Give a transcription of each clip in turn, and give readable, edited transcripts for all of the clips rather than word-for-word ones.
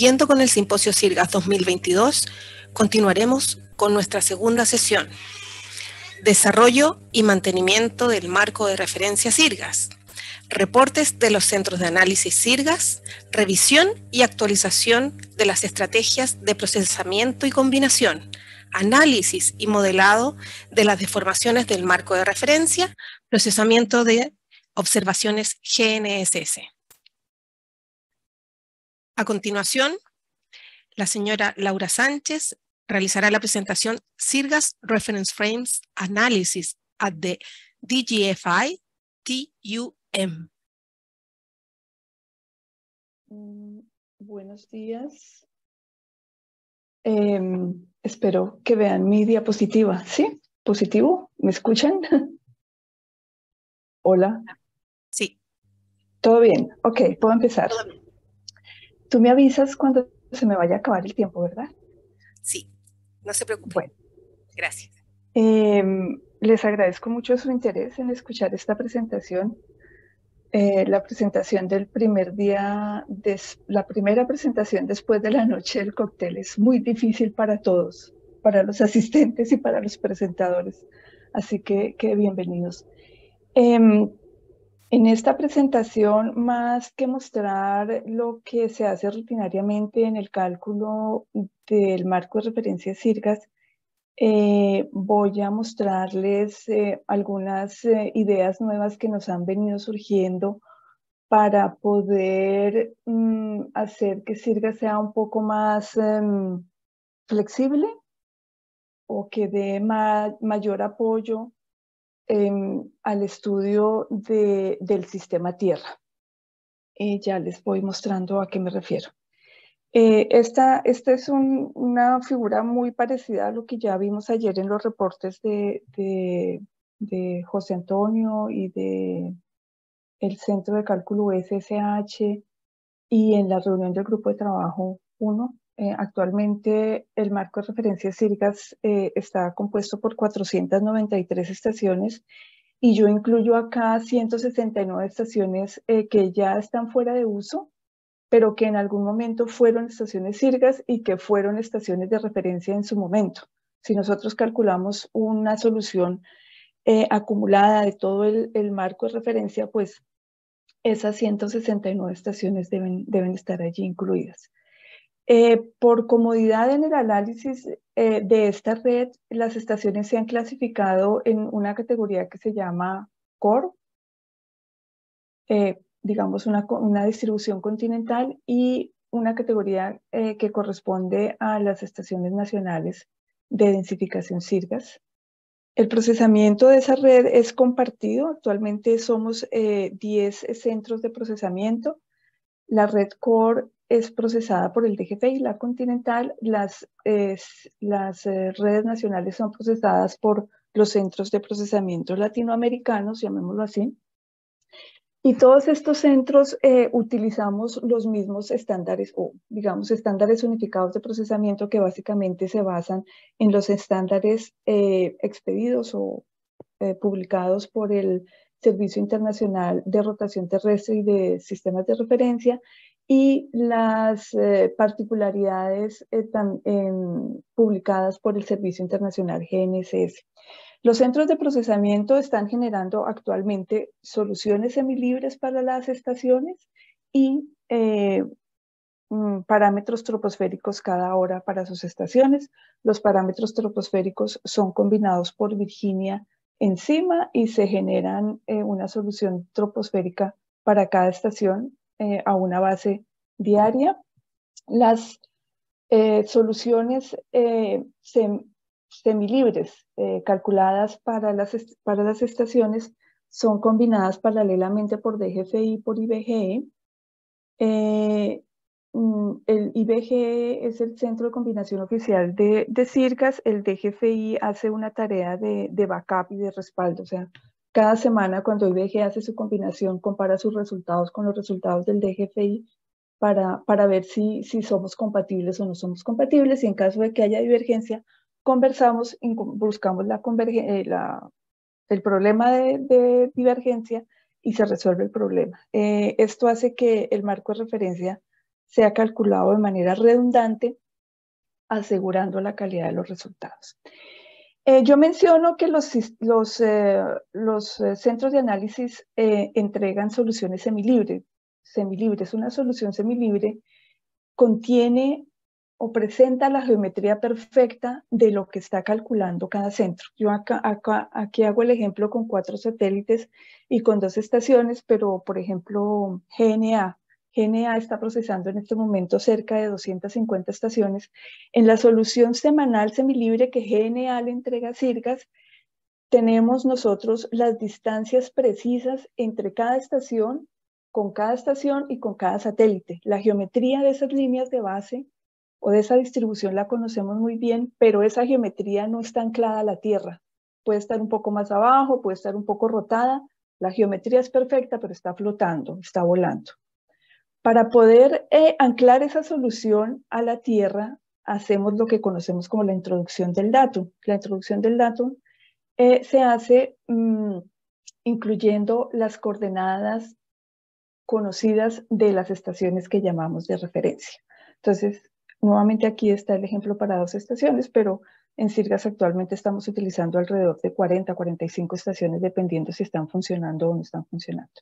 Siguiendo con el Simposio SIRGAS 2022, continuaremos con nuestra segunda sesión, Desarrollo y mantenimiento del marco de referencia SIRGAS, reportes de los centros de análisis SIRGAS, revisión y actualización de las estrategias de procesamiento y combinación, análisis y modelado de las deformaciones del marco de referencia, procesamiento de observaciones GNSS. A continuación, la señora Laura Sánchez realizará la presentación SIRGAS Reference Frames Analysis at the DGFI TUM. Buenos días. Espero que vean mi diapositiva. ¿Sí? ¿Positivo? ¿Me escuchan? Hola. Sí. ¿Todo bien? Ok, puedo empezar. Todo bien. Tú me avisas cuando se me vaya a acabar el tiempo, ¿verdad? Sí, no se preocupe. Bueno. Gracias. Les agradezco mucho su interés en escuchar esta presentación. La presentación del primer día, la primera presentación después de la noche del cóctel es muy difícil para todos, para los asistentes y para los presentadores. Así que bienvenidos. En esta presentación, más que mostrar lo que se hace rutinariamente en el cálculo del marco de referencia SIRGAS, voy a mostrarles algunas ideas nuevas que nos han venido surgiendo para poder hacer que SIRGAS sea un poco más flexible o que dé mayor apoyo al estudio del sistema Tierra. Ya les voy mostrando a qué me refiero. Esta es una figura muy parecida a lo que ya vimos ayer en los reportes de José Antonio y del Centro de Cálculo SSH y en la reunión del Grupo de Trabajo 1. Actualmente el marco de referencia SIRGAS está compuesto por 493 estaciones y yo incluyo acá 169 estaciones que ya están fuera de uso, pero que en algún momento fueron estaciones SIRGAS y que fueron estaciones de referencia en su momento. Si nosotros calculamos una solución acumulada de todo el marco de referencia, pues esas 169 estaciones deben estar allí incluidas. Por comodidad en el análisis de esta red, las estaciones se han clasificado en una categoría que se llama Core, digamos una distribución continental, y una categoría que corresponde a las estaciones nacionales de densificación SIRGAS. El procesamiento de esa red es compartido. Actualmente somos 10 centros de procesamiento. La red Core es procesada por el DGFI, la continental. Las redes nacionales son procesadas por los centros de procesamiento latinoamericanos, llamémoslo así. Y todos estos centros utilizamos los mismos estándares o, digamos, estándares unificados de procesamiento que básicamente se basan en los estándares expedidos o publicados por el Servicio Internacional de Rotación Terrestre y de Sistemas de Referencia y las particularidades publicadas por el Servicio Internacional GNSS. Los centros de procesamiento están generando actualmente soluciones semilibres para las estaciones y parámetros troposféricos cada hora para sus estaciones. Los parámetros troposféricos son combinados por Virginia encima y se generan una solución troposférica para cada estación a una base diaria. Las soluciones semilibres calculadas para las estaciones son combinadas paralelamente por DGFI y por IBGE. El IBGE es el Centro de Combinación Oficial de SIRGAS. El DGFI hace una tarea de backup y de respaldo. O sea, cada semana cuando IBGE hace su combinación, compara sus resultados con los resultados del DGFI para ver si somos compatibles o no somos compatibles, y en caso de que haya divergencia, conversamos y buscamos el problema de divergencia y se resuelve el problema. Esto hace que el marco de referencia sea calculado de manera redundante, asegurando la calidad de los resultados. Yo menciono que los centros de análisis entregan soluciones semilibres. Una solución semilibre contiene o presenta la geometría perfecta de lo que está calculando cada centro. Yo aquí hago el ejemplo con 4 satélites y con 2 estaciones, pero por ejemplo GNA está procesando en este momento cerca de 250 estaciones. En la solución semanal semilibre que GNA le entrega a CIRGAS, tenemos nosotros las distancias precisas entre cada estación, con cada estación y con cada satélite. La geometría de esas líneas de base o de esa distribución la conocemos muy bien, pero esa geometría no está anclada a la Tierra. Puede estar un poco más abajo, puede estar un poco rotada. La geometría es perfecta, pero está flotando, está volando. Para poder anclar esa solución a la Tierra, hacemos lo que conocemos como la introducción del dato. La introducción del dato se hace incluyendo las coordenadas conocidas de las estaciones que llamamos de referencia. Entonces, nuevamente aquí está el ejemplo para 2 estaciones, pero en CIRGAS actualmente estamos utilizando alrededor de 40, 45 estaciones, dependiendo si están funcionando o no están funcionando.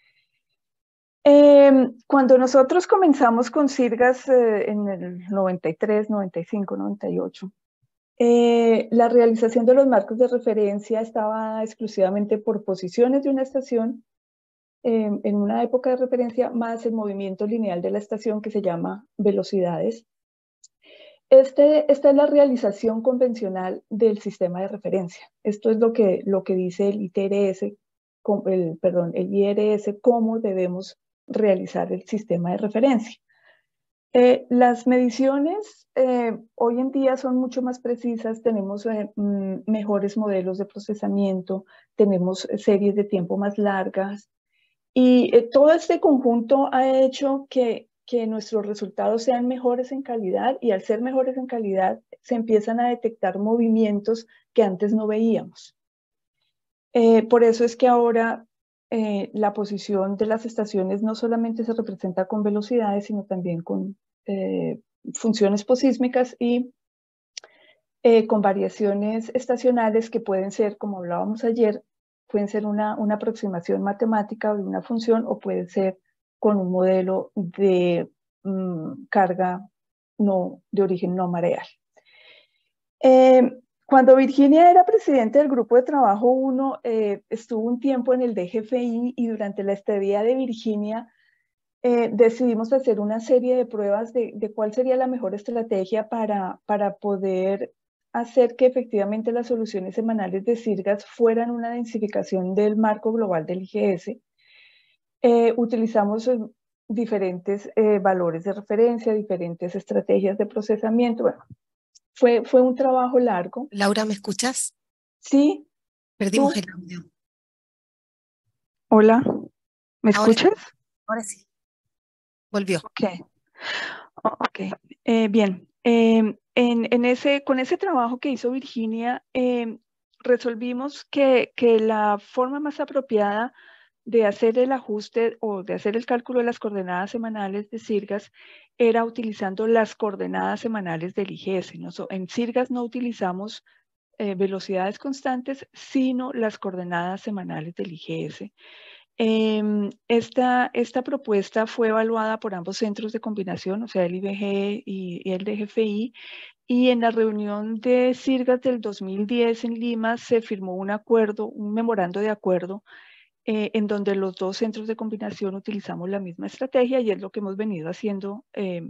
Cuando nosotros comenzamos con CIRGAS en el 93, 95, 98, la realización de los marcos de referencia estaba exclusivamente por posiciones de una estación en una época de referencia, más el movimiento lineal de la estación que se llama velocidades. Esta es la realización convencional del sistema de referencia. Esto es lo que dice el ITRS, el IRS, cómo debemos realizar el sistema de referencia. Las mediciones hoy en día son mucho más precisas, tenemos mejores modelos de procesamiento, tenemos series de tiempo más largas, y todo este conjunto ha hecho que nuestros resultados sean mejores en calidad, y al ser mejores en calidad se empiezan a detectar movimientos que antes no veíamos. Por eso es que ahora la posición de las estaciones no solamente se representa con velocidades, sino también con funciones posísmicas y con variaciones estacionales que pueden ser, como hablábamos ayer, pueden ser una aproximación matemática de una función, o puede ser con un modelo de carga de origen no mareal. Cuando Virginia era presidente del Grupo de Trabajo 1, estuvo un tiempo en el DGFI, y durante la estadía de Virginia decidimos hacer una serie de pruebas de cuál sería la mejor estrategia para poder hacer que efectivamente las soluciones semanales de CIRGAS fueran una densificación del marco global del IGS. Utilizamos diferentes valores de referencia, diferentes estrategias de procesamiento. Bueno, fue un trabajo largo. Laura, ¿me escuchas? Sí. Perdimos el audio. Hola, ¿me escuchas? Ahora sí. Volvió. Ok. Bien. Con ese trabajo que hizo Virginia, resolvimos que la forma más apropiada de hacer el ajuste o de hacer el cálculo de las coordenadas semanales de CIRGAS era utilizando las coordenadas semanales del IGS. En CIRGAS no utilizamos velocidades constantes, sino las coordenadas semanales del IGS. Esta propuesta fue evaluada por ambos centros de combinación, o sea, el IBG y el DGFI, y en la reunión de CIRGAS del 2010 en Lima se firmó un memorando de acuerdo en donde los 2 centros de combinación utilizamos la misma estrategia, y es lo que hemos venido haciendo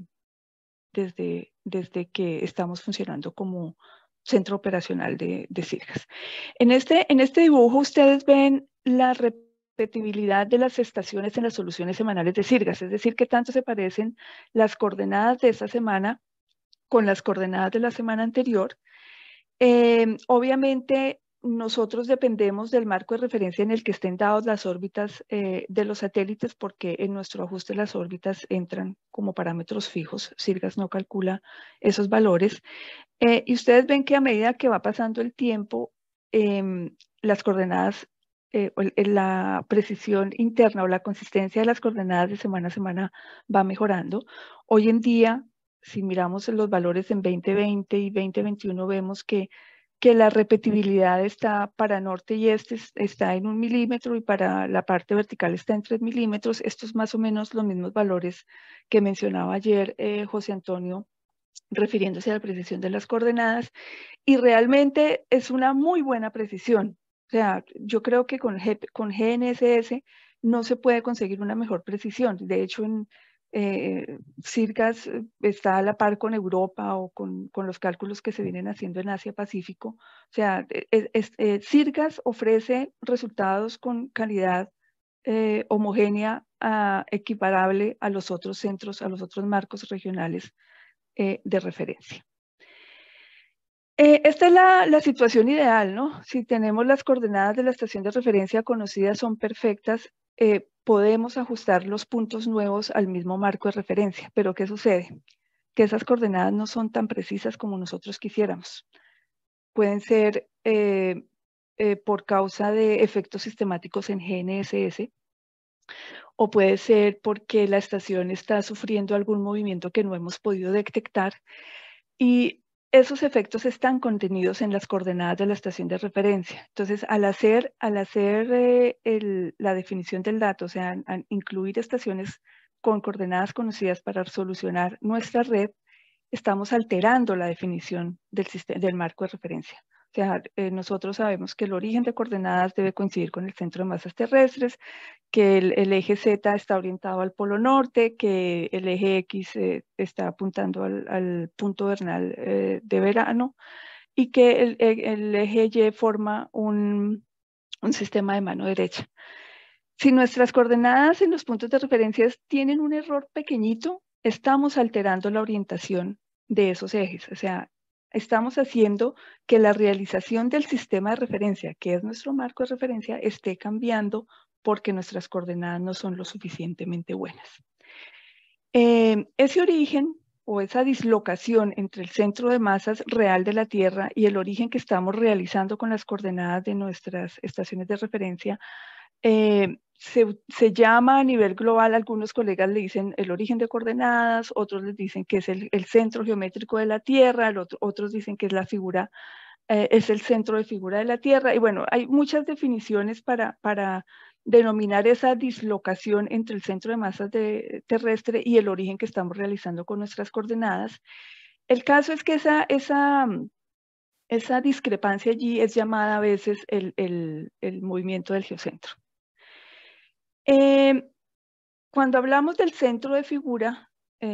desde que estamos funcionando como centro operacional de CIRGAS. En este dibujo ustedes ven la repetibilidad de las estaciones en las soluciones semanales de CIRGAS, es decir, que tanto se parecen las coordenadas de esta semana con las coordenadas de la semana anterior. Obviamente, nosotros dependemos del marco de referencia en el que estén dados las órbitas de los satélites, porque en nuestro ajuste las órbitas entran como parámetros fijos. CIRGAS no calcula esos valores. Y ustedes ven que a medida que va pasando el tiempo, las coordenadas la precisión interna o la consistencia de las coordenadas de semana a semana va mejorando. Hoy en día, si miramos los valores en 2020 y 2021, vemos que la repetibilidad está para norte y este está en 1 milímetro y para la parte vertical está en 3 milímetros. Estos más o menos los mismos valores que mencionaba ayer José Antonio, refiriéndose a la precisión de las coordenadas, y realmente es una muy buena precisión. O sea, yo creo que con GNSS no se puede conseguir una mejor precisión. De hecho, en CIRGAS está a la par con Europa o con los cálculos que se vienen haciendo en Asia-Pacífico. O sea, CIRGAS ofrece resultados con calidad homogénea, equiparable a los otros centros, a los otros marcos regionales de referencia. Esta es la situación ideal, ¿no? Si tenemos las coordenadas de la estación de referencia conocidas, son perfectas, podemos ajustar los puntos nuevos al mismo marco de referencia. Pero ¿qué sucede? Que esas coordenadas no son tan precisas como nosotros quisiéramos. Pueden ser por causa de efectos sistemáticos en GNSS, o puede ser porque la estación está sufriendo algún movimiento que no hemos podido detectar, y esos efectos están contenidos en las coordenadas de la estación de referencia. Entonces, al hacer la definición del dato, o sea, al incluir estaciones con coordenadas conocidas para solucionar nuestra red, estamos alterando la definición del marco de referencia. O sea, nosotros sabemos que el origen de coordenadas debe coincidir con el centro de masas terrestres, que el eje Z está orientado al polo norte, que el eje X está apuntando al punto vernal de verano, y que el eje Y forma un sistema de mano derecha. Si nuestras coordenadas en los puntos de referencia tienen un error pequeñito, estamos alterando la orientación de esos ejes. O sea, estamos haciendo que la realización del sistema de referencia, que es nuestro marco de referencia, esté cambiando porque nuestras coordenadas no son lo suficientemente buenas. Ese origen o esa dislocación entre el centro de masas real de la Tierra y el origen que estamos realizando con las coordenadas de nuestras estaciones de referencia, se llama a nivel global, algunos colegas le dicen el origen de coordenadas, otros les dicen que es el centro geométrico de la Tierra, otros dicen que es la figura, es el centro de figura de la Tierra. Y bueno, hay muchas definiciones para denominar esa dislocación entre el centro de masas terrestre y el origen que estamos realizando con nuestras coordenadas. El caso es que esa discrepancia allí es llamada a veces el movimiento del geocentro. Cuando hablamos del centro de figura,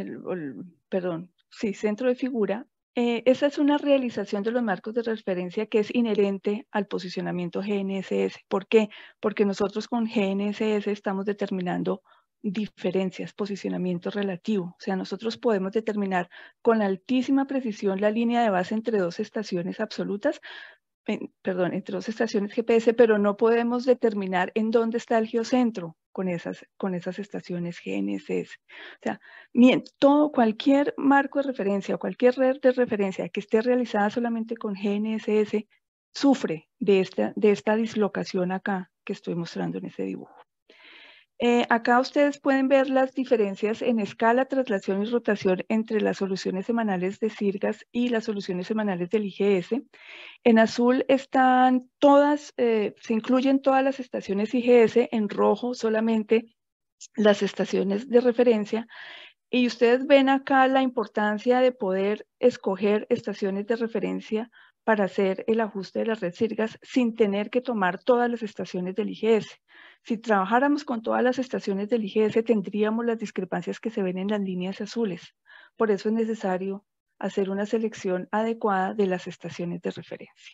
centro de figura, esa es una realización de los marcos de referencia que es inherente al posicionamiento GNSS. ¿Por qué? Porque nosotros con GNSS estamos determinando diferencias, posicionamiento relativo. O sea, nosotros podemos determinar con altísima precisión la línea de base entre dos estaciones absolutas, entre dos estaciones GPS, pero no podemos determinar en dónde está el geocentro con esas estaciones GNSS. O sea, cualquier marco de referencia o cualquier red de referencia que esté realizada solamente con GNSS sufre de esta dislocación acá que estoy mostrando en ese dibujo. Acá ustedes pueden ver las diferencias en escala, traslación y rotación entre las soluciones semanales de CIRGAS y las soluciones semanales del IGS. En azul están todas, se incluyen todas las estaciones IGS, en rojo solamente las estaciones de referencia. Y ustedes ven acá la importancia de poder escoger estaciones de referencia para hacer el ajuste de la red CIRGAS sin tener que tomar todas las estaciones del IGS. Si trabajáramos con todas las estaciones del IGS, tendríamos las discrepancias que se ven en las líneas azules. Por eso es necesario hacer una selección adecuada de las estaciones de referencia.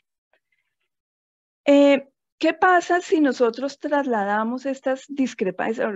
¿Qué pasa si nosotros trasladamos estas discrepancias,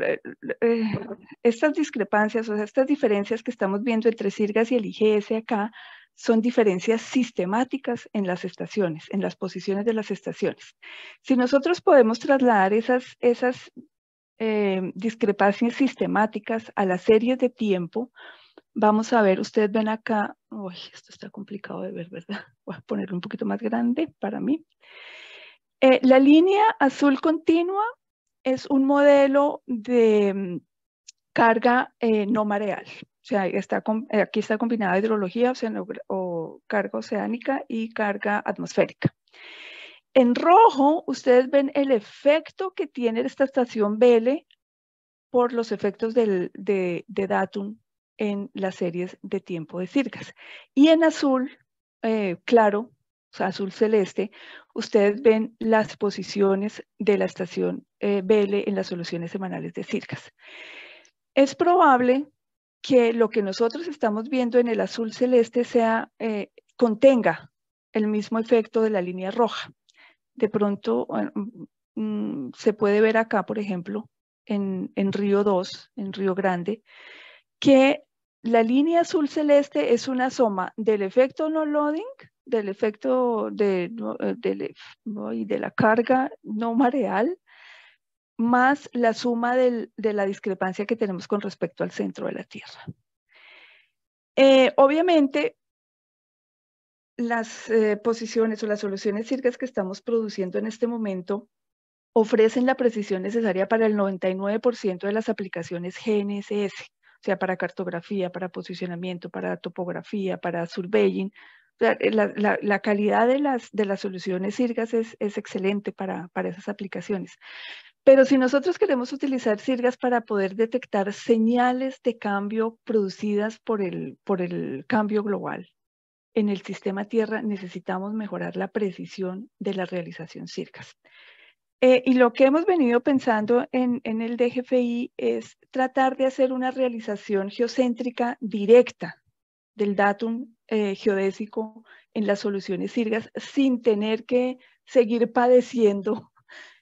o sea, estas diferencias que estamos viendo entre CIRGAS y el IGS acá? Son diferencias sistemáticas en las estaciones, en las posiciones de las estaciones. Si nosotros podemos trasladar esas discrepancias sistemáticas a las series de tiempo, vamos a ver, ustedes ven acá, uy, esto está complicado de ver, ¿verdad? Voy a ponerlo un poquito más grande para mí. La línea azul continua es un modelo de carga no mareal. O sea, aquí está combinada hidrología o carga oceánica y carga atmosférica. En rojo, ustedes ven el efecto que tiene esta estación Vélez por los efectos de datum en las series de tiempo de Sirgas. Y en azul claro, o sea, azul celeste, ustedes ven las posiciones de la estación Vélez en las soluciones semanales de Sirgas. Es probable que lo que nosotros estamos viendo en el azul celeste contenga el mismo efecto de la línea roja. De pronto se puede ver acá, por ejemplo, en Río 2, en Río Grande, que la línea azul celeste es una suma del efecto no loading, del efecto de la carga no mareal, más la suma de la discrepancia que tenemos con respecto al centro de la Tierra. Obviamente, las posiciones o las soluciones Sirgas que estamos produciendo en este momento ofrecen la precisión necesaria para el 99% de las aplicaciones GNSS, o sea, para cartografía, para posicionamiento, para topografía, para surveying. O sea, la calidad de las soluciones Sirgas es excelente para esas aplicaciones. Pero si nosotros queremos utilizar Sirgas para poder detectar señales de cambio producidas por el cambio global en el sistema Tierra, necesitamos mejorar la precisión de la realización Sirgas. Y lo que hemos venido pensando en el DGFI es tratar de hacer una realización geocéntrica directa del datum geodésico en las soluciones Sirgas sin tener que seguir padeciendo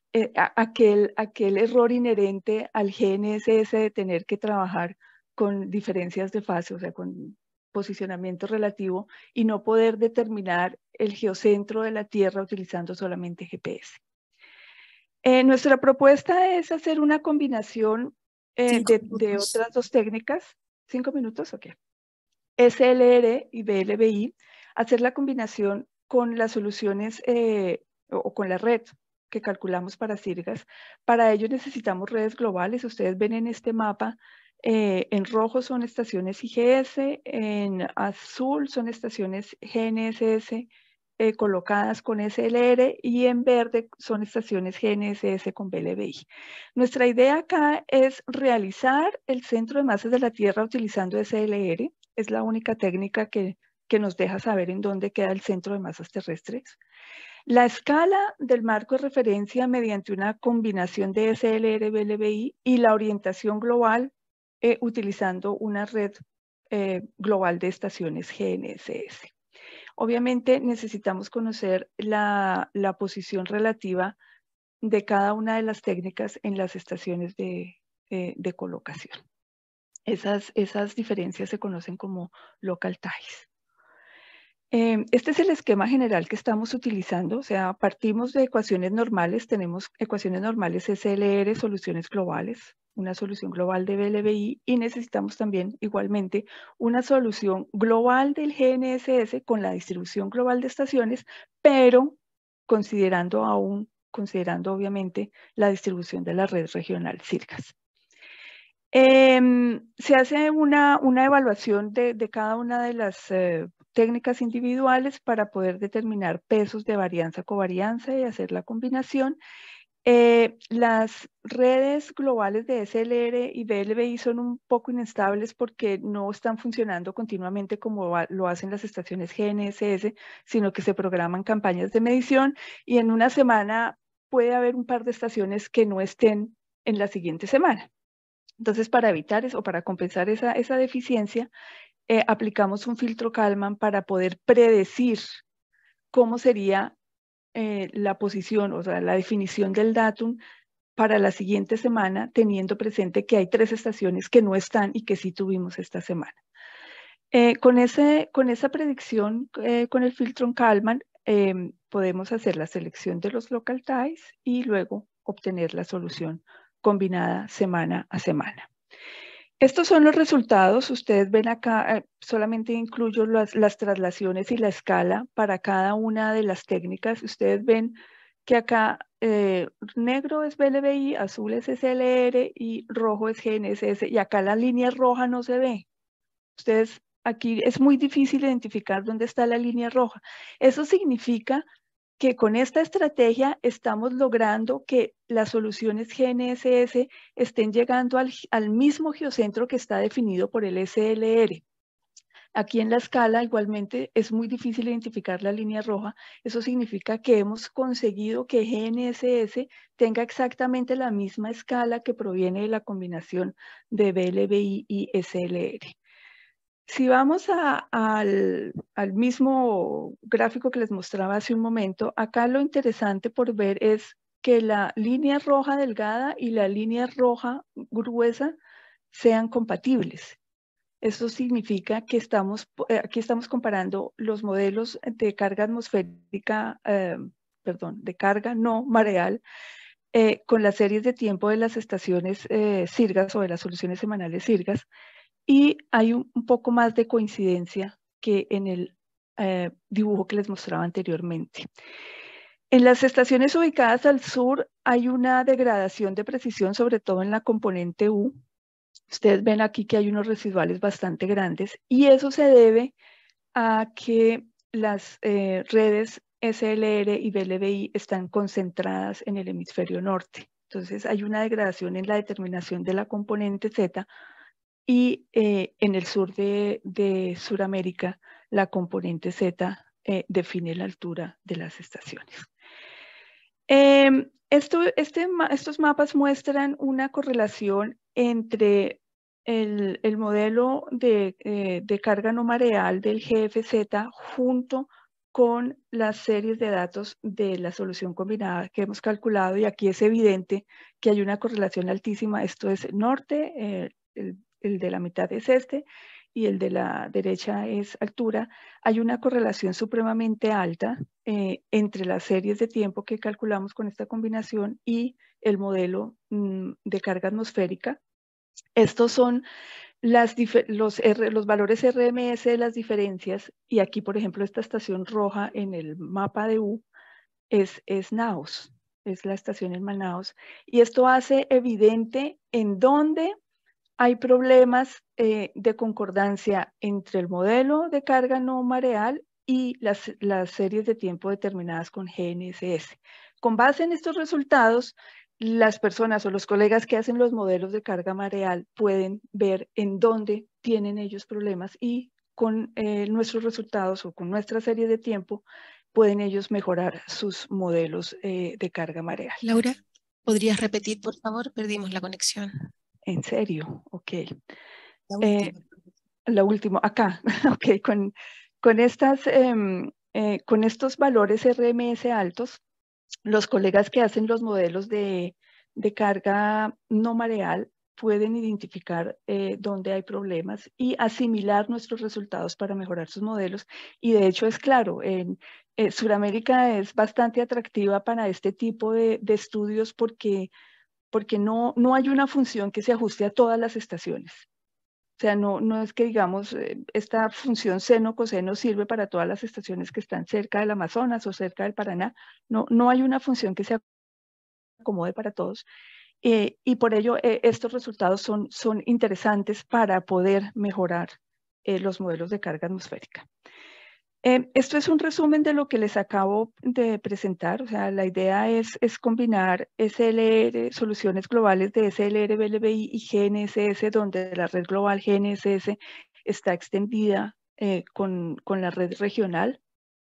aquel error inherente al GNSS de tener que trabajar con diferencias de fase, o sea, con posicionamiento relativo y no poder determinar el geocentro de la Tierra utilizando solamente GPS. Nuestra propuesta es hacer una combinación de otras dos técnicas. 5 minutos, ok. SLR y BLBI, hacer la combinación con las soluciones o con la red que calculamos para Sirgas. Para ello necesitamos redes globales. Ustedes ven en este mapa, en rojo son estaciones IGS, en azul son estaciones GNSS, colocadas con SLR y en verde son estaciones GNSS con BLBI. Nuestra idea acá es realizar el centro de masas de la Tierra utilizando SLR. Es la única técnica que nos deja saber en dónde queda el centro de masas terrestres. La escala del marco de referencia mediante una combinación de SLR, BLBI y la orientación global utilizando una red global de estaciones GNSS. Obviamente necesitamos conocer la posición relativa de cada una de las técnicas en las estaciones de colocación. Esas diferencias se conocen como local ties. Este es el esquema general que estamos utilizando, o sea, partimos de ecuaciones normales, tenemos ecuaciones normales SLR, soluciones globales, una solución global de BLBI y necesitamos también igualmente una solución global del GNSS con la distribución global de estaciones, pero considerando obviamente la distribución de la red regional Sirgas. Se hace una evaluación de cada una de las técnicas individuales para poder determinar pesos de varianza, covarianza y hacer la combinación. Las redes globales de SLR y BLBI son un poco inestables porque no están funcionando continuamente como lo hacen las estaciones GNSS, sino que se programan campañas de medición y en una semana puede haber un par de estaciones que no estén en la siguiente semana. Entonces, para evitar eso, o para compensar esa deficiencia, aplicamos un filtro Kalman para poder predecir cómo sería la posición, o sea, la definición del datum para la siguiente semana, teniendo presente que hay 3 estaciones que no están y que sí tuvimos esta semana. Con esa predicción, con el filtro Kalman, podemos hacer la selección de los local ties y luego obtener la solución combinada semana a semana. Estos son los resultados. Ustedes ven acá, solamente incluyo las traslaciones y la escala para cada una de las técnicas. Ustedes ven que acá negro es BLBI, azul es SLR y rojo es GNSS, y acá la línea roja no se ve. Ustedes, aquí es muy difícil identificar dónde está la línea roja. Eso significa que con esta estrategia estamos logrando que las soluciones GNSS estén llegando al mismo geocentro que está definido por el SLR. Aquí en la escala igualmente es muy difícil identificar la línea roja. Eso significa que hemos conseguido que GNSS tenga exactamente la misma escala que proviene de la combinación de BLBI y SLR. Si vamos al mismo gráfico que les mostraba hace un momento, acá lo interesante por ver es que la línea roja delgada y la línea roja gruesa sean compatibles. Eso significa que aquí estamos comparando los modelos de carga atmosférica, de carga no mareal, con las series de tiempo de las estaciones SIRGAS o de las soluciones semanales SIRGAS, y hay un poco más de coincidencia que en el dibujo que les mostraba anteriormente. En las estaciones ubicadas al sur hay una degradación de precisión, sobre todo en la componente U. Ustedes ven aquí que hay unos residuales bastante grandes y eso se debe a que las redes SLR y BLBI están concentradas en el hemisferio norte. Entonces hay una degradación en la determinación de la componente Z y en el sur de Sudamérica la componente Z define la altura de las estaciones. Estos mapas muestran una correlación entre el modelo de carga no mareal del GFZ junto con las series de datos de la solución combinada que hemos calculado, y aquí es evidente que hay una correlación altísima. Esto es norte, el de la mitad es este y el de la derecha es altura. Hay una correlación supremamente alta entre las series de tiempo que calculamos con esta combinación y el modelo de carga atmosférica. Estos son los valores RMS de las diferencias, y aquí, por ejemplo, esta estación roja en el mapa de U es Naos, es la estación en Manaos, y esto hace evidente en dónde hay problemas de concordancia entre el modelo de carga no mareal y las series de tiempo determinadas con GNSS. Con base en estos resultados, las personas o los colegas que hacen los modelos de carga mareal pueden ver en dónde tienen ellos problemas, y con nuestros resultados o con nuestra serie de tiempo pueden ellos mejorar sus modelos de carga mareal. Laura, ¿podrías repetir, por favor? Perdimos la conexión. ¿En serio? Ok. La última, acá. Ok, con estos valores RMS altos, los colegas que hacen los modelos de carga no mareal pueden identificar dónde hay problemas y asimilar nuestros resultados para mejorar sus modelos. Y de hecho es claro, en Sudamérica es bastante atractiva para este tipo de estudios porque no hay una función que se ajuste a todas las estaciones. O sea, no es que digamos, esta función seno coseno sirve para todas las estaciones que están cerca del Amazonas o cerca del Paraná. No hay una función que se acomode para todos. Y por ello estos resultados son interesantes para poder mejorar los modelos de carga atmosférica. Esto es un resumen de lo que les acabo de presentar. O sea, la idea es combinar SLR, soluciones globales de SLR, BLBI y GNSS, donde la red global GNSS está extendida con la red regional.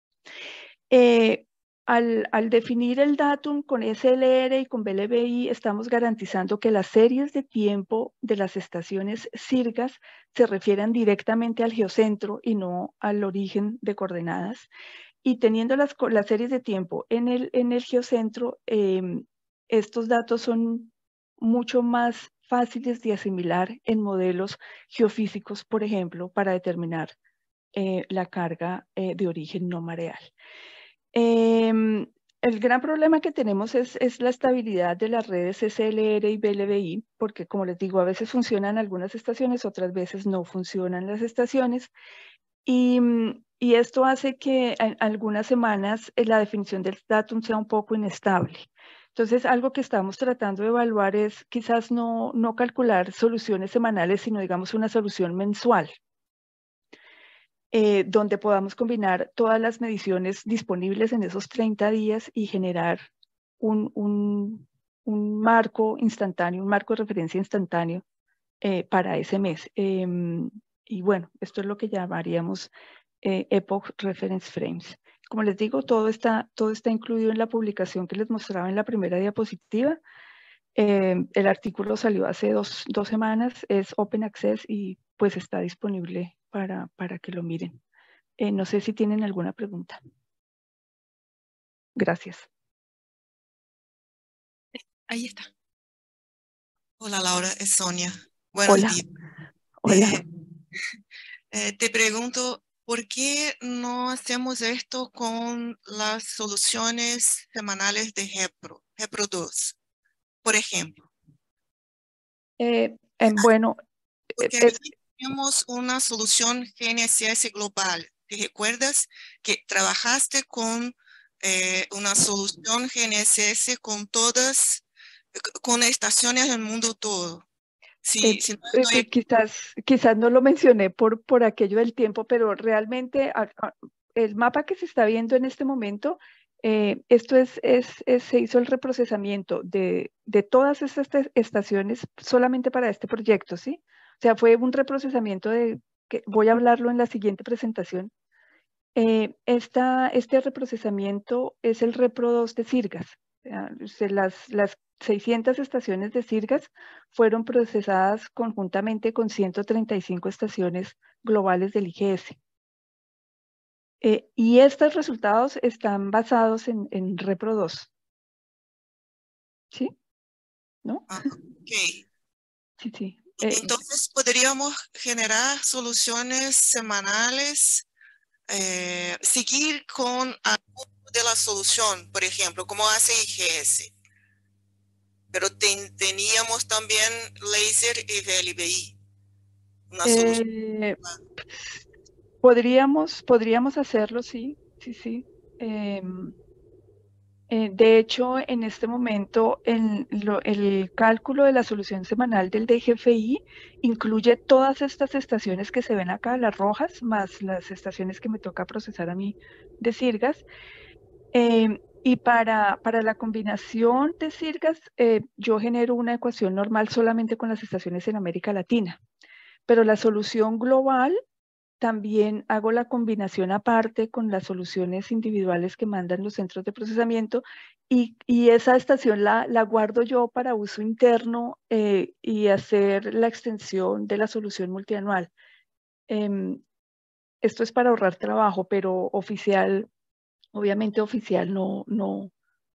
Al definir el datum con SLR y con BLBI, estamos garantizando que las series de tiempo de las estaciones SIRGAS se refieran directamente al geocentro y no al origen de coordenadas. Y teniendo las series de tiempo en el geocentro, estos datos son mucho más fáciles de asimilar en modelos geofísicos, por ejemplo, para determinar la carga de origen no mareal. El gran problema que tenemos es la estabilidad de las redes SLR y BLBI, porque como les digo, a veces funcionan algunas estaciones, otras veces no funcionan las estaciones. Y Y esto hace que en algunas semanas la definición del datum sea un poco inestable. Entonces, algo que estamos tratando de evaluar es quizás no calcular soluciones semanales, sino digamos una solución mensual, donde podamos combinar todas las mediciones disponibles en esos 30 días y generar un marco instantáneo, un marco de referencia instantáneo para ese mes. Y bueno, esto es lo que llamaríamos Epoch Reference Frames. Como les digo, todo está incluido en la publicación que les mostraba en la primera diapositiva. El artículo salió hace dos semanas, es Open Access y pues está disponible para que lo miren. No sé si tienen alguna pregunta. Gracias. Ahí está. Hola Laura, es Sonia. Buenos Hola. días. Hola. Te pregunto, ¿por qué no hacemos esto con las soluciones semanales de GEPRO 2, por ejemplo? Bueno, Porque aquí tenemos una solución GNSS global. ¿Te recuerdas que trabajaste con una solución GNSS con con estaciones del mundo todo? Si no estoy... quizás no lo mencioné por aquello del tiempo, pero realmente el mapa que se está viendo en este momento, esto se hizo el reprocesamiento de todas estas estaciones solamente para este proyecto, ¿sí? O sea, fue un reprocesamiento que voy a hablarlo en la siguiente presentación. Este reprocesamiento es el Repro 2 de Sirgas. Las 600 estaciones de Sirgas fueron procesadas conjuntamente con 135 estaciones globales del IGS. Y estos resultados están basados en Repro 2. ¿Sí? ¿No? Ok. Sí, sí. Entonces podríamos generar soluciones semanales, seguir con alguno de la solución, por ejemplo, como hace IGS. Pero teníamos también Laser y VLBI. Una solución. Podríamos hacerlo, sí, sí, sí. De hecho, en este momento, el cálculo de la solución semanal del DGFI incluye todas estas estaciones que se ven acá, las rojas, más las estaciones que me toca procesar a mí de Sirgas. Y para la combinación de Sirgas, yo genero una ecuación normal solamente con las estaciones en América Latina. Pero la solución global también hago la combinación aparte con las soluciones individuales que mandan los centros de procesamiento y esa estación la guardo yo para uso interno y hacer la extensión de la solución multianual. Esto es para ahorrar trabajo, pero obviamente oficial no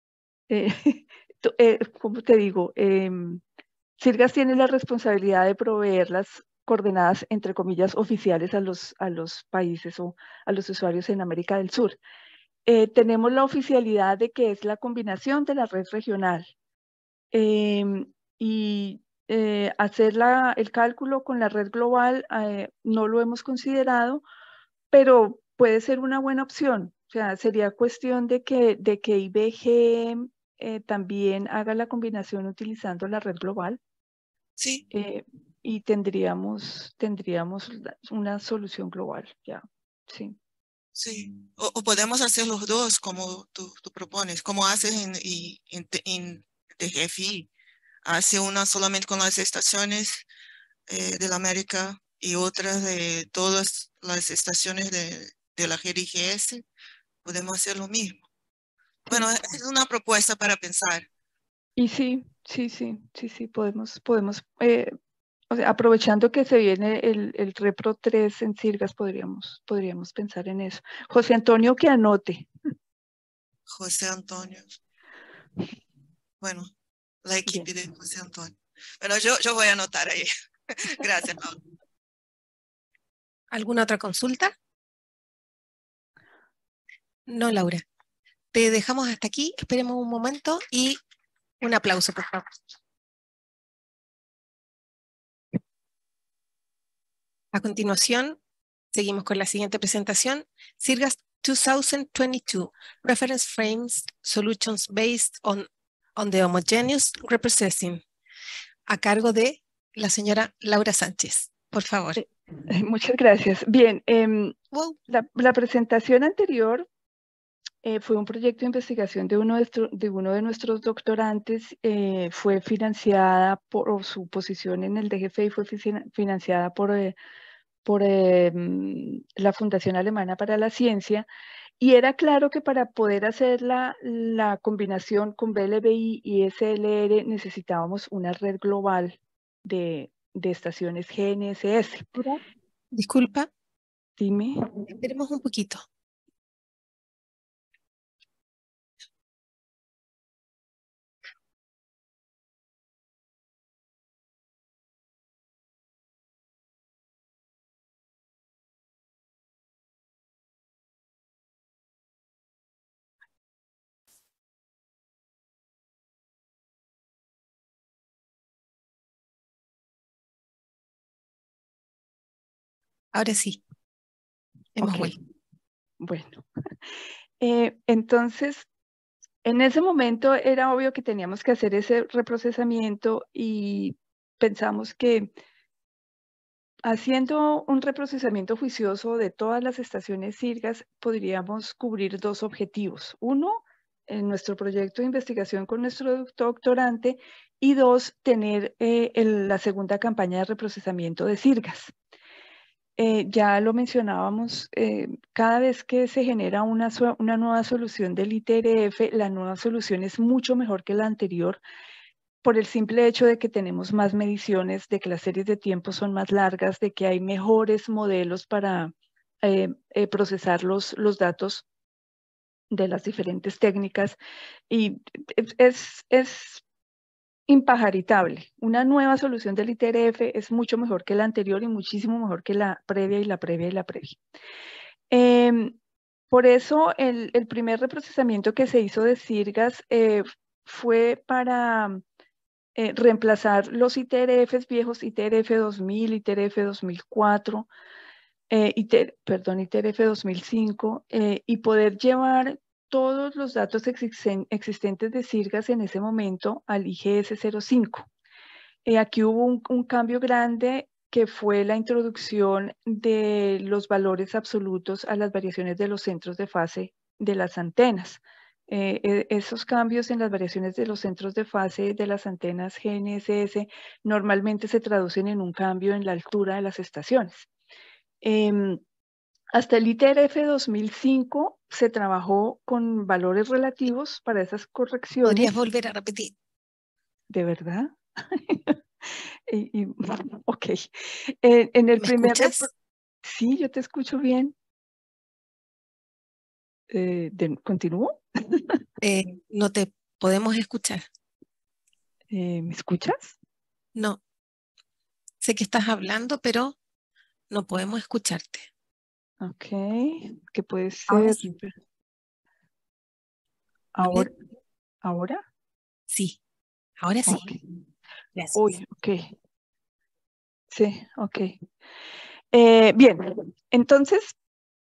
¿cómo te digo? Sirgas tiene la responsabilidad de proveer las coordenadas, entre comillas, oficiales a los países o a los usuarios en América del Sur. Tenemos la oficialidad de que es la combinación de la red regional y hacer el cálculo con la red global no lo hemos considerado, pero puede ser una buena opción. O sea, sería cuestión de que IBG también haga la combinación utilizando la red global. Sí. Y tendríamos una solución global, ya, sí. Sí, o podemos hacer los dos como tú propones, como haces en TGFI. Hace una solamente con las estaciones de la América y otras de todas las estaciones de la GDGS. Podemos hacer lo mismo. Sí. Bueno, es una propuesta para pensar. Y sí, podemos, o sea, aprovechando que se viene el Repro 3 en Sirgas, podríamos pensar en eso. José Antonio, que anote. José Antonio. Bueno, la equipo de José Antonio. Bueno, yo voy a anotar ahí. Gracias, Laura. ¿Alguna otra consulta? No, Laura. Te dejamos hasta aquí. Esperemos un momento y un aplauso, por favor. A continuación, Seguimos con la siguiente presentación. SIRGAS 2022, Reference Frames Solutions Based on the Homogeneous Reprocessing, a cargo de la señora Laura Sánchez. Por favor. Muchas gracias. Bien, Wow. la presentación anterior fue un proyecto de investigación de uno de nuestros doctorantes. Fue financiada por su posición en el DGFE y fue financiada por la Fundación Alemana para la Ciencia, y era claro que para poder hacer la combinación con BLBI y SLR necesitábamos una red global de estaciones GNSS. Disculpa. Dime. Esperemos un poquito. Ahora sí. Hemos vuelto. Bueno. Entonces, en ese momento era obvio que teníamos que hacer ese reprocesamiento y pensamos que haciendo un reprocesamiento juicioso de todas las estaciones SIRGAS podríamos cubrir dos objetivos. Uno, en nuestro proyecto de investigación con nuestro doctorante, y dos, tener la segunda campaña de reprocesamiento de SIRGAS. Ya lo mencionábamos, cada vez que se genera una nueva solución del ITRF, la nueva solución es mucho mejor que la anterior por el simple hecho de que tenemos más mediciones, de que las series de tiempo son más largas, de que hay mejores modelos para procesar los datos de las diferentes técnicas, y es impajaritable. Una nueva solución del ITRF es mucho mejor que la anterior y muchísimo mejor que la previa y la previa y la previa. Por eso el primer reprocesamiento que se hizo de SIRGAS fue para reemplazar los ITRFs viejos, ITRF 2000, ITRF 2004, ITRF 2005, y poder llevar todos los datos existentes de SIRGAS en ese momento al IGS 05. Aquí hubo un cambio grande, que fue la introducción de los valores absolutos a las variaciones de los centros de fase de las antenas. Esos cambios en las variaciones de los centros de fase de las antenas GNSS normalmente se traducen en un cambio en la altura de las estaciones. Hasta el ITRF 2005 se trabajó con valores relativos para esas correcciones. ¿Podrías volver a repetir? ¿De verdad? Ok. En el primer... ¿Escuchas? Sí, yo te escucho bien. ¿Continúo? No te podemos escuchar. ¿Me escuchas? No. Sé que estás hablando, pero no podemos escucharte. Ok. ¿Qué puede ser? Ahora sí. ¿Ahora? Sí. Ahora sí. Okay. Gracias. Uy, ok. Sí, ok. Bien, entonces,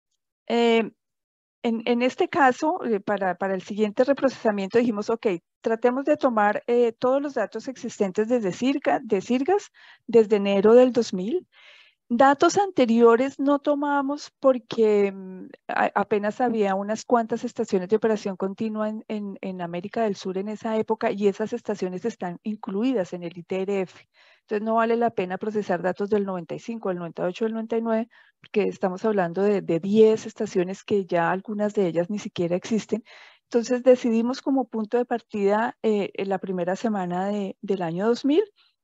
en este caso, para el siguiente reprocesamiento dijimos, ok, tratemos de tomar todos los datos existentes desde SIRGAS desde enero del 2000. Datos anteriores no tomamos porque apenas había unas cuantas estaciones de operación continua en América del Sur en esa época, y esas estaciones están incluidas en el ITRF. Entonces no vale la pena procesar datos del 95, del 98, del 99, porque estamos hablando de 10 estaciones que ya algunas de ellas ni siquiera existen. Entonces decidimos como punto de partida en la primera semana del año 2000,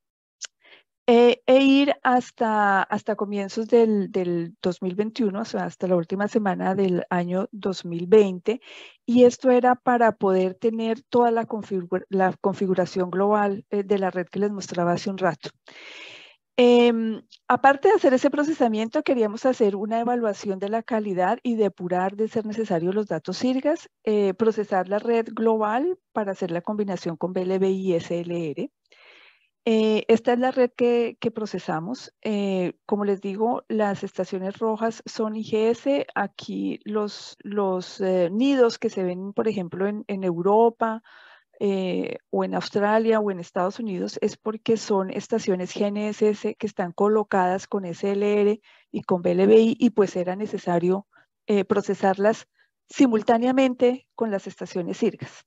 ir hasta comienzos del 2021, o sea, hasta la última semana del año 2020, y esto era para poder tener toda la configuración global de la red que les mostraba hace un rato. Aparte de hacer ese procesamiento, queríamos hacer una evaluación de la calidad y depurar, de ser necesario, los datos SIRGAS, procesar la red global para hacer la combinación con BLBI y SLR. Esta es la red que procesamos. Como les digo, las estaciones rojas son IGS. Aquí los nidos que se ven, por ejemplo, en Europa, o en Australia o en Estados Unidos, es porque son estaciones GNSS que están colocadas con SLR y con BLBI, y pues era necesario procesarlas simultáneamente con las estaciones IRGAS.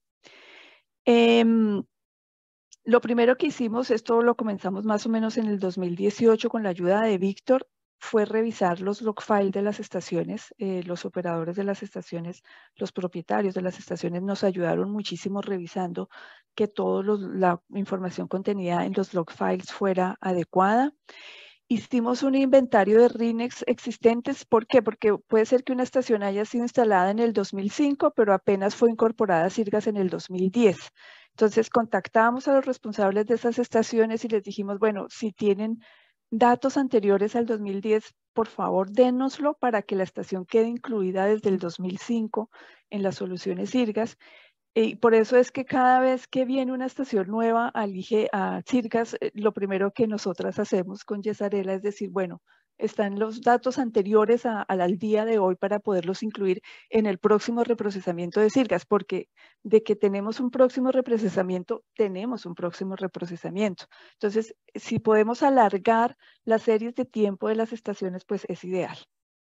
Lo primero que hicimos, esto lo comenzamos más o menos en el 2018 con la ayuda de Víctor, fue revisar los log files de las estaciones. Los operadores de las estaciones, los propietarios de las estaciones nos ayudaron muchísimo revisando que toda la información contenida en los log files fuera adecuada. Hicimos un inventario de RINEX existentes. ¿Por qué? Porque puede ser que una estación haya sido instalada en el 2005, pero apenas fue incorporada a SIRGAS en el 2010. Entonces contactamos a los responsables de esas estaciones y les dijimos, bueno, si tienen datos anteriores al 2010, por favor, dénoslo para que la estación quede incluida desde el 2005 en las soluciones SIRGAS. Y por eso es que cada vez que viene una estación nueva a SIRGAS, lo primero que nosotras hacemos con Yesarela es decir, bueno, están los datos anteriores al día de hoy para poderlos incluir en el próximo reprocesamiento de SIRGAS, porque de que tenemos un próximo reprocesamiento, tenemos un próximo reprocesamiento. Entonces, si podemos alargar las series de tiempo de las estaciones, pues es ideal.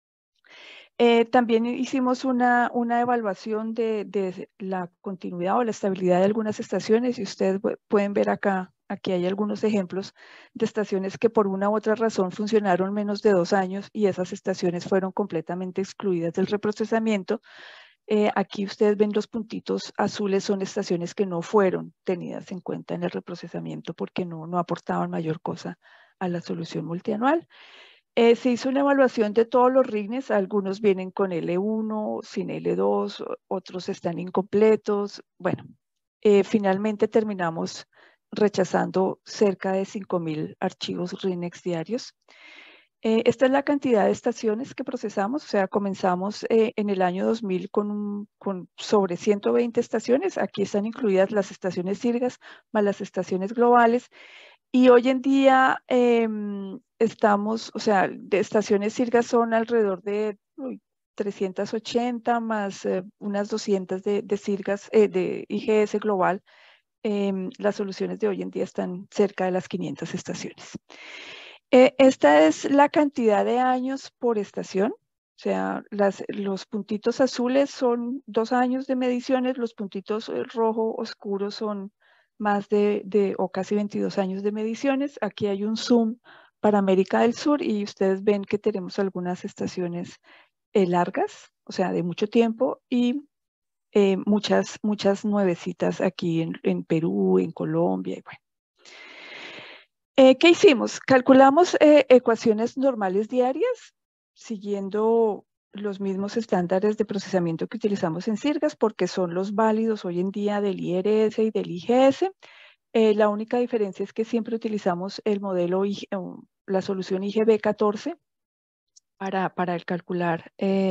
También hicimos una evaluación de la continuidad o la estabilidad de algunas estaciones, y ustedes pueden ver acá, aquí hay algunos ejemplos de estaciones que por una u otra razón funcionaron menos de 2 años y esas estaciones fueron completamente excluidas del reprocesamiento. Aquí ustedes ven los puntitos azules, son estaciones que no fueron tenidas en cuenta en el reprocesamiento porque no aportaban mayor cosa a la solución multianual. Se hizo una evaluación de todos los RINES, algunos vienen con L1, sin L2, otros están incompletos. Bueno, finalmente terminamos rechazando cerca de 5.000 archivos RINEX diarios. Esta es la cantidad de estaciones que procesamos, o sea, comenzamos en el año 2000 con sobre 120 estaciones. Aquí están incluidas las estaciones SIRGAS más las estaciones globales. Y hoy en día estamos, o sea, de estaciones SIRGAS son alrededor de 380 más unas 200 de SIRGAS, de IGS global. Las soluciones de hoy en día están cerca de las 500 estaciones. Esta es la cantidad de años por estación. O sea, los puntitos azules son 2 años de mediciones, los puntitos rojo oscuros son más o casi 22 años de mediciones. Aquí hay un zoom para América del Sur y ustedes ven que tenemos algunas estaciones largas, o sea, de mucho tiempo, y muchas nuevecitas aquí en Perú, en Colombia, y bueno. ¿Qué hicimos? Calculamos ecuaciones normales diarias siguiendo los mismos estándares de procesamiento que utilizamos en SIRGAS porque son los válidos hoy en día del IRS y del IGS. La única diferencia es que siempre utilizamos el modelo, la solución IGB14 para el calcular,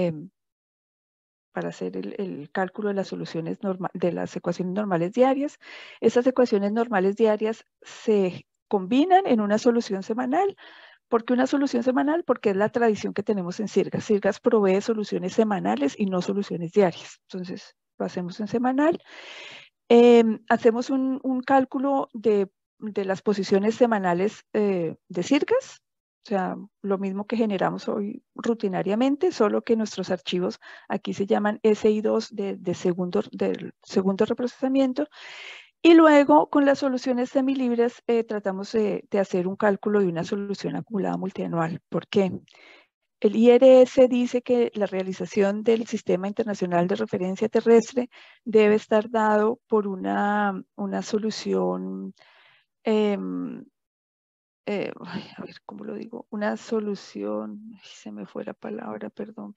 para hacer el cálculo de las soluciones de las ecuaciones normales diarias. Esas ecuaciones normales diarias se combinan en una solución semanal. ¿Por qué una solución semanal? Porque es la tradición que tenemos en SIRGAS. SIRGAS provee soluciones semanales y no soluciones diarias. Entonces, lo hacemos en semanal. Hacemos un cálculo de las posiciones semanales de SIRGAS. O sea, lo mismo que generamos hoy rutinariamente, solo que nuestros archivos aquí se llaman SI2 del segundo reprocesamiento. Y luego, con las soluciones semilibres, tratamos de hacer un cálculo de una solución acumulada multianual. ¿Por qué? El IRS dice que la realización del Sistema Internacional de Referencia Terrestre debe estar dado por una solución, a ver, ¿cómo lo digo? Una solución, se me fue la palabra, perdón.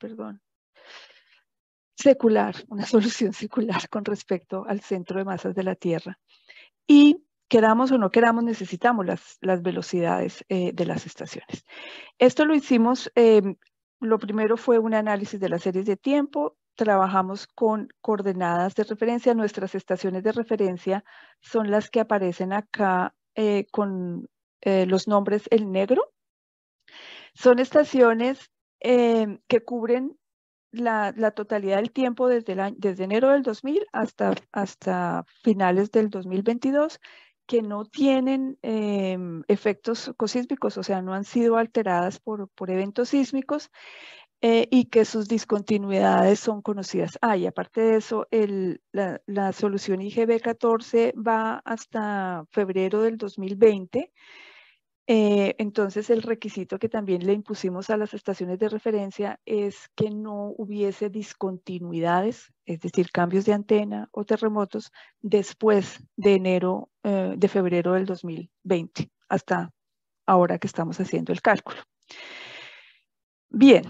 Secular, una solución secular con respecto al centro de masas de la Tierra. Y queramos o no queramos, necesitamos las velocidades de las estaciones. Esto lo hicimos, lo primero fue un análisis de las series de tiempo. Trabajamos con coordenadas de referencia. Nuestras estaciones de referencia son las que aparecen acá con los nombres en negro. Son estaciones que cubren la totalidad del tiempo desde enero del 2000 hasta finales del 2022, que no tienen efectos cosísmicos, o sea, no han sido alteradas por eventos sísmicos, y que sus discontinuidades son conocidas. Y aparte de eso, la solución IGB 14 va hasta febrero del 2020. Entonces, el requisito que también le impusimos a las estaciones de referencia es que no hubiese discontinuidades, es decir, cambios de antena o terremotos después de febrero del 2020, hasta ahora que estamos haciendo el cálculo. Bien,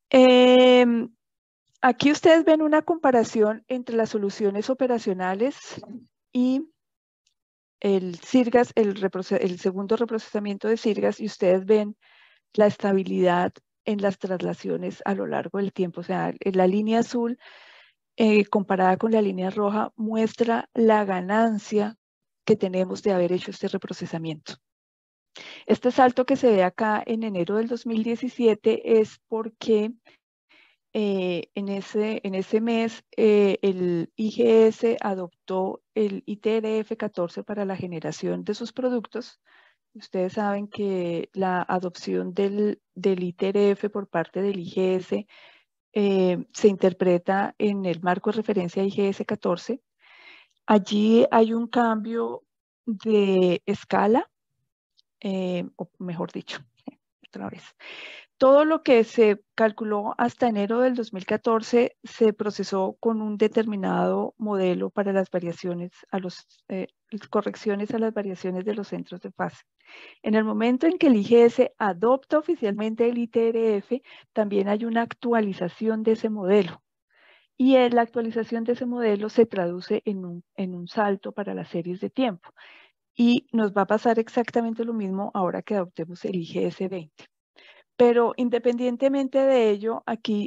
aquí ustedes ven una comparación entre las soluciones operacionales y el SIRGAS, el segundo reprocesamiento de SIRGAS, y ustedes ven la estabilidad en las traslaciones a lo largo del tiempo. O sea, la línea azul comparada con la línea roja muestra la ganancia que tenemos de haber hecho este reprocesamiento. Este salto que se ve acá en enero del 2017 es porque en ese mes el IGS adoptó el ITRF 14 para la generación de sus productos. Ustedes saben que la adopción del ITRF por parte del IGS se interpreta en el marco de referencia IGS 14. Allí hay un cambio de escala, o mejor dicho, otra vez. Todo lo que se calculó hasta enero del 2014 se procesó con un determinado modelo para las variaciones, correcciones a las variaciones de los centros de fase. En el momento en que el IGS adopta oficialmente el ITRF, también hay una actualización de ese modelo. Y la actualización de ese modelo se traduce en un salto para las series de tiempo. Y nos va a pasar exactamente lo mismo ahora que adoptemos el IGS 20. Pero independientemente de ello, aquí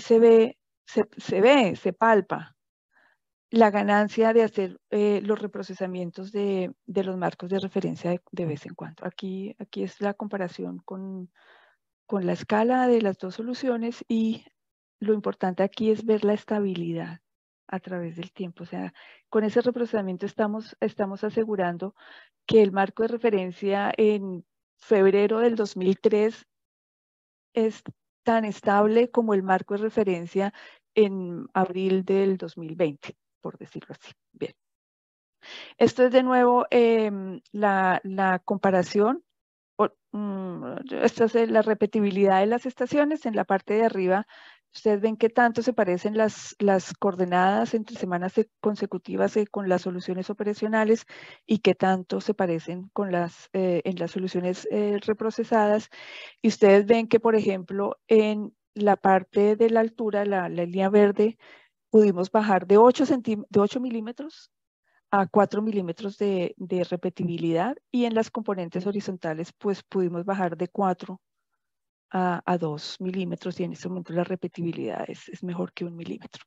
se palpa la ganancia de hacer los reprocesamientos de los marcos de referencia de vez en cuando. Aquí es la comparación con la escala de las dos soluciones, y lo importante aquí es ver la estabilidad a través del tiempo. O sea, con ese reprocesamiento estamos asegurando que el marco de referencia en febrero del 2003 es tan estable como el marco de referencia en abril del 2020, por decirlo así. Bien. Esto es de nuevo la comparación. Esta es la repetibilidad de las estaciones. En la parte de arriba, ustedes ven que tanto se parecen las coordenadas entre semanas consecutivas con las soluciones operacionales, y que tanto se parecen con en las soluciones reprocesadas. Y ustedes ven que, por ejemplo, en la parte de la altura, la línea verde, pudimos bajar de 8 milímetros a 4 milímetros de repetibilidad, y en las componentes horizontales pues pudimos bajar de 4 a 2 milímetros, y en este momento la repetibilidad es mejor que 1 milímetro.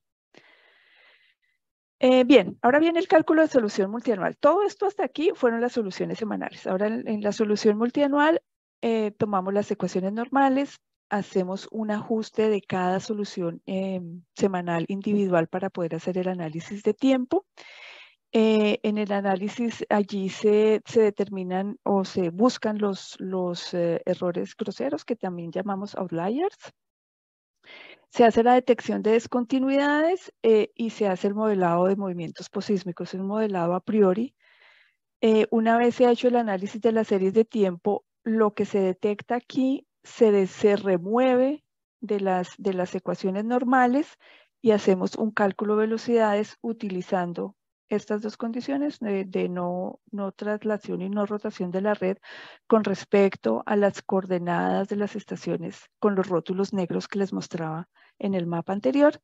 Bien, ahora viene el cálculo de solución multianual. Todo esto hasta aquí fueron las soluciones semanales. Ahora en la solución multianual tomamos las ecuaciones normales, hacemos un ajuste de cada solución semanal individual para poder hacer el análisis de tiempo. En el análisis allí se determinan o se buscan los errores groseros, que también llamamos outliers. Se hace la detección de descontinuidades y se hace el modelado de movimientos posísmicos, un modelado a priori. Una vez se ha hecho el análisis de las series de tiempo, lo que se detecta aquí se remueve de las ecuaciones normales, y hacemos un cálculo de velocidades utilizando estas dos condiciones de no traslación y no rotación de la red con respecto a las coordenadas de las estaciones con los rótulos negros que les mostraba en el mapa anterior.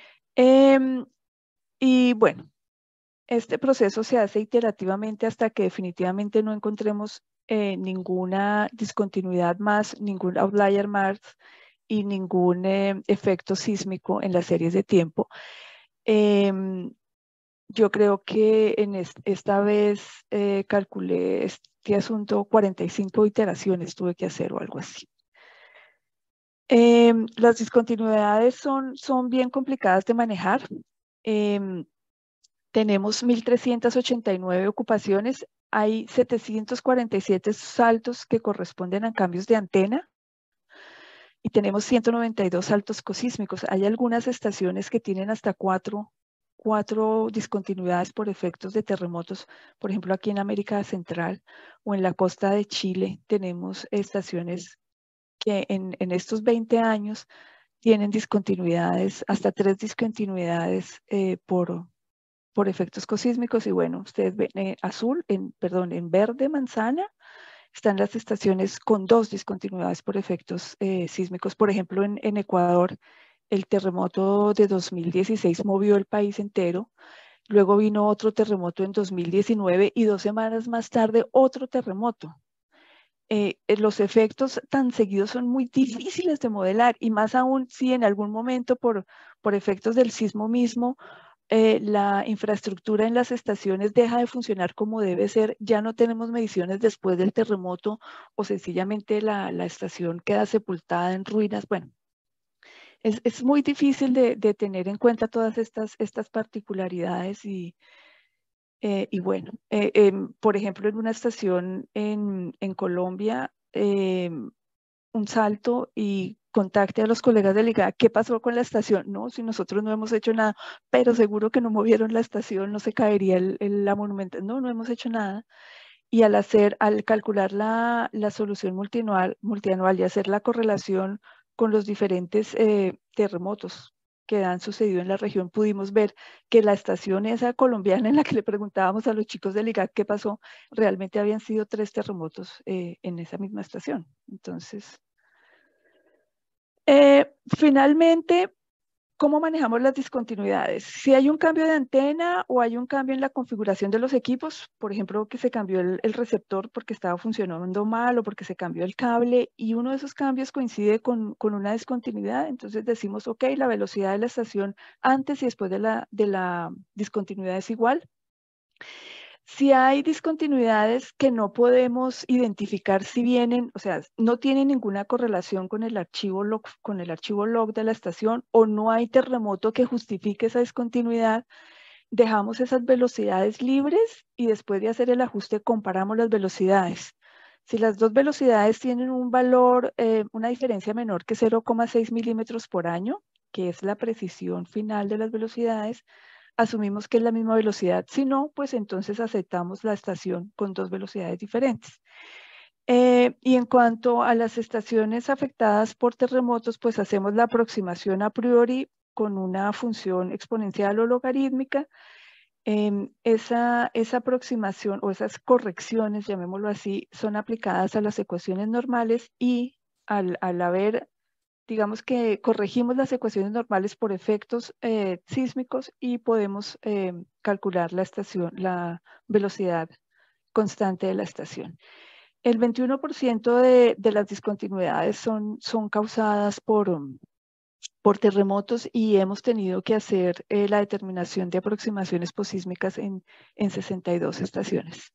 Y bueno, este proceso se hace iterativamente hasta que definitivamente no encontremos ninguna discontinuidad más, ningún outlier más y ningún efecto sísmico en las series de tiempo. yo creo que esta vez calculé este asunto 45 iteraciones tuve que hacer o algo así. Las discontinuidades son bien complicadas de manejar. Tenemos 1.389 ocupaciones. Hay 747 saltos que corresponden a cambios de antena y tenemos 192 saltos cosísmicos. Hay algunas estaciones que tienen hasta cuatro discontinuidades por efectos de terremotos. Por ejemplo, aquí en América Central o en la costa de Chile tenemos estaciones que en estos 20 años tienen discontinuidades, hasta 3 discontinuidades por efectos cosísmicos. Y bueno, ustedes ven en verde manzana están las estaciones con 2 discontinuidades por efectos sísmicos. Por ejemplo, en Ecuador, el terremoto de 2016 movió el país entero. Luego vino otro terremoto en 2019 y 2 semanas más tarde otro terremoto. Los efectos tan seguidos son muy difíciles de modelar y más aún si en algún momento por efectos del sismo mismo la infraestructura en las estaciones deja de funcionar como debe ser, ya no tenemos mediciones después del terremoto o sencillamente la estación queda sepultada en ruinas. Bueno, es muy difícil de tener en cuenta todas estas particularidades y bueno, por ejemplo, en una estación en Colombia, un salto y contacte a los colegas del IGA, ¿qué pasó con la estación? No, si nosotros no hemos hecho nada, pero seguro que no movieron la estación, no se caería la monumento. No, no hemos hecho nada. Y al calcular la solución multianual y hacer la correlación con los diferentes terremotos que han sucedido en la región, pudimos ver que la estación esa colombiana en la que le preguntábamos a los chicos del IGAC qué pasó, realmente habían sido 3 terremotos en esa misma estación. Entonces, finalmente, ¿cómo manejamos las discontinuidades? Si hay un cambio de antena o hay un cambio en la configuración de los equipos, por ejemplo, que se cambió el receptor porque estaba funcionando mal o porque se cambió el cable y uno de esos cambios coincide con una discontinuidad, entonces decimos, ok, la velocidad de la estación antes y después de la discontinuidad es igual. Si hay discontinuidades que no podemos identificar si vienen, o sea, no tienen ninguna correlación con el archivo log de la estación o no hay terremoto que justifique esa discontinuidad, dejamos esas velocidades libres y después de hacer el ajuste comparamos las velocidades. Si las dos velocidades tienen un valor, una diferencia menor que 0,6 milímetros por año, que es la precisión final de las velocidades, asumimos que es la misma velocidad. Si no, pues entonces aceptamos la estación con 2 velocidades diferentes. Y en cuanto a las estaciones afectadas por terremotos, pues hacemos la aproximación a priori con una función exponencial o logarítmica. Esa aproximación o esas correcciones, llamémoslo así, son aplicadas a las ecuaciones normales y al haber, digamos que corregimos las ecuaciones normales por efectos sísmicos y podemos calcular la velocidad constante de la estación. El 21% de las discontinuidades son causadas por terremotos y hemos tenido que hacer la determinación de aproximaciones posísmicas en 62 estaciones.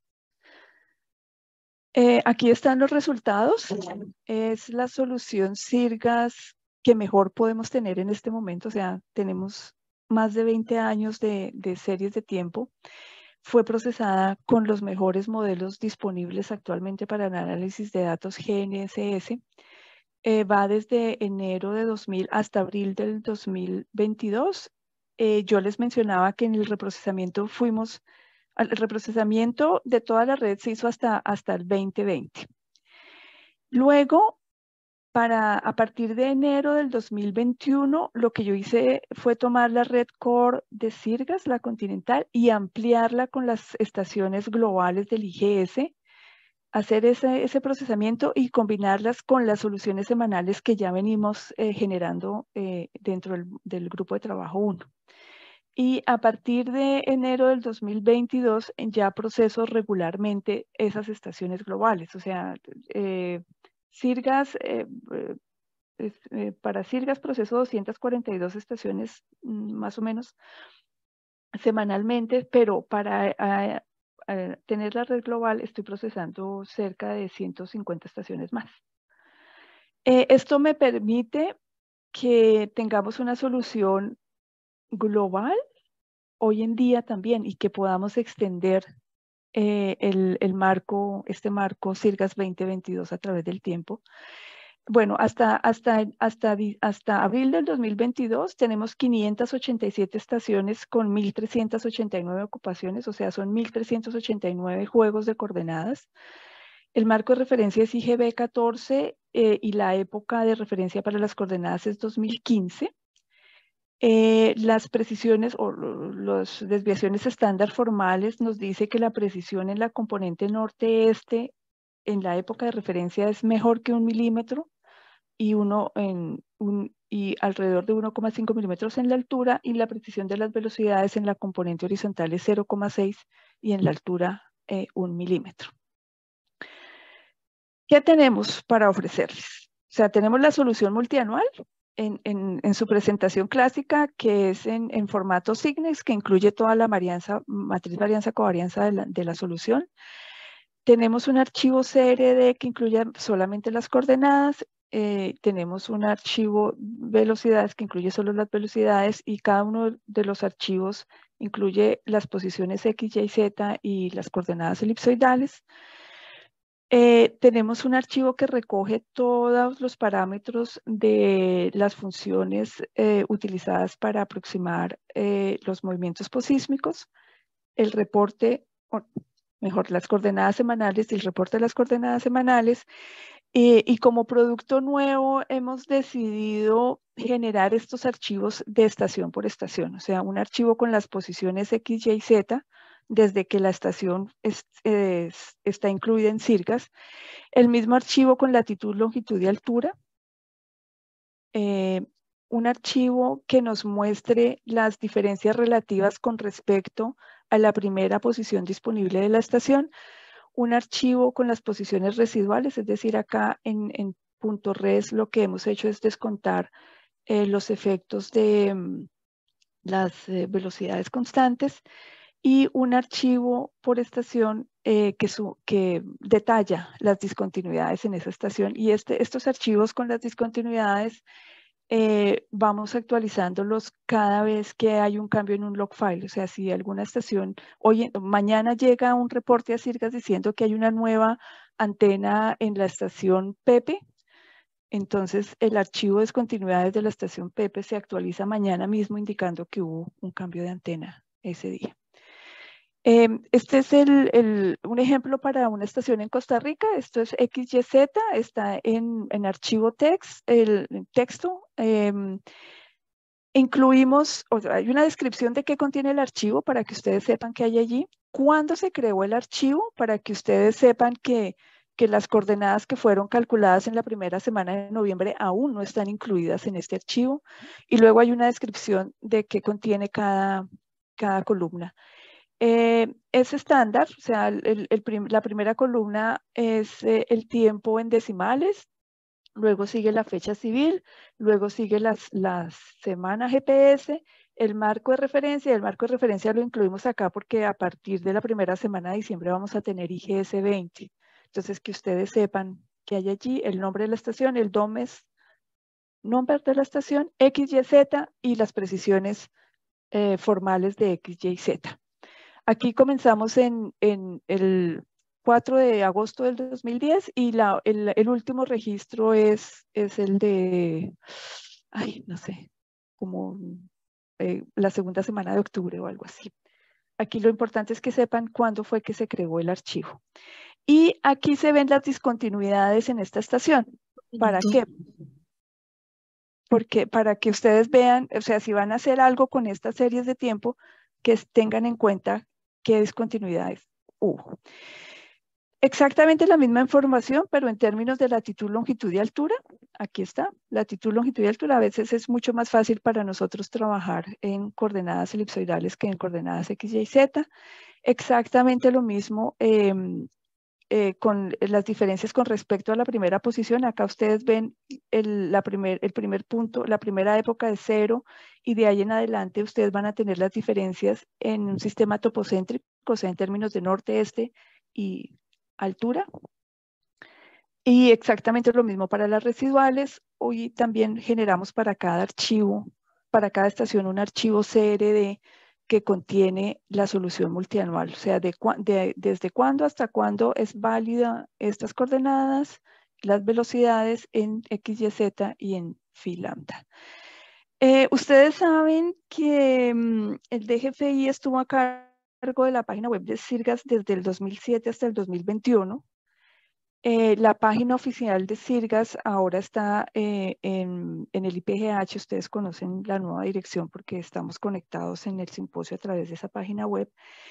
Aquí están los resultados. Es la solución Sirgas que mejor podemos tener en este momento. O sea, tenemos más de 20 años de series de tiempo. Fue procesada con los mejores modelos disponibles actualmente para el análisis de datos GNSS. Va desde enero de 2000 hasta abril del 2022. Yo les mencionaba que en el reprocesamiento el reprocesamiento de toda la red se hizo hasta el 2020. Luego, a partir de enero del 2021, lo que yo hice fue tomar la red core de Sirgas, la continental, y ampliarla con las estaciones globales del IGS, hacer ese procesamiento y combinarlas con las soluciones semanales que ya venimos generando dentro del grupo de trabajo 1. Y a partir de enero del 2022 ya proceso regularmente esas estaciones globales. O sea, Sirgas, para Sirgas proceso 242 estaciones más o menos semanalmente, pero para tener la red global estoy procesando cerca de 150 estaciones más. Esto me permite que tengamos una solución global hoy en día también y que podamos extender el marco, este marco CIRGAS 2022 a través del tiempo. Bueno, hasta abril del 2022 tenemos 587 estaciones con 1.389 ocupaciones, o sea, son 1.389 juegos de coordenadas. El marco de referencia es IGB 14 y la época de referencia para las coordenadas es 2015. Las precisiones o las desviaciones estándar formales nos dice que la precisión en la componente norte-este en la época de referencia es mejor que 1 milímetro y alrededor de 1,5 milímetros en la altura, y la precisión de las velocidades en la componente horizontal es 0,6 y en la altura 1 milímetro. ¿Qué tenemos para ofrecerles? O sea, tenemos la solución multianual en su presentación clásica, que es en formato Signex, que incluye toda la matriz varianza-covarianza de la solución. Tenemos un archivo CRD que incluye solamente las coordenadas. Tenemos un archivo velocidades que incluye solo las velocidades, y cada uno de los archivos incluye las posiciones X, Y, Z y las coordenadas elipsoidales. Tenemos un archivo que recoge todos los parámetros de las funciones utilizadas para aproximar los movimientos posísmicos, el reporte, mejor, las coordenadas semanales y el reporte de las coordenadas semanales. Y como producto nuevo hemos decidido generar estos archivos de estación por estación, o sea, un archivo con las posiciones X, Y, Z, desde que la estación está incluida en CIRGAS, el mismo archivo con latitud, longitud y altura, un archivo que nos muestre las diferencias relativas con respecto a la primera posición disponible de la estación, un archivo con las posiciones residuales, es decir, acá en punto res lo que hemos hecho es descontar los efectos de las velocidades constantes, y un archivo por estación que detalla las discontinuidades en esa estación. Y estos archivos con las discontinuidades vamos actualizándolos cada vez que hay un cambio en un log file. O sea, si alguna estación, mañana llega un reporte a CIRGAS diciendo que hay una nueva antena en la estación Pepe, entonces el archivo de discontinuidades de la estación Pepe se actualiza mañana mismo indicando que hubo un cambio de antena ese día. Este es un ejemplo para una estación en Costa Rica. Esto es XYZ, está en archivo texto. Incluimos, hay una descripción de qué contiene el archivo para que ustedes sepan qué hay allí. Cuándo se creó el archivo para que ustedes sepan que las coordenadas que fueron calculadas en la primera semana de noviembre aún no están incluidas en este archivo. Y luego hay una descripción de qué contiene cada columna. Es estándar, o sea, la primera columna es el tiempo en decimales, luego sigue la fecha civil, luego sigue las semanas GPS, el marco de referencia. Y el marco de referencia lo incluimos acá porque a partir de la primera semana de diciembre vamos a tener IGS 20. Entonces, que ustedes sepan que hay allí el nombre de la estación, el DOM es nombre de la estación, X, Y, Z y las precisiones formales de X, Y, Z. Aquí comenzamos en el 4 de agosto del 2010 y el último registro es el de, no sé, como la segunda semana de octubre o algo así. Aquí lo importante es que sepan cuándo fue que se creó el archivo. Y aquí se ven las discontinuidades en esta estación. ¿Para qué? Porque para que ustedes vean, o sea, si van a hacer algo con estas series de tiempo, que tengan en cuenta qué discontinuidades hubo. Exactamente la misma información, pero en términos de latitud, longitud y altura. Aquí está, latitud, longitud y altura. A veces es mucho más fácil para nosotros trabajar en coordenadas elipsoidales que en coordenadas X, Y, Z. Exactamente lo mismo con las diferencias con respecto a la primera posición. Acá ustedes ven el primer punto, la primera época de 0, y de ahí en adelante ustedes van a tener las diferencias en un sistema topocéntrico, o sea, en términos de norte, este y altura. Y exactamente lo mismo para las residuales. Hoy también generamos para cada archivo, para cada estación, un archivo CRD que contiene la solución multianual, o sea, desde cuándo hasta cuándo es válida estas coordenadas, las velocidades en X, Y, Z y en phi lambda. Ustedes saben que el DGFI estuvo a cargo de la página web de SIRGAS desde el 2007 hasta el 2021. La página oficial de SIRGAS ahora está en el IPGH. Ustedes conocen la nueva dirección porque estamos conectados en el simposio a través de esa página web.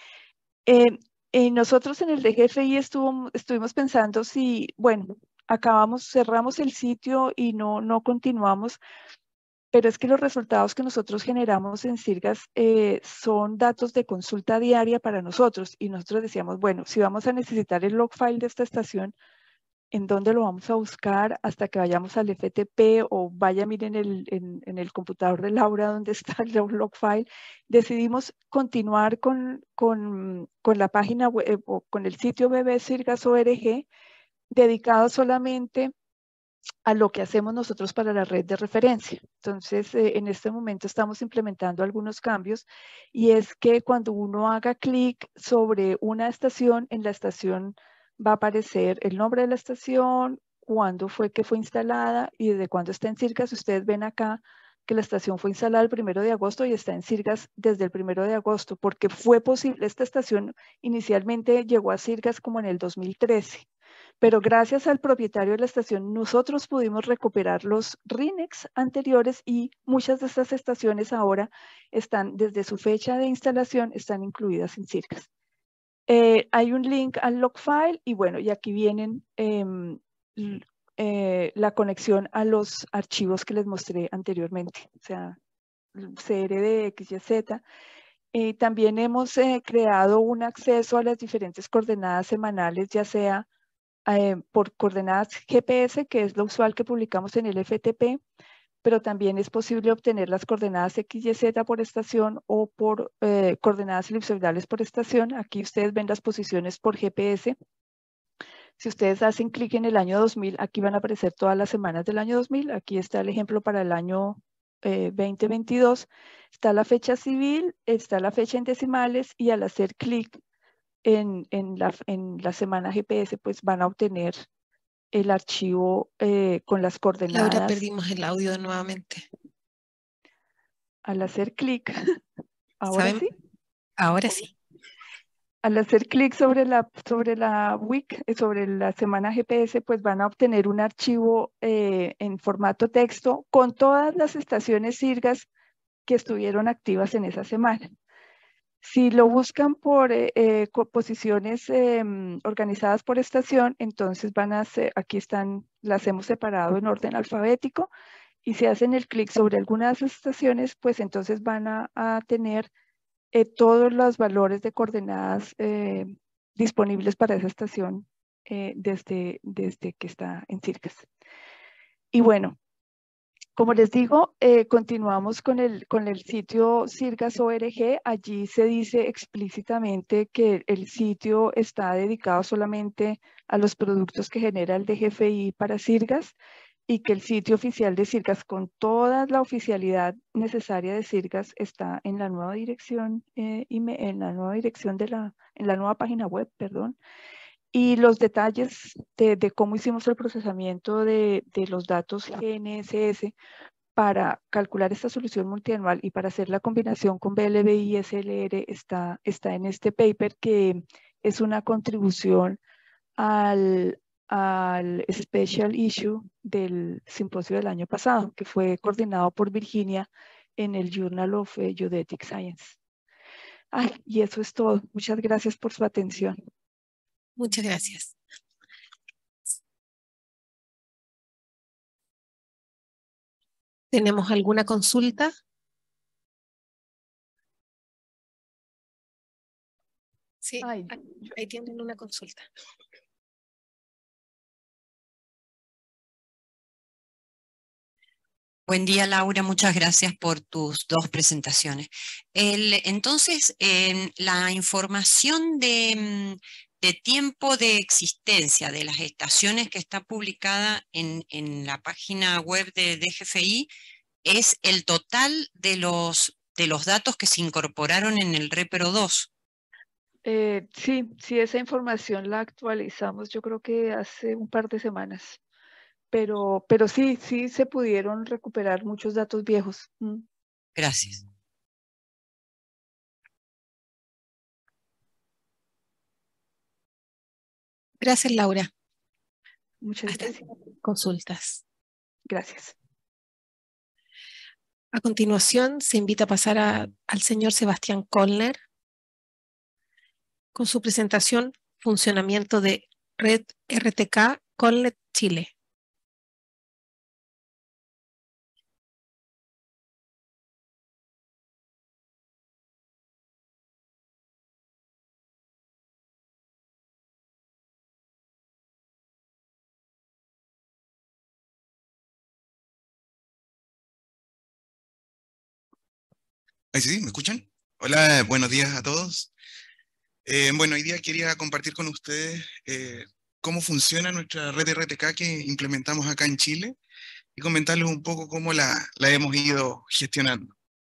Nosotros en el DGFI estuvimos pensando si, bueno, cerramos el sitio y no continuamos, pero es que los resultados que nosotros generamos en SIRGAS son datos de consulta diaria para nosotros, y nosotros decíamos, bueno, si vamos a necesitar el log file de esta estación, ¿en dónde lo vamos a buscar hasta que vayamos al FTP o vaya, miren en el computador de Laura donde está el log file? Decidimos continuar con la página web o con el sitio bbsirgas.org, dedicado solamente a lo que hacemos nosotros para la red de referencia. Entonces, en este momento estamos implementando algunos cambios, y es que cuando uno haga clic sobre una estación, en la estación va a aparecer el nombre de la estación, cuándo fue que fue instalada y desde cuándo está en SIRGAS. Ustedes ven acá que la estación fue instalada el 1 de agosto y está en SIRGAS desde el 1 de agosto, porque fue posible. Esta estación inicialmente llegó a SIRGAS como en el 2013. Pero gracias al propietario de la estación, nosotros pudimos recuperar los RINEX anteriores, y muchas de estas estaciones ahora están, desde su fecha de instalación, están incluidas en SIRGAS. Hay un link al log file, y bueno, y aquí vienen la conexión a los archivos que les mostré anteriormente, o sea, CRD, X, Y, Z. También hemos creado un acceso a las diferentes coordenadas semanales, ya sea por coordenadas GPS, que es lo usual que publicamos en el FTP, pero también es posible obtener las coordenadas X, Y, Z por estación, o por coordenadas elipsoidales por estación. Aquí ustedes ven las posiciones por GPS. Si ustedes hacen clic en el año 2000, aquí van a aparecer todas las semanas del año 2000. Aquí está el ejemplo para el año 2022. Está la fecha civil, está la fecha en decimales, y al hacer clic en la semana GPS, pues van a obtener el archivo con las coordenadas. Laura, perdimos el audio nuevamente. Al hacer clic, ¿ahora sí? Ahora sí. Al hacer clic sobre la week, sobre la semana GPS, pues van a obtener un archivo en formato texto con todas las estaciones SIRGAS que estuvieron activas en esa semana. Si lo buscan por posiciones organizadas por estación, entonces van a hacer, aquí están, las hemos separado en orden alfabético, y si hacen el clic sobre alguna de esas estaciones, pues entonces van a tener todos los valores de coordenadas disponibles para esa estación desde que está en SIRGAS. Y bueno, como les digo, continuamos con el sitio SIRGAS.org. Allí se dice explícitamente que el sitio está dedicado solamente a los productos que genera el DGFI para SIRGAS, y que el sitio oficial de SIRGAS, con toda la oficialidad necesaria de SIRGAS, está en la nueva dirección, en la nueva página web, perdón. Y los detalles de cómo hicimos el procesamiento de los datos GNSS para calcular esta solución multianual y para hacer la combinación con BLBI y SLR está en este paper, que es una contribución al special issue del simposio del año pasado, que fue coordinado por Virginia en el Journal of Geodetic Science. Y eso es todo. Muchas gracias por su atención. Muchas gracias. ¿Tenemos alguna consulta? Sí, ahí tienen una consulta. Buen día, Laura. Muchas gracias por tus dos presentaciones. Entonces, la información de tiempo de existencia de las estaciones que está publicada en la página web de DGFI es el total de los datos que se incorporaron en el REPRO 2. Sí, esa información la actualizamos yo creo que hace un par de semanas. Pero sí se pudieron recuperar muchos datos viejos. Gracias. Gracias, Laura. Muchas gracias. Consultas. Gracias. A continuación, se invita a pasar al señor Sebastián Kollner con su presentación Funcionamiento de Red RTK Colnet Chile. Ahí sí, ¿me escuchan? Hola, buenos días a todos. Bueno, hoy día quería compartir con ustedes cómo funciona nuestra red RTK que implementamos acá en Chile y comentarles un poco cómo la hemos ido gestionando.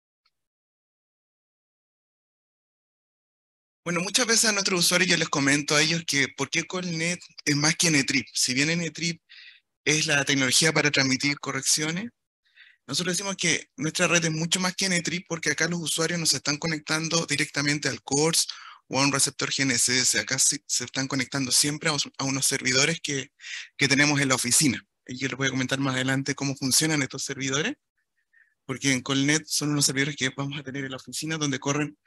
Bueno, muchas veces a nuestros usuarios yo les comento a ellos que por qué Colnet es más que NetTrip. Si bien NetTrip es la tecnología para transmitir correcciones, nosotros decimos que nuestra red es mucho más que NetTrip porque acá los usuarios nos están conectando directamente al CORS o a un receptor GNSS. Acá se están conectando siempre a unos servidores que tenemos en la oficina. Y yo les voy a comentar más adelante cómo funcionan estos servidores, porque en Colnet son unos servidores que vamos a tener en la oficina donde corren.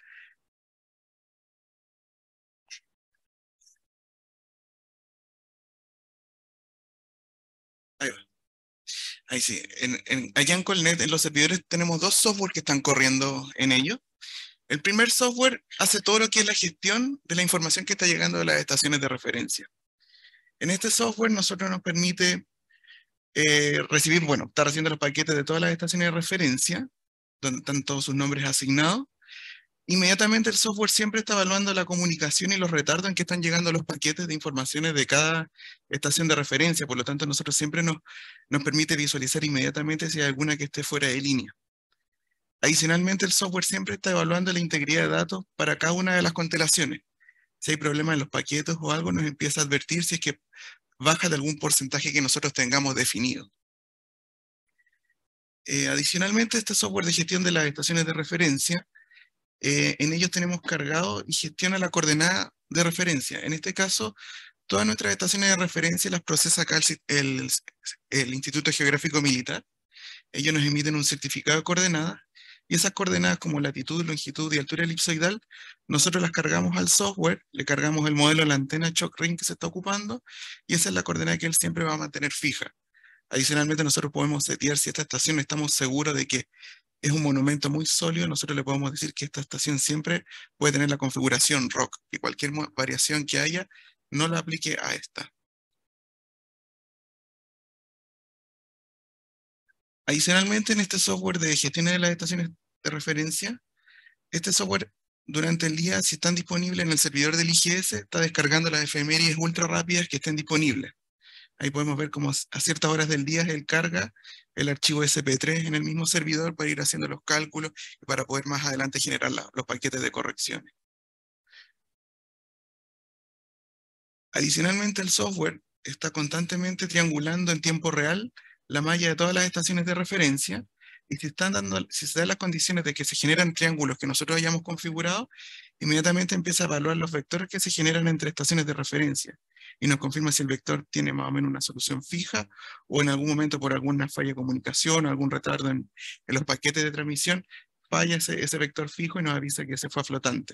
Ahí va. Ahí sí. Allá en Colnet, en los servidores, tenemos dos software que están corriendo en ellos. El primer software hace todo lo que es la gestión de la información que está llegando de las estaciones de referencia. En este software nosotros nos permite recibir, bueno, estar haciendo los paquetes de todas las estaciones de referencia, donde están todos sus nombres asignados. Inmediatamente el software siempre está evaluando la comunicación y los retardos en que están llegando los paquetes de informaciones de cada estación de referencia. Por lo tanto, nosotros siempre nos permite visualizar inmediatamente si hay alguna que esté fuera de línea. Adicionalmente, el software siempre está evaluando la integridad de datos para cada una de las constelaciones. Si hay problemas en los paquetes o algo, nos empieza a advertir si es que baja de algún porcentaje que nosotros tengamos definido. Adicionalmente, este software de gestión de las estaciones de referencia, en ellos tenemos cargado y gestiona la coordenada de referencia. En este caso, todas nuestras estaciones de referencia las procesa acá el Instituto Geográfico Militar. Ellos nos emiten un certificado de coordenadas, y esas coordenadas como latitud, longitud y altura elipsoidal, nosotros las cargamos al software, le cargamos el modelo de la antena shock ring que se está ocupando, y esa es la coordenada que él siempre va a mantener fija. Adicionalmente, nosotros podemos setear si esta estación estamos seguros de que es un monumento muy sólido, nosotros le podemos decir que esta estación siempre puede tener la configuración ROC, y cualquier variación que haya, no la aplique a esta. Adicionalmente, en este software de gestión de las estaciones de referencia, este software durante el día, si están disponibles en el servidor del IGS, está descargando las efemérides ultra rápidas que estén disponibles. Ahí podemos ver cómo a ciertas horas del día él carga el archivo SP3 en el mismo servidor para ir haciendo los cálculos y para poder más adelante generar los paquetes de correcciones. Adicionalmente, el software está constantemente triangulando en tiempo real la malla de todas las estaciones de referencia, y si se dan las condiciones de que se generan triángulos que nosotros hayamos configurado, inmediatamente empieza a evaluar los vectores que se generan entre estaciones de referencia y nos confirma si el vector tiene más o menos una solución fija o en algún momento por alguna falla de comunicación o algún retardo en los paquetes de transmisión, falla ese vector fijo y nos avisa que se fue a flotante.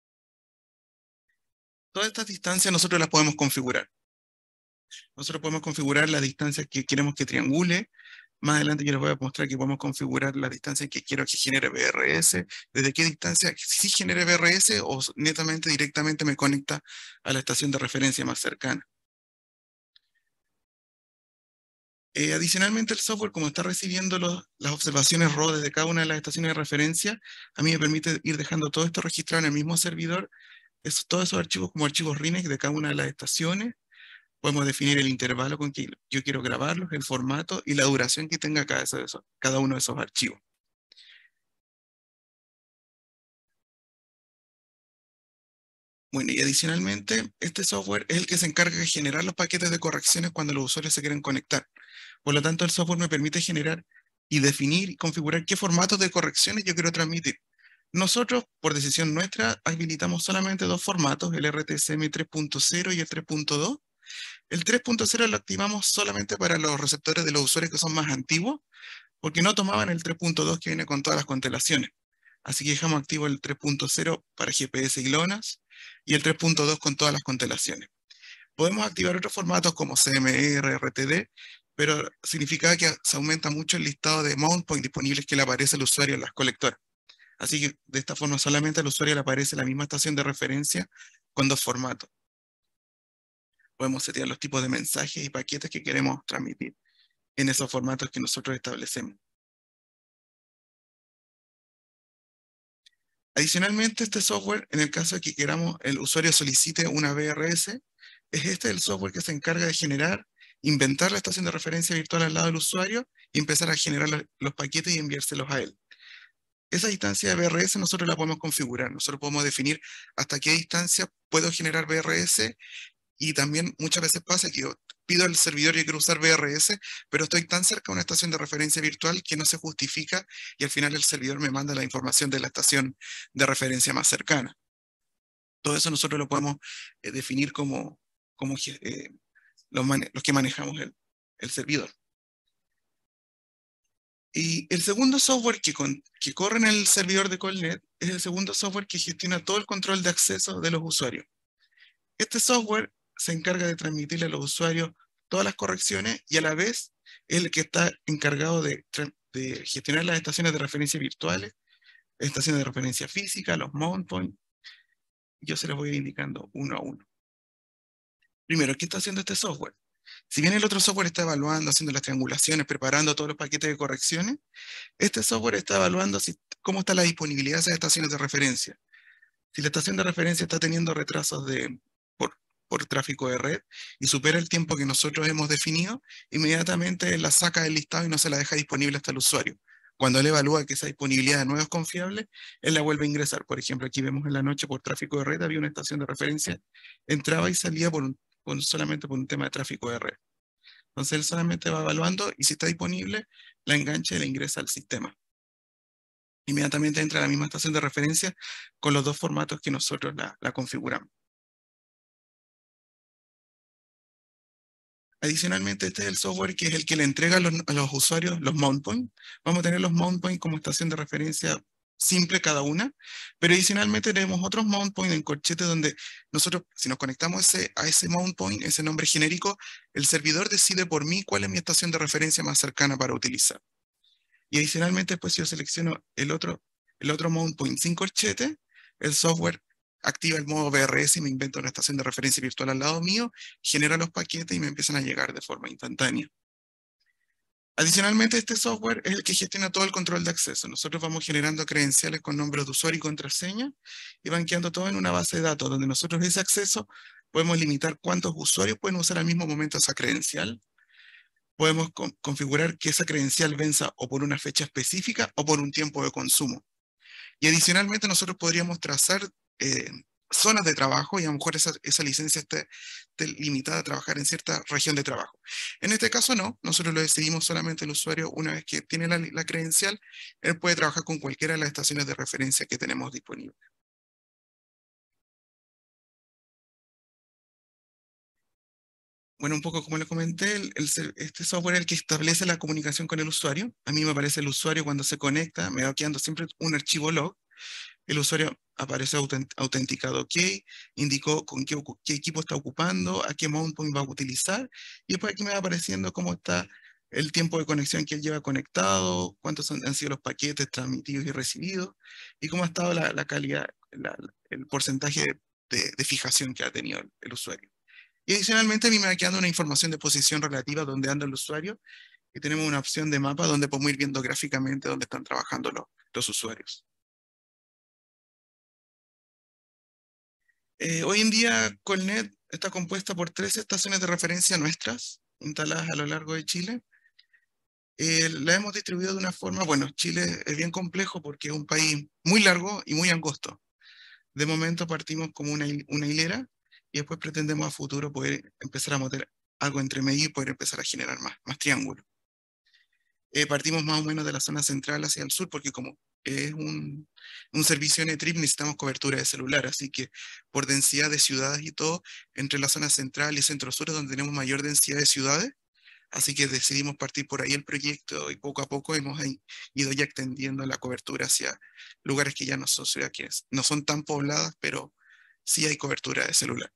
Todas estas distancias nosotros las podemos configurar. Nosotros podemos configurar las distancias que queremos que triangule. Más adelante yo les voy a mostrar que podemos configurar la distancia que quiero que genere BRS, desde qué distancia sí genere BRS o netamente directamente me conecta a la estación de referencia más cercana. Adicionalmente, el software, como está recibiendo las observaciones RAW desde cada una de las estaciones de referencia, a mí me permite ir dejando todo esto registrado en el mismo servidor, todos esos archivos como archivos RINEX de cada una de las estaciones. Podemos definir el intervalo con que yo quiero grabarlos, el formato y la duración que tenga cada uno de esos archivos. Bueno, y adicionalmente, este software es el que se encarga de generar los paquetes de correcciones cuando los usuarios se quieren conectar. Por lo tanto, el software me permite generar y definir y configurar qué formatos de correcciones yo quiero transmitir. Nosotros, por decisión nuestra, habilitamos solamente dos formatos, el RTSM 3.0 y el 3.2. El 3.0 lo activamos solamente para los receptores de los usuarios que son más antiguos, porque no tomaban el 3.2 que viene con todas las constelaciones. Así que dejamos activo el 3.0 para GPS y GLONASS y el 3.2 con todas las constelaciones. Podemos activar otros formatos como CMR, RTD, pero significa que se aumenta mucho el listado de mount point disponibles que le aparece al usuario en las colectoras. Así que de esta forma solamente al usuario le aparece la misma estación de referencia con dos formatos. Podemos setear los tipos de mensajes y paquetes que queremos transmitir en esos formatos que nosotros establecemos. Adicionalmente, este software, en el caso de que queramos el usuario solicite una BRS, es este el software que se encarga de generar, inventar la estación de referencia virtual al lado del usuario y empezar a generar los paquetes y enviárselos a él. Esa distancia de BRS nosotros la podemos configurar. Nosotros podemos definir hasta qué distancia puedo generar BRS, y también muchas veces pasa que yo pido al servidor que quiero usar BRS, pero estoy tan cerca de una estación de referencia virtual que no se justifica y al final el servidor me manda la información de la estación de referencia más cercana. Todo eso nosotros lo podemos definir como los que manejamos el servidor. Y el segundo software que corre en el servidor de Colnet es el segundo software que gestiona todo el control de acceso de los usuarios. Este software se encarga de transmitirle a los usuarios todas las correcciones y a la vez es el que está encargado de gestionar las estaciones de referencia virtuales, estaciones de referencia física, los mount points. Yo se los voy a ir indicando uno a uno. Primero, ¿qué está haciendo este software? Si bien el otro software está evaluando, haciendo las triangulaciones, preparando todos los paquetes de correcciones, este software está evaluando cómo está la disponibilidad de esas estaciones de referencia. Si la estación de referencia está teniendo retrasos por tráfico de red y supera el tiempo que nosotros hemos definido, inmediatamente la saca del listado y no se la deja disponible hasta el usuario. Cuando él evalúa que esa disponibilidad de nuevo es confiable, él la vuelve a ingresar. Por ejemplo, aquí vemos en la noche por tráfico de red, había una estación de referencia, entraba y salía solamente por un tema de tráfico de red. Entonces él solamente va evaluando y si está disponible, la engancha y la ingresa al sistema. Inmediatamente entra a la misma estación de referencia con los dos formatos que nosotros la configuramos. Adicionalmente, este es el software que es el que le entrega a los usuarios los mount points. Vamos a tener los mount points como estación de referencia simple cada una, pero adicionalmente tenemos otros mount points en corchete donde nosotros, si nos conectamos a ese mount point, ese nombre genérico, el servidor decide por mí cuál es mi estación de referencia más cercana para utilizar. Y adicionalmente, después si yo selecciono el otro mount point sin corchete, el software activa el modo BRS y me inventa una estación de referencia virtual al lado mío, genera los paquetes y me empiezan a llegar de forma instantánea. Adicionalmente, este software es el que gestiona todo el control de acceso. Nosotros vamos generando credenciales con nombres de usuario y contraseña y van quedando todo en una base de datos donde nosotros ese acceso podemos limitar cuántos usuarios pueden usar al mismo momento esa credencial. Podemos configurar que esa credencial venza o por una fecha específica o por un tiempo de consumo. Y adicionalmente nosotros podríamos trazar zonas de trabajo y a lo mejor esa licencia esté limitada a trabajar en cierta región de trabajo. En este caso no, nosotros lo decidimos solamente el usuario una vez que tiene la credencial, él puede trabajar con cualquiera de las estaciones de referencia que tenemos disponibles. Bueno, un poco como les comenté, este software es el que establece la comunicación con el usuario. A mí me aparece el usuario cuando se conecta, me va quedando siempre un archivo log. El usuario aparece autenticado OK, indicó con qué equipo está ocupando, a qué mount point va a utilizar, y después aquí me va apareciendo cómo está el tiempo de conexión que él lleva conectado, cuántos han sido los paquetes transmitidos y recibidos, y cómo ha estado la calidad, el porcentaje de fijación que ha tenido el usuario. Y adicionalmente a mí me va quedando una información de posición relativa donde anda el usuario, y tenemos una opción de mapa donde podemos ir viendo gráficamente dónde están trabajando los usuarios. Hoy en día Colnet está compuesta por 3 estaciones de referencia nuestras, instaladas a lo largo de Chile. La hemos distribuido de una forma, bueno, Chile es bien complejo porque es un país muy largo y muy angosto. De momento partimos como una hilera y después pretendemos a futuro poder empezar a meter algo entre medio y poder empezar a generar más triángulos. Partimos más o menos de la zona central hacia el sur porque como es un servicio N-Trip necesitamos cobertura de celular, así que por densidad de ciudades y todo, entre la zona central y centro-sur es donde tenemos mayor densidad de ciudades. Así que decidimos partir por ahí el proyecto y poco a poco hemos ido ya extendiendo la cobertura hacia lugares que ya no son ciudades, que no son tan pobladas, pero sí hay cobertura de celular.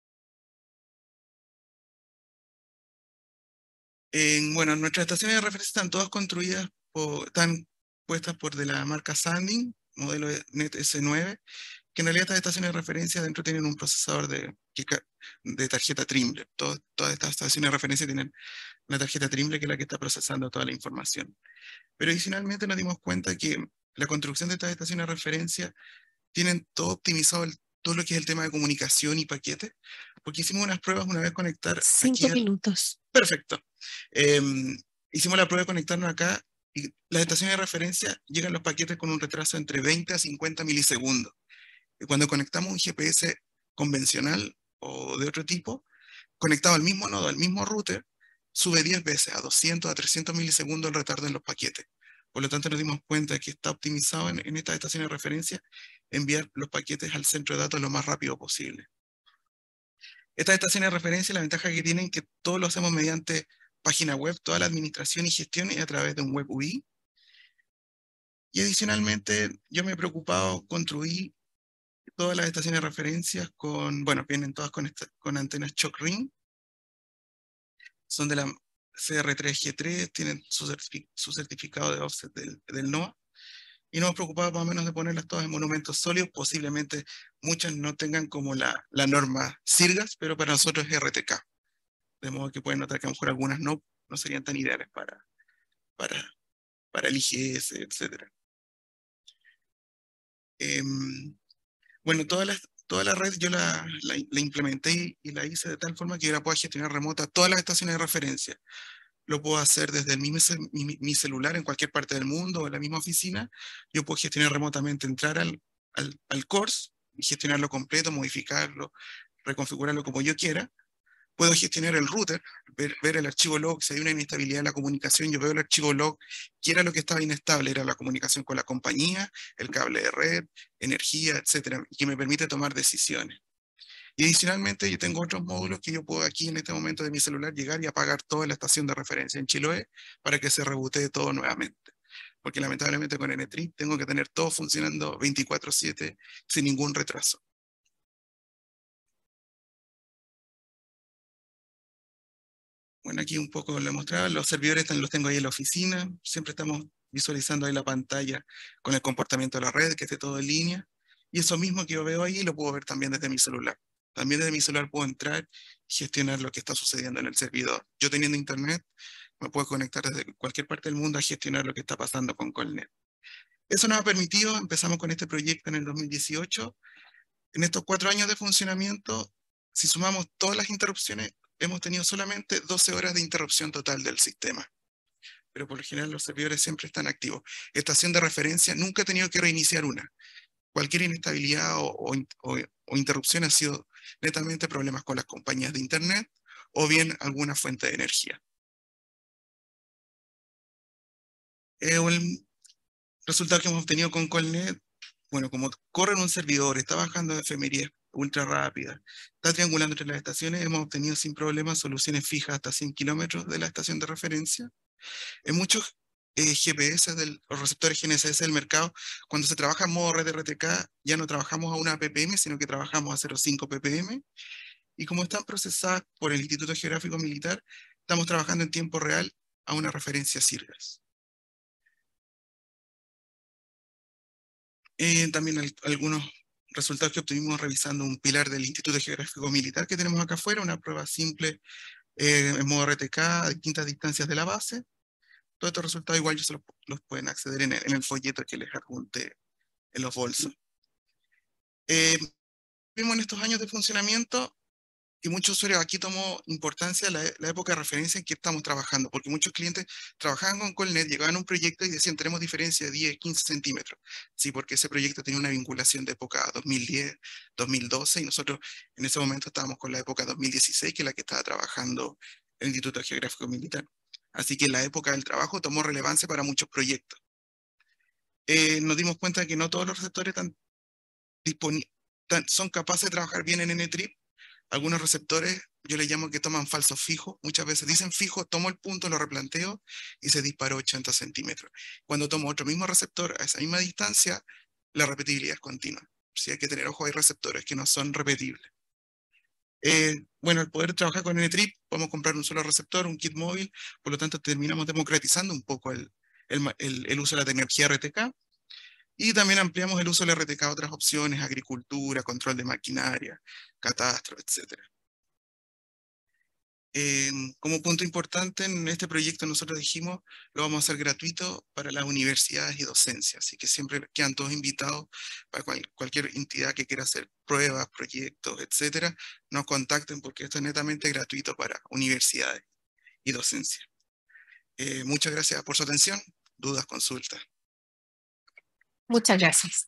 Bueno, nuestras estaciones de referencia están todas construidas, están puestas por de la marca Sanding, modelo Net S9, que en realidad estas estaciones de referencia dentro tienen un procesador de tarjeta Trimble. Todas estas estaciones de referencia tienen una tarjeta Trimble que es la que está procesando toda la información. Pero adicionalmente nos dimos cuenta que la construcción de estas estaciones de referencia tienen todo optimizado, todo lo que es el tema de comunicación y paquetes, porque hicimos unas pruebas una vez conectar 5 aquí. minutos. Perfecto. Hicimos la prueba de conectarnos acá y las estaciones de referencia llegan los paquetes con un retraso entre 20 a 50 milisegundos. Y cuando conectamos un GPS convencional o de otro tipo, conectado al mismo nodo, al mismo router, sube 10 veces, a 200, a 300 milisegundos el retardo en los paquetes. Por lo tanto, nos dimos cuenta que está optimizado en estas estaciones de referencia enviar los paquetes al centro de datos lo más rápido posible. Estas estaciones de referencia, la ventaja que tienen es que todo lo hacemos mediante página web, toda la administración y gestión es a través de un web UI. Y adicionalmente, yo me he preocupado construir todas las estaciones de referencia bueno, vienen todas con antenas Shock Ring. Son de la CR3G3, tienen su certificado de offset del NOAA. Y nos hemos preocupado más o menos de ponerlas todas en monumentos sólidos. Posiblemente muchas no tengan como la norma CIRGAS, pero para nosotros es RTK. De modo que pueden notar que a lo mejor algunas no serían tan ideales para el IGS, etc. Bueno, toda la red yo la implementé y la hice de tal forma que yo la pueda gestionar remota todas las estaciones de referencia. Lo puedo hacer desde mi celular en cualquier parte del mundo o en la misma oficina. Yo puedo gestionar remotamente, entrar al course, y gestionarlo completo, modificarlo, reconfigurarlo como yo quiera. Puedo gestionar el router, ver el archivo log, si hay una inestabilidad en la comunicación, yo veo el archivo log, qué era lo que estaba inestable, era la comunicación con la compañía, el cable de red, energía, etcétera, y que me permite tomar decisiones. Y adicionalmente yo tengo otros módulos que yo puedo aquí en este momento de mi celular llegar y apagar toda la estación de referencia en Chiloé para que se rebotee todo nuevamente. Porque lamentablemente con N-Trip tengo que tener todo funcionando 24/7 sin ningún retraso. Bueno, aquí un poco lo he mostrado, los servidores los tengo ahí en la oficina, siempre estamos visualizando ahí la pantalla con el comportamiento de la red, que esté todo en línea, y eso mismo que yo veo ahí lo puedo ver también desde mi celular. También desde mi celular puedo entrar y gestionar lo que está sucediendo en el servidor. Yo teniendo internet, me puedo conectar desde cualquier parte del mundo a gestionar lo que está pasando con Colnet. Eso nos ha permitido, empezamos con este proyecto en el 2018, en estos 4 años de funcionamiento, si sumamos todas las interrupciones, hemos tenido solamente 12 horas de interrupción total del sistema. Pero por lo general los servidores siempre están activos. Estación de referencia, nunca he tenido que reiniciar una. Cualquier inestabilidad o interrupción ha sido netamente problemas con las compañías de internet o bien alguna fuente de energía. El resultado que hemos obtenido con Colnet, bueno, como corre en un servidor, está bajando de efemerías ultra rápida, está triangulando entre las estaciones, hemos obtenido sin problemas soluciones fijas hasta 100 kilómetros de la estación de referencia. En muchos GPS, los receptores GNSS del mercado, cuando se trabaja en modo red RTK, ya no trabajamos a 1 ppm, sino que trabajamos a 0,5 ppm. Y como están procesadas por el Instituto Geográfico Militar, estamos trabajando en tiempo real a una referencia CIRGAS. También algunos resultados que obtuvimos revisando un pilar del Instituto Geográfico Militar que tenemos acá afuera, una prueba simple en modo RTK a distintas distancias de la base. Todos estos resultados igual ya los pueden acceder en el folleto que les adjunté en los bolsos. Vimos en estos años de funcionamiento que muchos usuarios, aquí tomó importancia la época de referencia en que estamos trabajando, porque muchos clientes trabajaban con Colnet, llegaban a un proyecto y decían, tenemos diferencia de 10, 15 centímetros. Sí, porque ese proyecto tenía una vinculación de época 2010, 2012, y nosotros en ese momento estábamos con la época 2016, que es la que estaba trabajando el Instituto Geográfico Militar. Así que la época del trabajo tomó relevancia para muchos proyectos. Nos dimos cuenta que no todos los receptores son capaces de trabajar bien en N-Trip. Algunos receptores, yo les llamo que toman falsos fijos. Muchas veces dicen fijo, tomo el punto, lo replanteo y se disparó 80 centímetros. Cuando tomo otro mismo receptor a esa misma distancia, la repetibilidad es continua. Sí, hay que tener ojo, hay receptores que no son repetibles. Bueno, al poder trabajar con N-Trip, podemos comprar un solo receptor, un kit móvil, por lo tanto terminamos democratizando un poco el uso de la tecnología RTK. Y también ampliamos el uso del RTK a otras opciones, agricultura, control de maquinaria, catastro, etc. Como punto importante en este proyecto nosotros dijimos, lo vamos a hacer gratuito para las universidades y docencia, así que siempre quedan todos invitados para cualquier entidad que quiera hacer pruebas, proyectos, etc. Nos contacten porque esto es netamente gratuito para universidades y docencia. Muchas gracias por su atención. Dudas, consultas. Muchas gracias.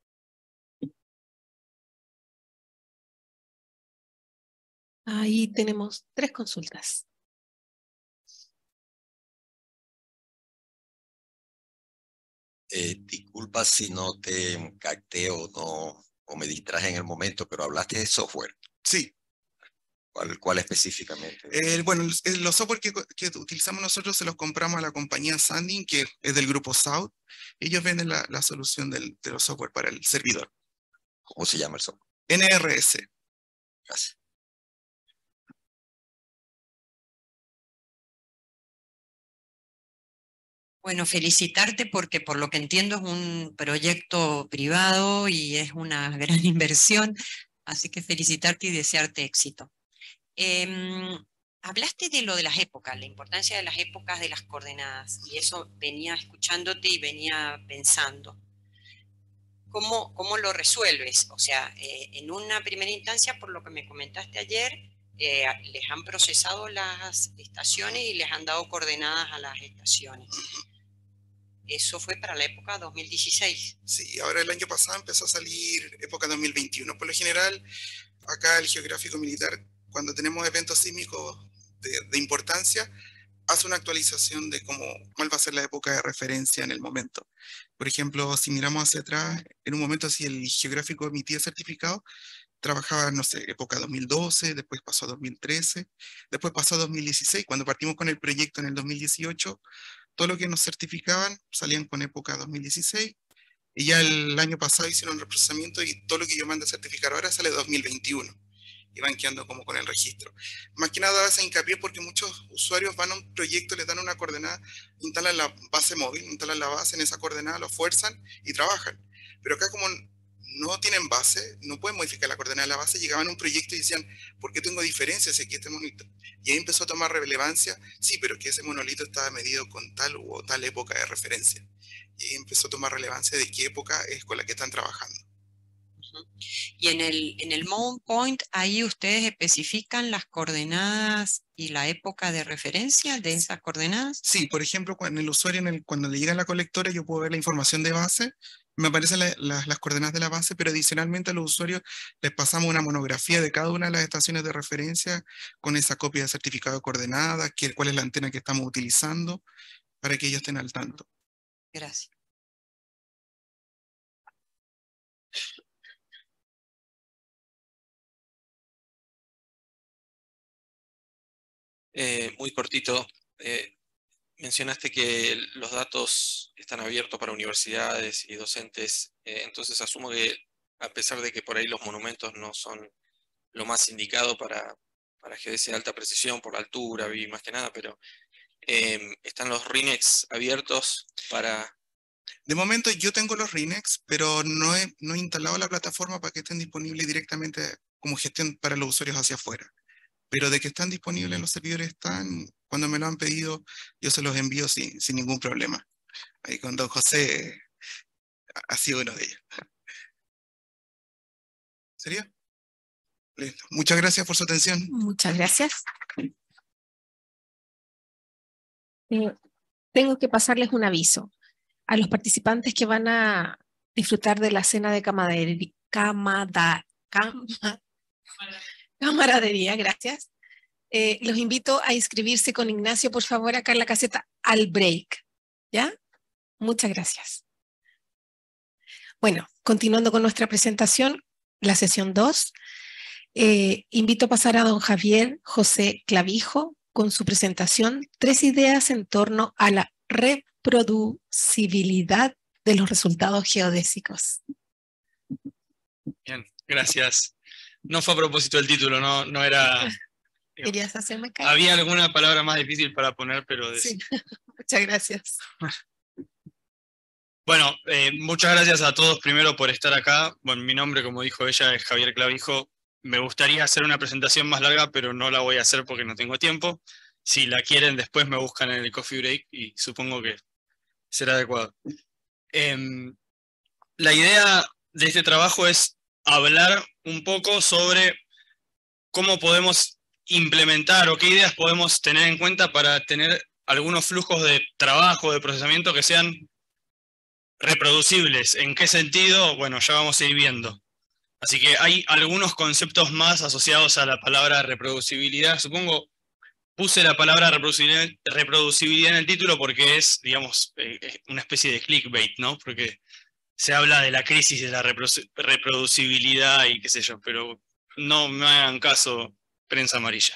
Ahí tenemos 3 consultas. Disculpa si no te capté o no, o me distraje en el momento, pero hablaste de software. Sí. ¿Cuál específicamente? Bueno, los software que utilizamos nosotros se los compramos a la compañía Sanding, que es del grupo South. Ellos venden la solución de los software para el servidor. ¿Cómo se llama el software? NRS. Gracias. Bueno, felicitarte porque por lo que entiendo es un proyecto privado y es una gran inversión, así que felicitarte y desearte éxito. Hablaste de lo de las épocas, la importancia de las épocas de las coordenadas, y eso venía escuchándote y venía pensando. ¿Cómo lo resuelves? O sea, en una primera instancia, por lo que me comentaste ayer, les han procesado las estaciones y les han dado coordenadas a las estaciones. Eso fue para la época 2016. Sí, ahora el año pasado empezó a salir época 2021. Por lo general, acá el Geográfico Militar, cuando tenemos eventos sísmicos de importancia, hace una actualización de cuál va a ser la época de referencia en el momento. Por ejemplo, si miramos hacia atrás, en un momento si el Geográfico emitía certificado, trabajaba, no sé, época 2012, después pasó a 2013, después pasó a 2016. Cuando partimos con el proyecto en el 2018, todo lo que nos certificaban salían con época 2016, y ya el año pasado hicieron un reprocesamiento y todo lo que yo mando a certificar ahora sale 2021. Y van quedando como con el registro. Más que nada hace hincapié porque muchos usuarios van a un proyecto, les dan una coordenada, instalan la base móvil, instalan la base en esa coordenada, lo fuerzan y trabajan. Pero acá como no tienen base, no pueden modificar la coordenada de la base, llegaban a un proyecto y decían, ¿por qué tengo diferencias aquí este monolito? Y ahí empezó a tomar relevancia, sí, pero que ese monolito estaba medido con tal o tal época de referencia. Y ahí empezó a tomar relevancia de qué época es con la que están trabajando. Y en el mount point, ahí ustedes especifican las coordenadas y la época de referencia de esas coordenadas. Sí, por ejemplo, cuando el usuario, cuando le llega a la colectora, yo puedo ver la información de base, me aparecen las coordenadas de la base, pero adicionalmente a los usuarios les pasamos una monografía de cada una de las estaciones de referencia con esa copia de certificado de coordenadas, cuál es la antena que estamos utilizando, para que ellos estén al tanto. Gracias. Muy cortito, mencionaste que los datos están abiertos para universidades y docentes, entonces asumo que a pesar de que por ahí los monumentos no son lo más indicado para geodesia de alta precisión por la altura, vi más que nada, pero están los RINEX abiertos para De momento yo tengo los RINEX, pero no he instalado la plataforma para que estén disponibles directamente como gestión para los usuarios hacia afuera. Pero de que están disponibles en los servidores están, cuando me lo han pedido, yo se los envío sin ningún problema. Ahí con don José ha sido uno de ellos. ¿Sería? Listo. Muchas gracias por su atención. Muchas gracias. Tengo que pasarles un aviso a los participantes que van a disfrutar de la cena de camaradería, gracias. Los invito a inscribirse con Ignacio, por favor, acá en la caseta al break. ¿Ya? Muchas gracias. Bueno, continuando con nuestra presentación, la sesión 2, invito a pasar a don Javier José Clavijo con su presentación 3 ideas en torno a la reproducibilidad de los resultados geodésicos. Bien, gracias. No fue a propósito del título, no era... ¿Querías hacerme caer? Había alguna palabra más difícil para poner, pero... Sí, muchas gracias. Bueno, muchas gracias a todos primero por estar acá. Bueno, mi nombre, como dijo ella, es Javier Clavijo. Me gustaría hacer una presentación más larga, pero no la voy a hacer porque no tengo tiempo. Si la quieren, después me buscan en el coffee break y supongo que será adecuado. La idea de este trabajo es hablar un poco sobre cómo podemos implementar o qué ideas podemos tener en cuenta para tener algunos flujos de trabajo, de procesamiento que sean reproducibles. ¿En qué sentido? Bueno, ya vamos a ir viendo. Así que hay algunos conceptos más asociados a la palabra reproducibilidad. Supongo puse la palabra reproducibilidad en el título porque es, digamos, una especie de clickbait, ¿no? Porque se habla de la crisis de la reproducibilidad y qué sé yo, pero no me hagan caso, prensa amarilla.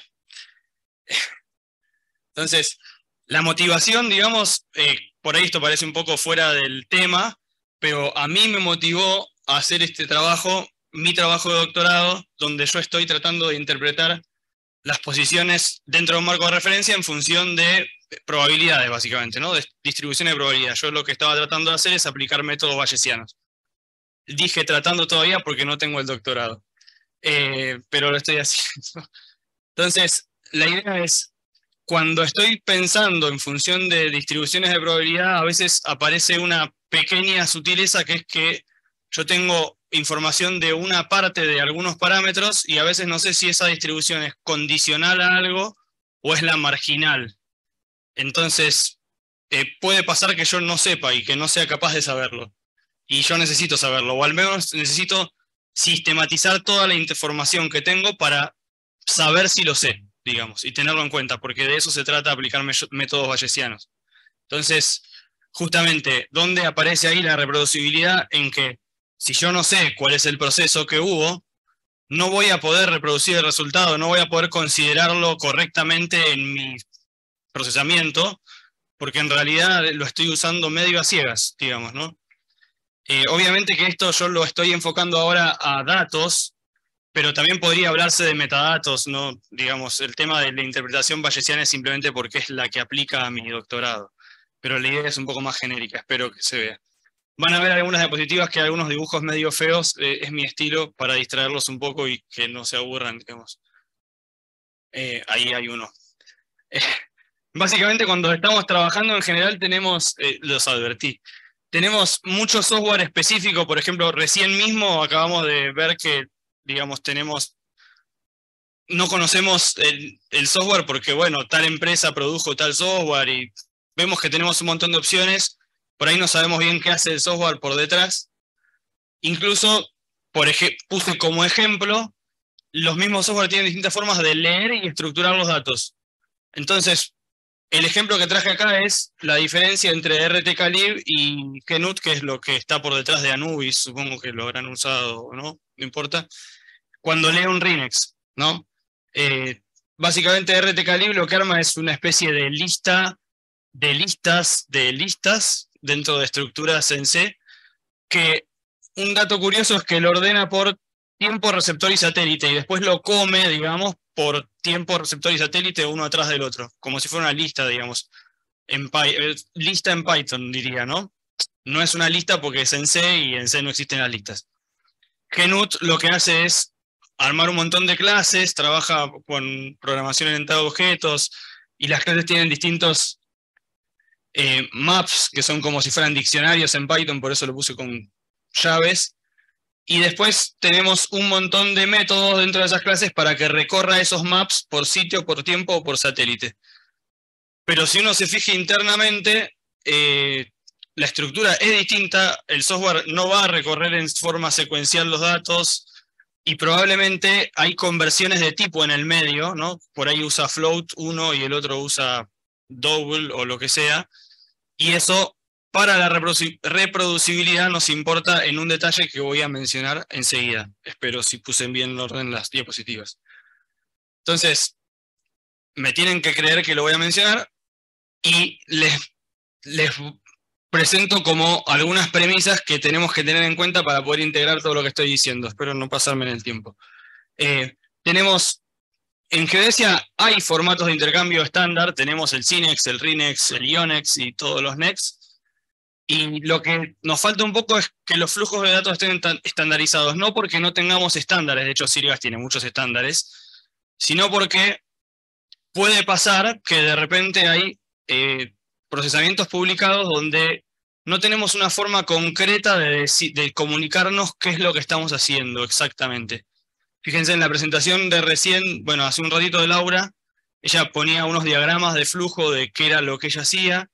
Entonces, la motivación, digamos, por ahí esto parece un poco fuera del tema, pero a mí me motivó a hacer este trabajo, mi trabajo de doctorado, donde yo estoy tratando de interpretar las posiciones dentro de un marco de referencia en función de probabilidades, básicamente, ¿no? De distribución de probabilidad. Yo lo que estaba tratando de hacer es aplicar métodos bayesianos. Dije tratando todavía porque no tengo el doctorado, pero lo estoy haciendo. Entonces, la idea es, cuando estoy pensando en función de distribuciones de probabilidad, a veces aparece una pequeña sutileza que es que yo tengo información de una parte de algunos parámetros y a veces no sé si esa distribución es condicional a algo o es la marginal. Entonces, puede pasar que yo no sepa y que no sea capaz de saberlo. Y yo necesito saberlo, o al menos necesito sistematizar toda la información que tengo para saber si lo sé, digamos, y tenerlo en cuenta, porque de eso se trata aplicar métodos bayesianos. Entonces, justamente, ¿dónde aparece ahí la reproducibilidad? En que si yo no sé cuál es el proceso que hubo, no voy a poder reproducir el resultado, no voy a poder considerarlo correctamente en mi procesamiento, porque en realidad lo estoy usando medio a ciegas, digamos, ¿no? Obviamente que esto yo lo estoy enfocando ahora a datos, pero también podría hablarse de metadatos, ¿no? Digamos, el tema de la interpretación bayesiana es simplemente porque es la que aplica a mi doctorado, pero la idea es un poco más genérica, espero que se vea. Van a ver algunas diapositivas que algunos dibujos medio feos, es mi estilo para distraerlos un poco y que no se aburran, digamos. Ahí hay uno. Básicamente cuando estamos trabajando en general tenemos, los advertí, tenemos mucho software específico. Por ejemplo, recién mismo acabamos de ver que, digamos, no conocemos el software porque, bueno, tal empresa produjo tal software y vemos que tenemos un montón de opciones. Por ahí no sabemos bien qué hace el software por detrás. Incluso, puse como ejemplo, los mismos software tienen distintas formas de leer y estructurar los datos. Entonces, el ejemplo que traje acá es la diferencia entre RTKlib y Knut, que es lo que está por detrás de Anubis, supongo que lo habrán usado o no, no importa, cuando lee un RINEX, ¿no? Básicamente RTKlib lo que arma es una especie de lista de listas dentro de estructuras en C, que un dato curioso es que lo ordena por tiempo, receptor y satélite, y después lo come, digamos, por tiempo, receptor y satélite uno atrás del otro, como si fuera una lista, digamos, lista en Python, diría, ¿no? no es una lista porque es en C y en C no existen las listas. GNUT lo que hace es armar un montón de clases, trabaja con programación orientada a objetos, y las clases tienen distintos maps, que son como si fueran diccionarios en Python, por eso lo puse con llaves. Y después tenemos un montón de métodos dentro de esas clases para que recorra esos maps por sitio, por tiempo o por satélite. Pero si uno se fija internamente, la estructura es distinta, el software no va a recorrer en forma secuencial los datos, y probablemente hay conversiones de tipo en el medio, ¿no? Por ahí usa float uno y el otro usa double o lo que sea, y eso para la reproducibilidad nos importa en un detalle que voy a mencionar enseguida. Espero si puse bien en orden las diapositivas. Entonces, me tienen que creer que lo voy a mencionar, y les presento como algunas premisas que tenemos que tener en cuenta para poder integrar todo lo que estoy diciendo. Espero no pasarme en el tiempo. Tenemos, en geodesia hay formatos de intercambio estándar, tenemos el SYNEX, el RINEX, el IONEX y todos los NEX. Y lo que nos falta un poco es que los flujos de datos estén estandarizados, no porque no tengamos estándares, de hecho Sirgas tiene muchos estándares, sino porque puede pasar que de repente hay procesamientos publicados donde no tenemos una forma concreta de comunicarnos qué es lo que estamos haciendo exactamente. Fíjense en la presentación de recién, bueno, hace un ratito de Laura, ella ponía unos diagramas de flujo de qué era lo que ella hacía,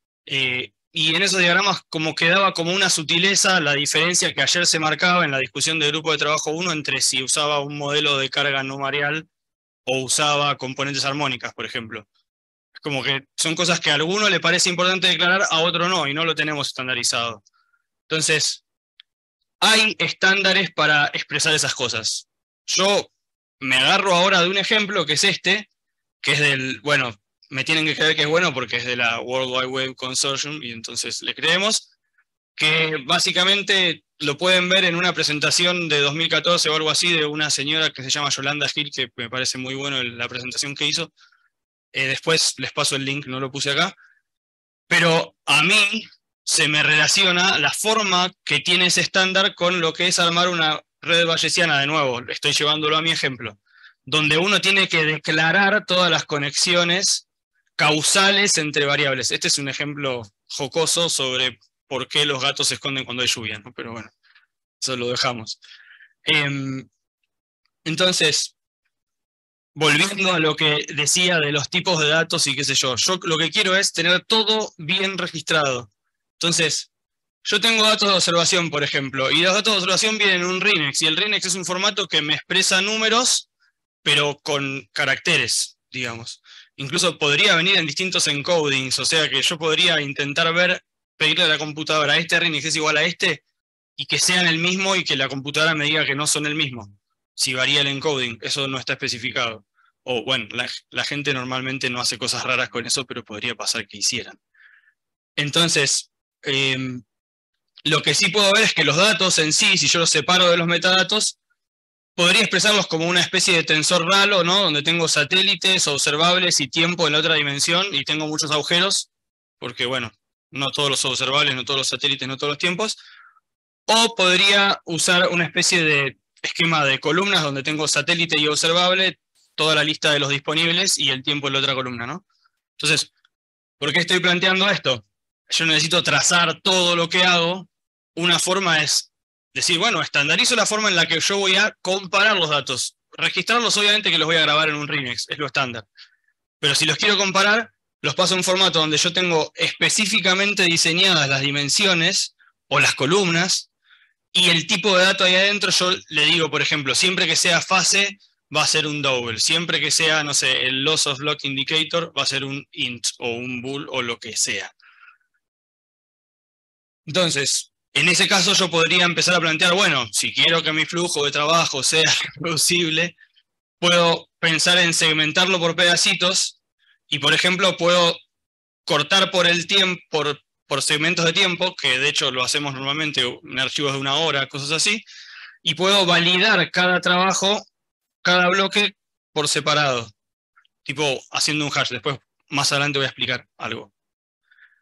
y en esos diagramas como quedaba como una sutileza la diferencia que ayer se marcaba en la discusión de grupo de trabajo 1 entre si usaba un modelo de carga no mareal o usaba componentes armónicas, por ejemplo. Como que son cosas que a alguno le parece importante declarar, a otro no, y no lo tenemos estandarizado. Entonces, hay estándares para expresar esas cosas. Yo me agarro ahora de un ejemplo, que es este, que es del, bueno, me tienen que creer que es bueno porque es de la World Wide Web Consortium, y entonces le creemos, que básicamente lo pueden ver en una presentación de 2014 o algo así, de una señora que se llama Yolanda Gil, que me parece muy bueno la presentación que hizo. Después les paso el link, no lo puse acá. Pero a mí se me relaciona la forma que tiene ese estándar con lo que es armar una red bayesiana. De nuevo, estoy llevándolo a mi ejemplo, donde uno tiene que declarar todas las conexiones causales entre variables. Este es un ejemplo jocoso sobre por qué los gatos se esconden cuando hay lluvia, ¿no? Pero bueno, eso lo dejamos. Entonces, volviendo a lo que decía de los tipos de datos y qué sé yo lo que quiero es tener todo bien registrado. Entonces, yo tengo datos de observación, por ejemplo, y los datos de observación vienen en un RINEX, y el RINEX es un formato que me expresa números, pero con caracteres, digamos. Incluso podría venir en distintos encodings, o sea que yo podría intentar pedirle a la computadora, este RINEX es igual a este, y que sean el mismo, y que la computadora me diga que no son el mismo. Si varía el encoding, eso no está especificado. O bueno, la gente normalmente no hace cosas raras con eso, pero podría pasar que hicieran. Entonces, lo que sí puedo ver es que los datos en sí, si yo los separo de los metadatos, podría expresarlos como una especie de tensor ralo, ¿no? Donde tengo satélites, observables y tiempo en la otra dimensión, y tengo muchos agujeros, porque bueno, no todos los observables, no todos los satélites, no todos los tiempos. O podría usar una especie de esquema de columnas donde tengo satélite y observable, toda la lista de los disponibles y el tiempo en la otra columna, ¿no? Entonces, ¿por qué estoy planteando esto? Yo necesito trazar todo lo que hago. Una forma es decir, bueno, estandarizo la forma en la que yo voy a comparar los datos. Registrarlos, obviamente que los voy a grabar en un RINEX, es lo estándar. Pero si los quiero comparar, los paso a un formato donde yo tengo específicamente diseñadas las dimensiones o las columnas, y el tipo de dato ahí adentro yo le digo, por ejemplo, siempre que sea fase va a ser un double, siempre que sea, no sé, el loss of block indicator va a ser un int o un bool o lo que sea. Entonces, en ese caso yo podría empezar a plantear, bueno, si quiero que mi flujo de trabajo sea reproducible, puedo pensar en segmentarlo por pedacitos, y por ejemplo puedo cortar por el tiempo, por segmentos de tiempo, que de hecho lo hacemos normalmente en archivos de 1 hora, cosas así, y puedo validar cada trabajo, cada bloque por separado, tipo haciendo un hash. Después, más adelante voy a explicar algo.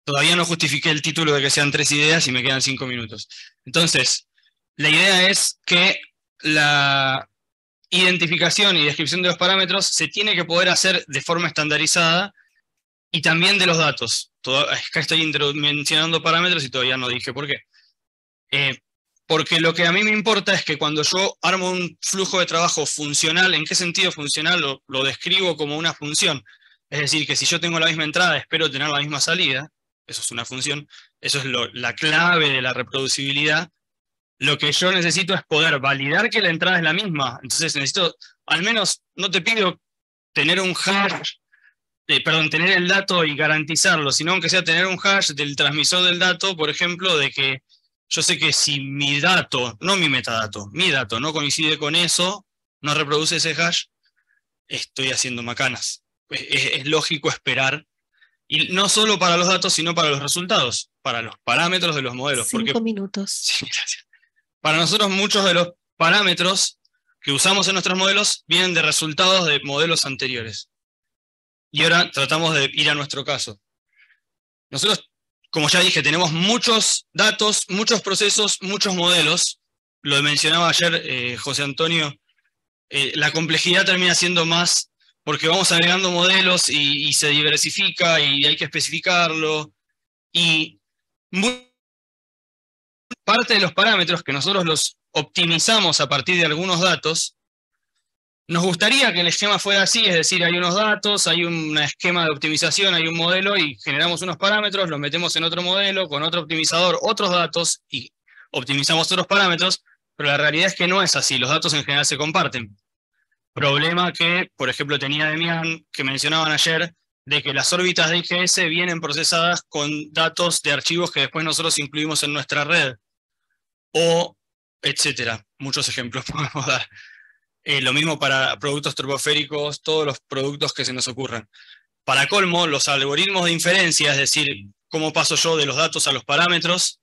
todavía no justifiqué el título de que sean 3 ideas y me quedan 5 minutos. Entonces, la idea es que la identificación y descripción de los parámetros se tiene que poder hacer de forma estandarizada y también de los datos. Acá estoy mencionando parámetros y todavía no dije por qué. Porque lo que a mí me importa es que cuando yo armo un flujo de trabajo funcional, ¿en qué sentido funcional? Lo describo como una función. Es decir, que si yo tengo la misma entrada, espero tener la misma salida. Eso es una función. Eso es la clave de la reproducibilidad. Lo que yo necesito es poder validar que la entrada es la misma. Entonces necesito, al menos, no te pido tener un hash, tener el dato y garantizarlo, sino aunque sea tener un hash del transmisor del dato, por ejemplo, de que yo sé que si mi dato, no mi metadato, mi dato no coincide con eso, no reproduce ese hash, estoy haciendo macanas. Es lógico esperar, y no solo para los datos, sino para los resultados, para los parámetros de los modelos. 5 minutos. Sí, gracias. Para nosotros muchos de los parámetros que usamos en nuestros modelos vienen de resultados de modelos anteriores. Y ahora tratamos de ir a nuestro caso. Nosotros, como ya dije, tenemos muchos datos, muchos procesos, muchos modelos. Lo mencionaba ayer José Antonio. La complejidad termina siendo más porque vamos agregando modelos y se diversifica y hay que especificarlo. Y parte de los parámetros que nosotros los optimizamos a partir de algunos datos, nos gustaría que el esquema fuera así, es decir, hay unos datos, hay un esquema de optimización, hay un modelo y generamos unos parámetros, los metemos en otro modelo, con otro optimizador, otros datos y optimizamos otros parámetros, pero la realidad es que no es así, los datos en general se comparten. Problema que, por ejemplo, tenía Demián, que mencionaban ayer, de que las órbitas de IGS vienen procesadas con datos de archivos que después nosotros incluimos en nuestra red, o etcétera. Muchos ejemplos podemos dar. Lo mismo para productos troposféricos, todos los productos que se nos ocurran. Para colmo, los algoritmos de inferencia, es decir, cómo paso yo de los datos a los parámetros,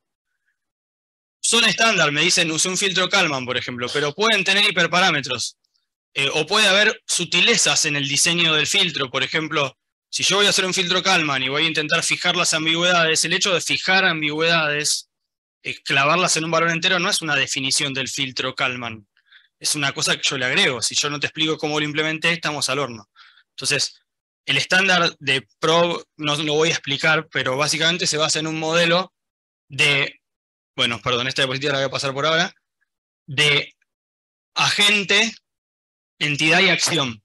son estándar. Me dicen, usé un filtro Kalman, por ejemplo, pero pueden tener hiperparámetros. O puede haber sutilezas en el diseño del filtro. Por ejemplo, si yo voy a hacer un filtro Kalman y voy a intentar fijar las ambigüedades, el hecho de fijar ambigüedades, clavarlas en un valor entero, no es una definición del filtro Kalman. Es una cosa que yo le agrego. Si yo no te explico cómo lo implementé, estamos al horno. Entonces, el estándar de probe, no lo voy a explicar, pero básicamente se basa en un modelo de, bueno, perdón, esta diapositiva la voy a pasar por ahora, de agente, entidad y acción.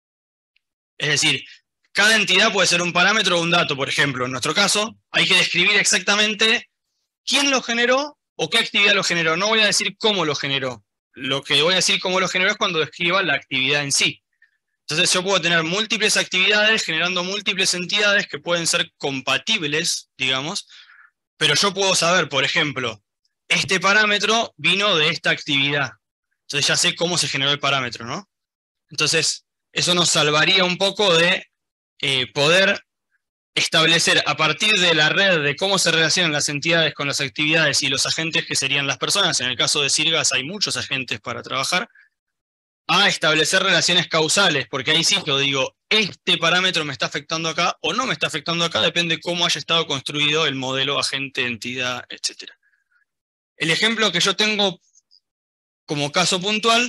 Es decir, cada entidad puede ser un parámetro o un dato, por ejemplo. En nuestro caso, hay que describir exactamente quién lo generó o qué actividad lo generó. No voy a decir cómo lo generó. Lo que voy a decir cómo lo generó es cuando describa la actividad en sí. Entonces yo puedo tener múltiples actividades generando múltiples entidades que pueden ser compatibles, digamos, pero yo puedo saber, por ejemplo, este parámetro vino de esta actividad. Entonces ya sé cómo se generó el parámetro, ¿no? Entonces eso nos salvaría un poco de poder establecer a partir de la red de cómo se relacionan las entidades con las actividades y los agentes que serían las personas. En el caso de Sirgas hay muchos agentes para trabajar, a establecer relaciones causales, porque ahí sí yo digo, este parámetro me está afectando acá o no me está afectando acá, depende de cómo haya estado construido el modelo, agente, entidad, etc. El ejemplo que yo tengo como caso puntual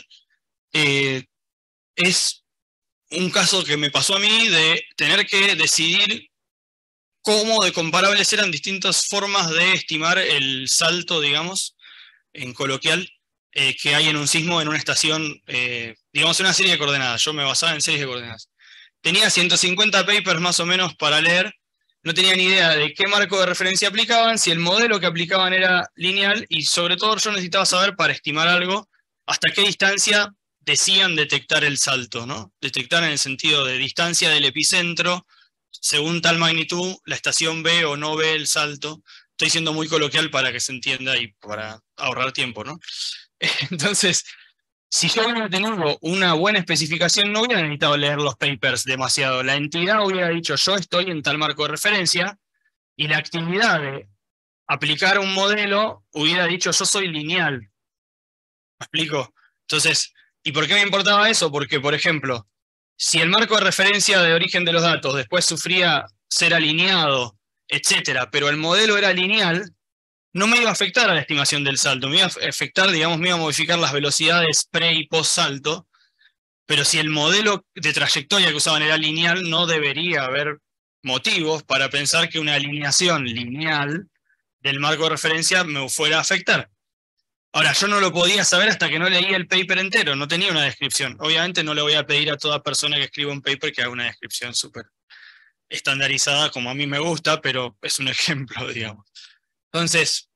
es un caso que me pasó a mí de tener que decidir cómo de comparables eran distintas formas de estimar el salto, digamos, en coloquial, que hay en un sismo en una estación, digamos, en una serie de coordenadas. Yo me basaba en series de coordenadas. Tenía 150 papers más o menos para leer, no tenía ni idea de qué marco de referencia aplicaban, si el modelo que aplicaban era lineal, y sobre todo yo necesitaba saber para estimar algo, hasta qué distancia decían detectar el salto, ¿no? Detectar en el sentido de distancia del epicentro, según tal magnitud, la estación ve o no ve el salto. Estoy siendo muy coloquial para que se entienda y para ahorrar tiempo, ¿no? Entonces, si yo hubiera tenido una buena especificación, no hubiera necesitado leer los papers demasiado. La entidad hubiera dicho, yo estoy en tal marco de referencia, y la actividad de aplicar un modelo hubiera dicho, yo soy lineal. ¿Me explico? Entonces, ¿y por qué me importaba eso? Porque, por ejemplo, si el marco de referencia de origen de los datos después sufría ser alineado etcétera, pero el modelo era lineal, no me iba a afectar a la estimación del salto, me iba a afectar, digamos, me iba a modificar las velocidades pre y post salto, pero si el modelo de trayectoria que usaban era lineal, no debería haber motivos para pensar que una alineación lineal del marco de referencia me fuera a afectar. Ahora, yo no lo podía saber hasta que no leía el paper entero, no tenía una descripción. Obviamente no le voy a pedir a toda persona que escriba un paper que haga una descripción súper estandarizada como a mí me gusta, pero es un ejemplo, digamos. Entonces,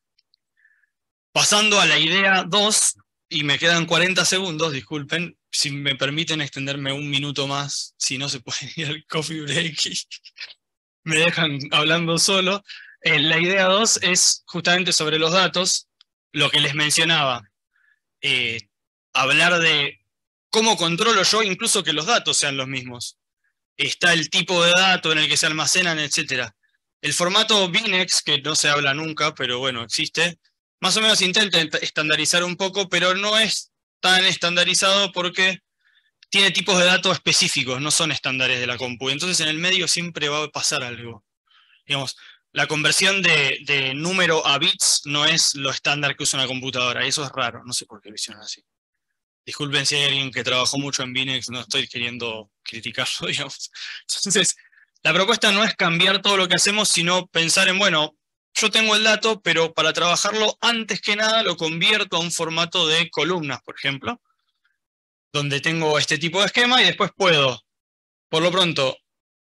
pasando a la idea 2, y me quedan 40 segundos, disculpen, si me permiten extenderme un minuto más, si no se puede ir al coffee break y me dejan hablando solo. La idea 2 es justamente sobre los datos, lo que les mencionaba. Hablar de cómo controlo yo incluso que los datos sean los mismos. Está el tipo de dato en el que se almacenan, etc. El formato Binex, que no se habla nunca, pero bueno, existe, más o menos intenta estandarizar un poco, pero no es tan estandarizado porque tiene tipos de datos específicos, no son estándares de la compu. Entonces en el medio siempre va a pasar algo. Digamos, la conversión de número a bits no es lo estándar que usa una computadora, eso es raro, no sé por qué lo hicieron así. Disculpen si hay alguien que trabajó mucho en Binex, no estoy queriendo criticarlo, digamos. Entonces, la propuesta no es cambiar todo lo que hacemos, sino pensar en, bueno, yo tengo el dato, pero para trabajarlo, antes que nada, lo convierto a un formato de columnas, por ejemplo, donde tengo este tipo de esquema y después puedo, por lo pronto,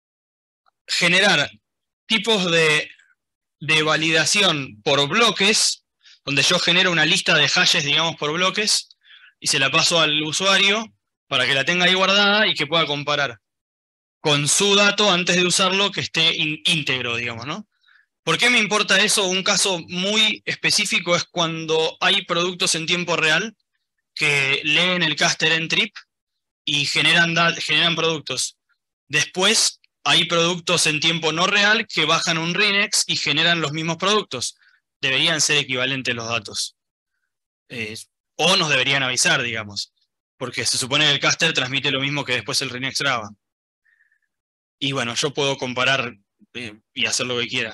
generar tipos de validación por bloques, donde yo genero una lista de hashes, digamos, por bloques, y se la paso al usuario para que la tenga ahí guardada y que pueda comparar con su dato antes de usarlo que esté íntegro, digamos, ¿no? ¿Por qué me importa eso? Un caso muy específico es cuando hay productos en tiempo real que leen el caster en trip y generan productos. Después hay productos en tiempo no real que bajan un RINEX y generan los mismos productos. Deberían ser equivalentes los datos. O nos deberían avisar, digamos. Porque se supone que el caster transmite lo mismo que después el RINEX graba. Y bueno, yo puedo comparar y hacer lo que quiera.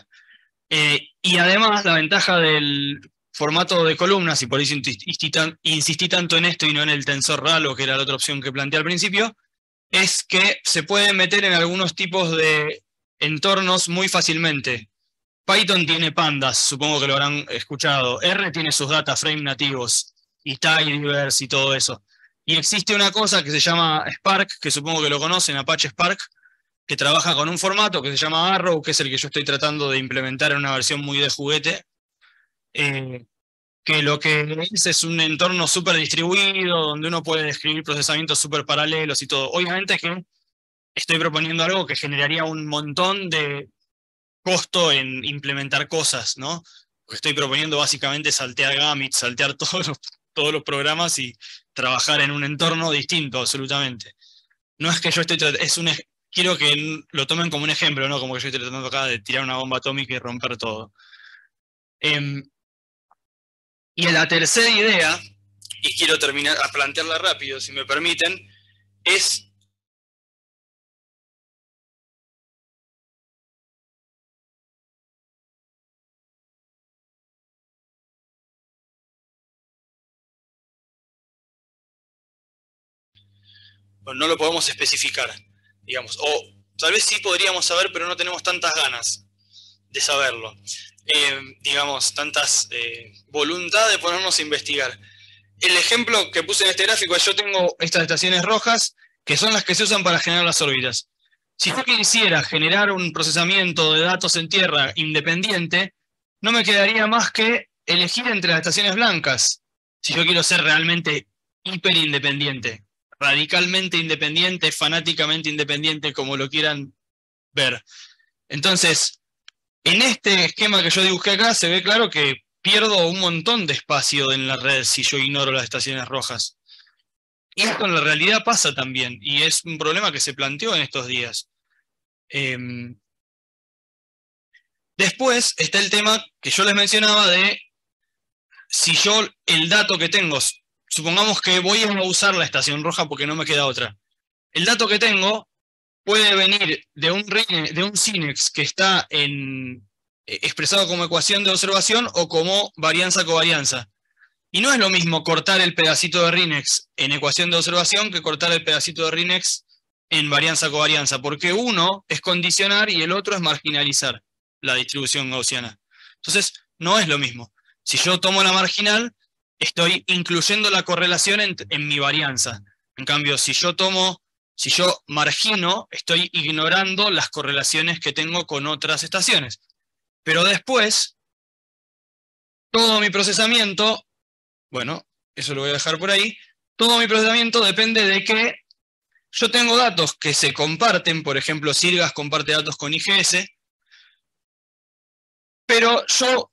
Y además, la ventaja del formato de columnas, y por eso insistí tanto en esto y no en el tensor ralo, que era la otra opción que planteé al principio, es que se puede meter en algunos tipos de entornos muy fácilmente. Python tiene pandas, supongo que lo habrán escuchado. R tiene sus data frame nativos, y tidyverse y todo eso. Y existe una cosa que se llama Spark, que supongo que lo conocen, Apache Spark, que trabaja con un formato que se llama Arrow, que es el que yo estoy tratando de implementar en una versión muy de juguete, que lo que es un entorno súper distribuido, donde uno puede describir procesamientos súper paralelos y todo. Obviamente que estoy proponiendo algo que generaría un montón de costo en implementar cosas, ¿no? Lo que estoy proponiendo básicamente es saltear Gamit, saltear todos los programas y trabajar en un entorno distinto, absolutamente. No es que yo esté quiero que lo tomen como un ejemplo, no como que yo estoy tratando acá de tirar una bomba atómica y romper todo. Y la tercera idea, y quiero terminar a plantearla rápido, si me permiten, es no lo podemos especificar, digamos, o tal vez sí podríamos saber, pero no tenemos tantas ganas de saberlo, digamos, tantas voluntad de ponernos a investigar. El ejemplo que puse en este gráfico es: yo tengo estas estaciones rojas, que son las que se usan para generar las órbitas. Si yo quisiera generar un procesamiento de datos en tierra independiente, no me quedaría más que elegir entre las estaciones blancas, si yo quiero ser realmente hiperindependiente, radicalmente independiente, fanáticamente independiente, como lo quieran ver. Entonces, en este esquema que yo dibujé acá, se ve claro que pierdo un montón de espacio en la red si yo ignoro las estaciones rojas. Y esto en la realidad pasa también, y es un problema que se planteó en estos días. Después está el tema que yo les mencionaba de si yo el dato que tengo, supongamos que voy a usar la estación roja porque no me queda otra. El dato que tengo puede venir de un Sinex que está expresado como ecuación de observación o como varianza-covarianza. Y no es lo mismo cortar el pedacito de Rinex en ecuación de observación que cortar el pedacito de Rinex en varianza-covarianza, porque uno es condicionar y el otro es marginalizar la distribución gaussiana. Entonces, no es lo mismo. Si yo tomo la marginal, estoy incluyendo la correlación en mi varianza. En cambio, si yo margino, estoy ignorando las correlaciones que tengo con otras estaciones. Pero después, todo mi procesamiento, bueno, eso lo voy a dejar por ahí, todo mi procesamiento depende de que yo tengo datos que se comparten, por ejemplo, Sirgas comparte datos con IGS, pero yo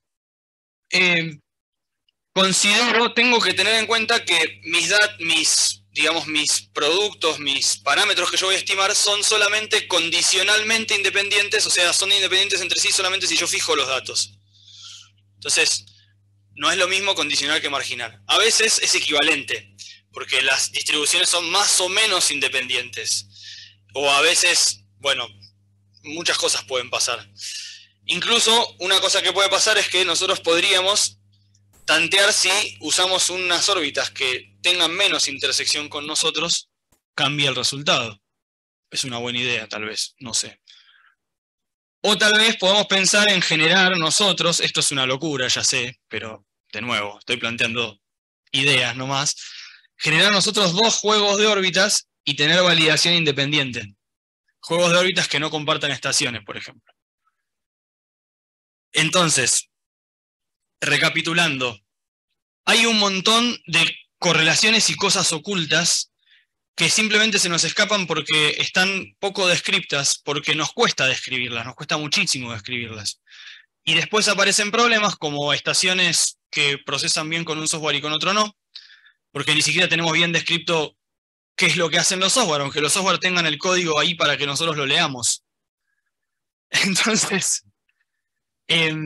tengo que tener en cuenta que mis productos, mis parámetros que yo voy a estimar son solamente condicionalmente independientes, o sea, son independientes entre sí solamente si yo fijo los datos. Entonces, no es lo mismo condicional que marginal. A veces es equivalente, porque las distribuciones son más o menos independientes. O a veces, bueno, muchas cosas pueden pasar. Incluso una cosa que puede pasar es que nosotros podríamos tantear si usamos unas órbitas que tengan menos intersección con nosotros, cambia el resultado. Es una buena idea, tal vez, no sé. O tal vez podamos pensar en generar nosotros, esto es una locura, ya sé, pero de nuevo, estoy planteando ideas nomás, generar nosotros dos juegos de órbitas y tener validación independiente. Juegos de órbitas que no compartan estaciones, por ejemplo. Entonces, recapitulando, hay un montón de correlaciones y cosas ocultas que simplemente se nos escapan porque están poco descriptas, porque nos cuesta describirlas, nos cuesta muchísimo describirlas. Y después aparecen problemas como estaciones que procesan bien con un software y con otro no, porque ni siquiera tenemos bien descrito qué es lo que hacen los software, aunque los software tengan el código ahí para que nosotros lo leamos. Entonces, es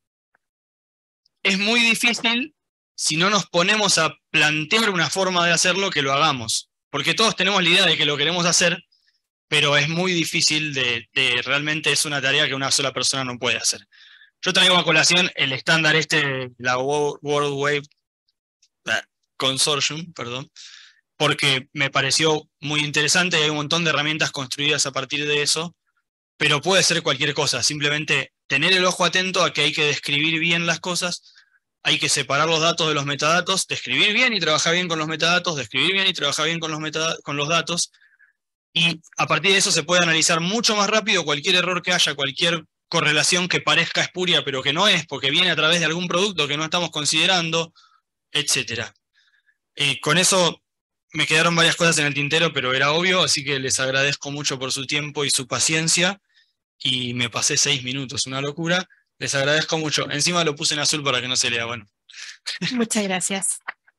muy difícil si no nos ponemos a plantear una forma de hacerlo que lo hagamos. Porque todos tenemos la idea de que lo queremos hacer, pero es muy difícil realmente es una tarea que una sola persona no puede hacer. Yo traigo a colación el estándar la World Wave Consortium, perdón, porque me pareció muy interesante y hay un montón de herramientas construidas a partir de eso, pero puede ser cualquier cosa, simplemente tener el ojo atento a que hay que describir bien las cosas, hay que separar los datos de los metadatos, describir bien y trabajar bien con los metadatos, describir bien y trabajar bien con los datos, y a partir de eso se puede analizar mucho más rápido cualquier error que haya, cualquier correlación que parezca espuria, pero que no es, porque viene a través de algún producto que no estamos considerando, etc. Con eso me quedaron varias cosas en el tintero, pero era obvio, así que les agradezco mucho por su tiempo y su paciencia, y me pasé 6 minutos, una locura. Les agradezco mucho. Encima lo puse en azul para que no se lea. Bueno. Muchas gracias.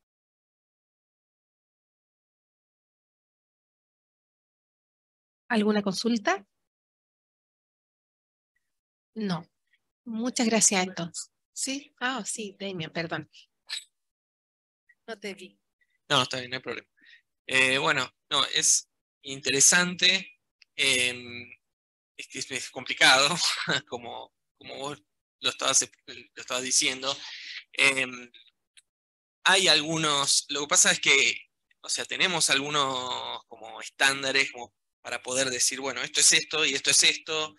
¿Alguna consulta? No. Muchas gracias entonces. ¿Sí? Ah, sí, Damien, perdón. No te vi. No, está bien, no hay problema. Bueno, no, es interesante. Es que es complicado, como vos lo estabas diciendo. Hay algunos, lo que pasa es que, o sea, tenemos algunos como estándares como para poder decir, bueno, esto es esto y esto es esto.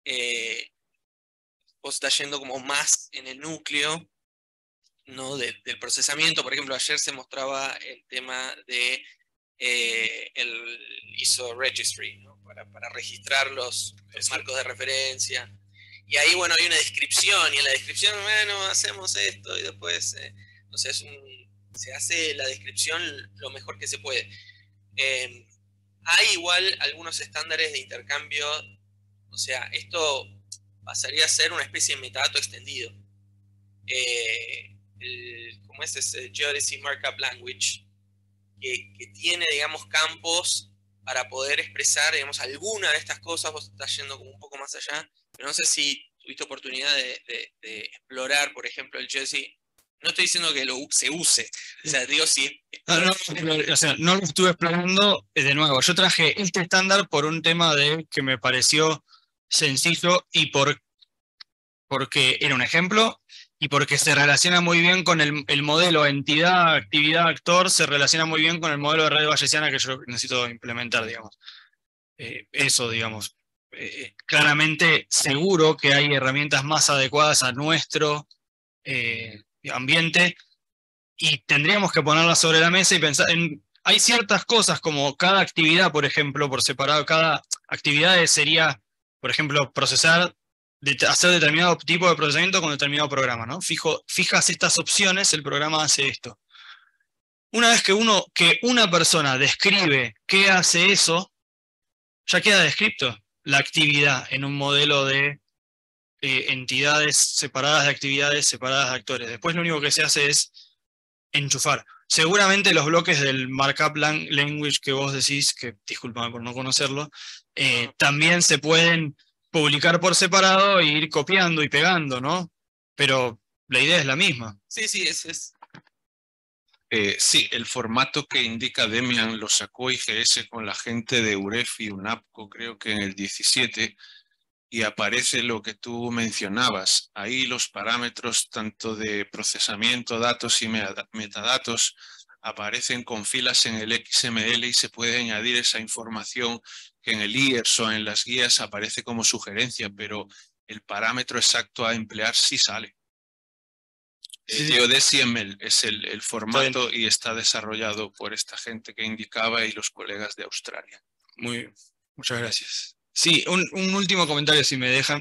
Vos estás yendo como más en el núcleo, ¿no? del procesamiento. Por ejemplo, ayer se mostraba el tema de el ISO Registry, ¿no? para registrar los marcos de referencia. Y ahí, bueno, hay una descripción, y en la descripción, bueno, hacemos esto, y después, o sea, se hace la descripción lo mejor que se puede. Hay igual algunos estándares de intercambio, o sea, esto pasaría a ser una especie de metadato extendido. ¿Cómo es ese Geodesy Markup Language? Que tiene, digamos, campos para poder expresar, digamos, alguna de estas cosas. Vos estás yendo como un poco más allá, pero no sé si tuviste oportunidad de explorar, por ejemplo, el Geodesy No estoy diciendo que se use. O sea, digo si... O sea, no lo estuve explorando de nuevo. Yo traje este estándar por un tema de que me pareció sencillo y porque era un ejemplo y porque se relaciona muy bien con el modelo entidad, actividad, actor, se relaciona muy bien con el modelo de red bayesiana que yo necesito implementar, digamos. Eso, digamos. Claramente seguro que hay herramientas más adecuadas a nuestro ambiente y tendríamos que ponerlas sobre la mesa y pensar en... Hay ciertas cosas como cada actividad, por ejemplo, por separado, cada actividad sería, por ejemplo, hacer determinado tipo de procesamiento con determinado programa, ¿no? Fijas estas opciones, el programa hace esto. Una vez que una persona describe qué hace eso, ya queda descrito la actividad en un modelo de entidades separadas de actividades, separadas de actores. Después lo único que se hace es enchufar. Seguramente los bloques del markup language que vos decís, que discúlpame por no conocerlo, también se pueden publicar por separado e ir copiando y pegando, ¿no? Pero la idea es la misma. Sí, sí, es... Sí, el formato que indica Demian lo sacó IGS con la gente de UREF y UNAPCO, creo que en el 17, y aparece lo que tú mencionabas. Ahí los parámetros tanto de procesamiento, datos y metadatos aparecen con filas en el XML y se puede añadir esa información que en el IERS o en las guías aparece como sugerencia, pero el parámetro exacto a emplear sí sale. GeoDesiML es el formato y está desarrollado por esta gente que indicaba y los colegas de Australia. Muchas gracias. Sí, un último comentario si me dejan.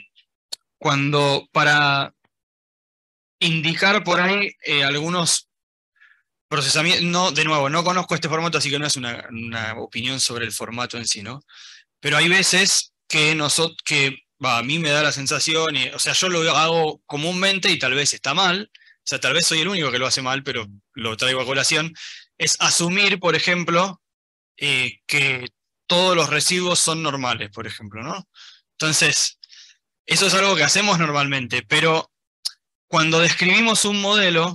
Para indicar por ahí algunos procesamientos, no, de nuevo, no conozco este formato, así que no es una opinión sobre el formato en sí, ¿no? Pero hay veces que a mí me da la sensación, o sea, yo lo hago comúnmente y tal vez está mal, o sea, tal vez soy el único que lo hace mal, pero lo traigo a colación, es asumir, por ejemplo, que todos los residuos son normales, por ejemplo, ¿no? Entonces, eso es algo que hacemos normalmente, pero cuando describimos un modelo,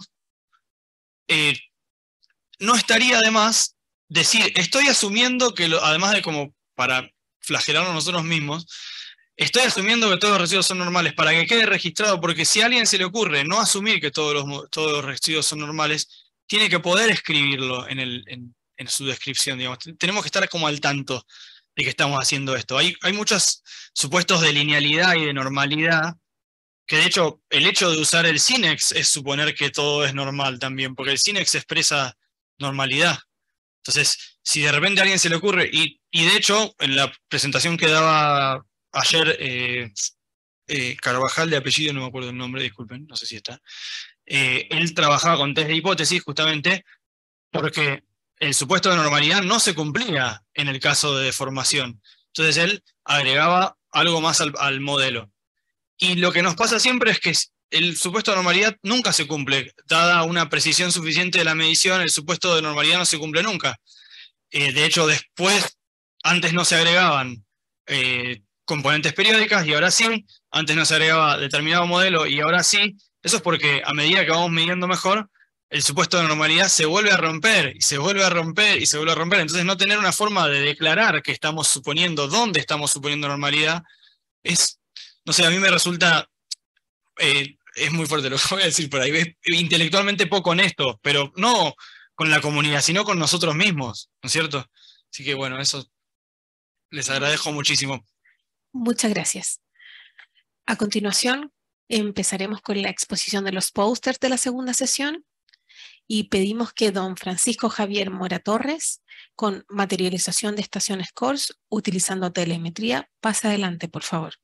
no estaría de más decir, estoy asumiendo que, además de como para flagelarnos nosotros mismos, estoy asumiendo que todos los residuos son normales para que quede registrado, porque si a alguien se le ocurre no asumir que todos los residuos son normales, tiene que poder escribirlo en su descripción, digamos. Tenemos que estar como al tanto de que estamos haciendo esto. Hay muchos supuestos de linealidad y de normalidad, que de hecho el hecho de usar el Sinex es suponer que todo es normal también, porque el Sinex expresa normalidad. Entonces, si de repente a alguien se le ocurre, y de hecho, en la presentación que daba ayer Carvajal, de apellido, no me acuerdo el nombre, disculpen, no sé si está, él trabajaba con test de hipótesis justamente porque el supuesto de normalidad no se cumplía en el caso de deformación. Entonces él agregaba algo más al modelo. Y lo que nos pasa siempre es que el supuesto de normalidad nunca se cumple. Dada una precisión suficiente de la medición, el supuesto de normalidad no se cumple nunca. De hecho, antes no se agregaban componentes periódicas y ahora sí. Antes no se agregaba determinado modelo y ahora sí. Eso es porque a medida que vamos midiendo mejor, el supuesto de normalidad se vuelve a romper y se vuelve a romper y se vuelve a romper. Entonces no tener una forma de declarar que estamos suponiendo, dónde estamos suponiendo normalidad, no sé, a mí me resulta, es muy fuerte lo que voy a decir por ahí, es intelectualmente poco honesto, pero no con la comunidad, sino con nosotros mismos, ¿no es cierto? Así que bueno, eso les agradezco muchísimo. Muchas gracias. A continuación, empezaremos con la exposición de los pósters de la segunda sesión y pedimos que don Francisco Javier Mora Torres, con materialización de estaciones CORS utilizando telemetría, pase adelante, por favor.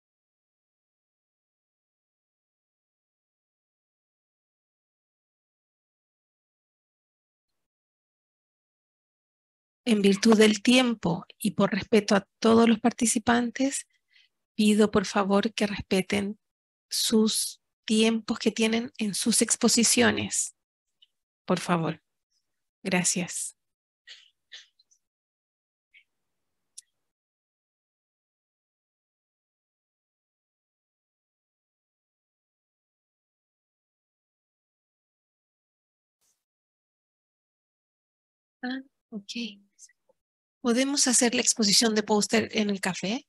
En virtud del tiempo y por respeto a todos los participantes, pido por favor que respeten sus tiempos que tienen en sus exposiciones. Por favor. Gracias. Ah, ok. ¿Podemos hacer la exposición de póster en el café?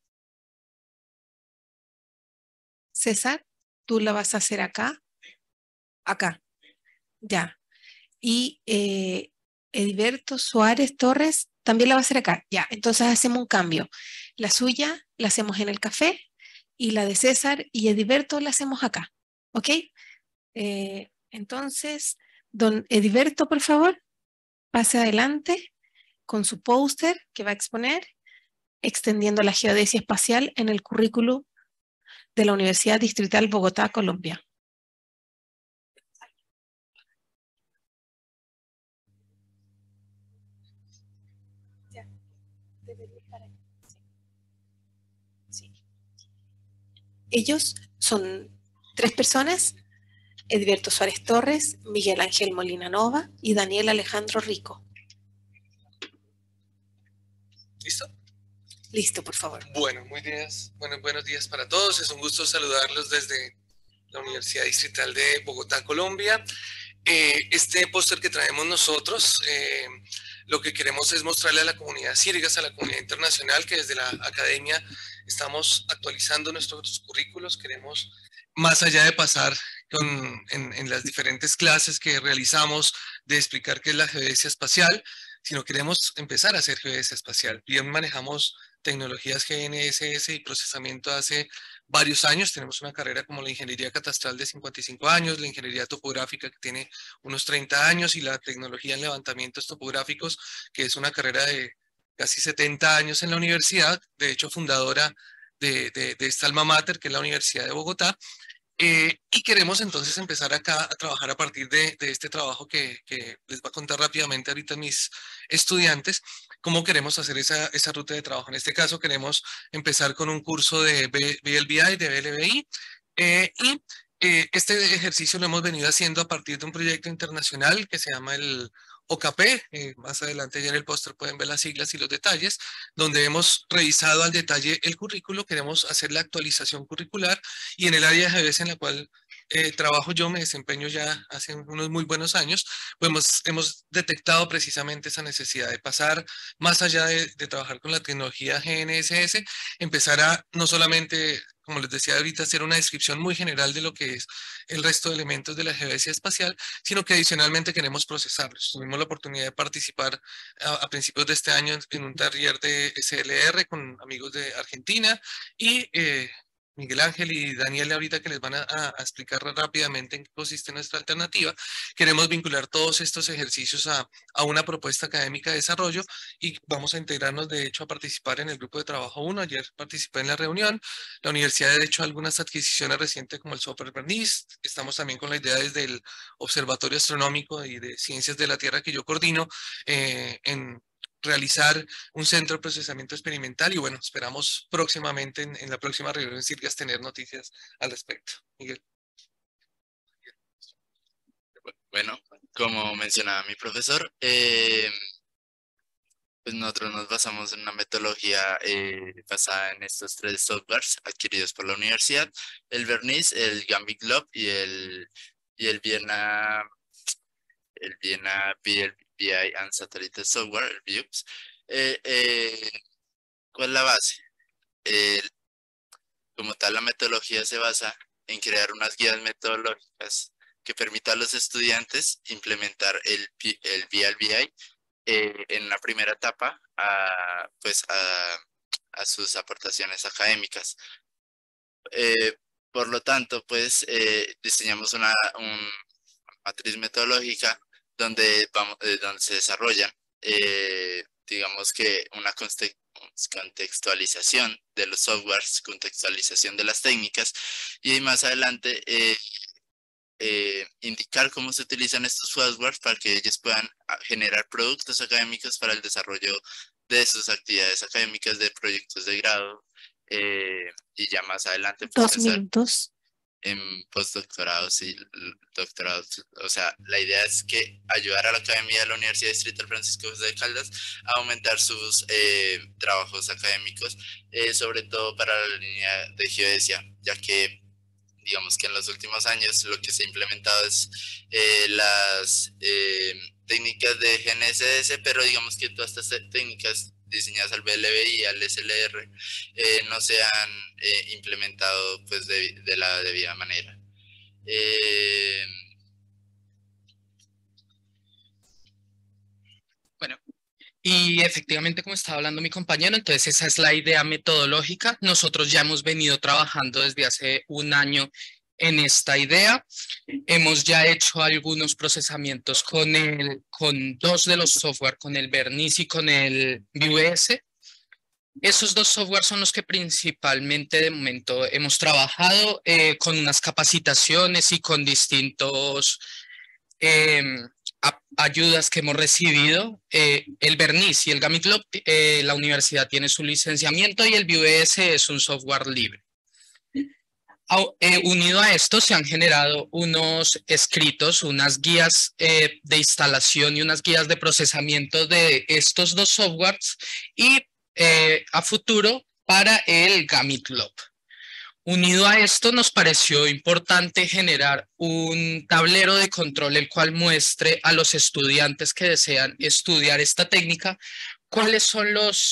César, ¿tú la vas a hacer acá? Acá, ya. Y Edilberto Suárez Torres también la va a hacer acá. Ya, entonces hacemos un cambio. La suya la hacemos en el café y la de César y Edilberto la hacemos acá. ¿Ok? Entonces, don Edilberto, por favor, pase adelante con su póster que va a exponer, extendiendo la geodesia espacial en el currículo de la Universidad Distrital Bogotá, Colombia. Ellos son 3 personas: Edilberto Suárez Torres, Miguel Ángel Molina Nova y Daniel Alejandro Rico. ¿Listo? Listo, por favor. Bueno, buenos días para todos. Es un gusto saludarlos desde la Universidad Distrital de Bogotá, Colombia. Este póster que traemos nosotros, lo que queremos es mostrarle a la comunidad Sirgas, a la comunidad internacional, que desde la academia estamos actualizando nuestros currículos. Queremos, más allá de pasar en las diferentes clases que realizamos, de explicar qué es la geodesia espacial, sino queremos empezar a hacer geodesia espacial. Bien manejamos tecnologías GNSS y procesamiento hace varios años. Tenemos una carrera como la ingeniería catastral de 55 años, la ingeniería topográfica que tiene unos 30 años y la tecnología en levantamientos topográficos, que es una carrera de casi 70 años en la universidad, de hecho fundadora de esta alma mater, que es la Universidad de Bogotá. Y queremos entonces empezar acá a trabajar a partir de este trabajo que les va a contar rápidamente ahorita mis estudiantes, cómo queremos hacer esa ruta de trabajo. En este caso queremos empezar con un curso de BLBI, de BLBI, este ejercicio lo hemos venido haciendo a partir de un proyecto internacional que se llama el OKP, más adelante ya en el póster pueden ver las siglas y los detalles, donde hemos revisado al detalle el currículo, queremos hacer la actualización curricular y en el área de geodesia en la cual trabajo yo, me desempeño ya hace unos muy buenos años, pues hemos detectado precisamente esa necesidad de pasar más allá de trabajar con la tecnología GNSS, empezar a no solamente, como les decía ahorita, hacer una descripción muy general de lo que es el resto de elementos de la geodesia espacial, sino que adicionalmente queremos procesarlos. Tuvimos la oportunidad de participar a principios de este año en un taller de SLR con amigos de Argentina y Miguel Ángel y Daniel ahorita que les van a explicar rápidamente en qué consiste nuestra alternativa. Queremos vincular todos estos ejercicios a una propuesta académica de desarrollo y vamos a integrarnos de hecho a participar en el grupo de trabajo 1. Ayer participé en la reunión. La universidad ha hecho algunas adquisiciones recientes como el software Verniz. Estamos también con la idea desde el Observatorio Astronómico y de Ciencias de la Tierra que yo coordino en realizar un centro de procesamiento experimental y bueno, esperamos próximamente en la próxima reunión en Sirgas tener noticias al respecto. Miguel. Bueno, como mencionaba mi profesor, pues nosotros nos basamos en una metodología basada en estos 3 softwares adquiridos por la universidad: el Verniz, el Gambit Globe y el Viena BLBI and Satellite Software, el VIUPS. ¿Cuál es la base? Como tal, la metodología se basa en crear unas guías metodológicas que permitan a los estudiantes implementar el BLBI en la primera etapa a sus aportaciones académicas. Por lo tanto, pues diseñamos una matriz metodológica donde se desarrollan, digamos que una contextualización de los softwares, contextualización de las técnicas y más adelante indicar cómo se utilizan estos softwares para que ellos puedan generar productos académicos para el desarrollo de sus actividades académicas, de proyectos de grado y ya más adelante pues, 2 minutos. En postdoctorados y doctorados. O sea, la idea es que ayudar a la Academia de la Universidad Distrital Francisco José de Caldas a aumentar sus trabajos académicos, sobre todo para la línea de geodesia, ya que digamos que en los últimos años lo que se ha implementado es técnicas de GNSS, pero digamos que todas estas técnicas diseñadas al BLB y al SLR no se han implementado pues de la debida manera. Bueno, y efectivamente, como estaba hablando mi compañero, entonces esa es la idea metodológica. Nosotros ya hemos venido trabajando desde hace un año en esta idea. Hemos ya hecho algunos procesamientos con dos de los software, con el Verniz y con el Vue.js. Esos dos software son los que principalmente de momento hemos trabajado con unas capacitaciones y con distintos ayudas que hemos recibido. El Verniz y el Gamitlab, la universidad tiene su licenciamiento y el Vue.js es un software libre. Unido a esto se han generado unos escritos, unas guías de instalación y unas guías de procesamiento de estos dos softwares y a futuro para el Gamitlab. Unido a esto nos pareció importante generar un tablero de control el cual muestre a los estudiantes que desean estudiar esta técnica cuáles son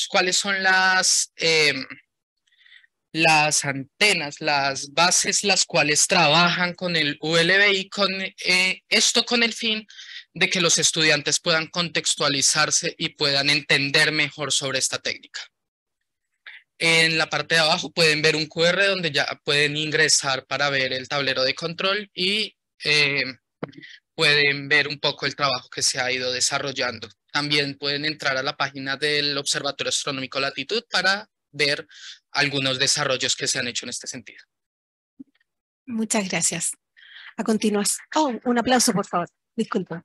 las antenas, las bases, las cuales trabajan con el ULBI, esto con el fin de que los estudiantes puedan contextualizarse y puedan entender mejor sobre esta técnica. En la parte de abajo pueden ver un QR donde ya pueden ingresar para ver el tablero de control y pueden ver un poco el trabajo que se ha ido desarrollando. También pueden entrar a la página del Observatorio Astronómico Latitud para ver algunos desarrollos que se han hecho en este sentido. Muchas gracias. A continuación, un aplauso por favor, disculpa.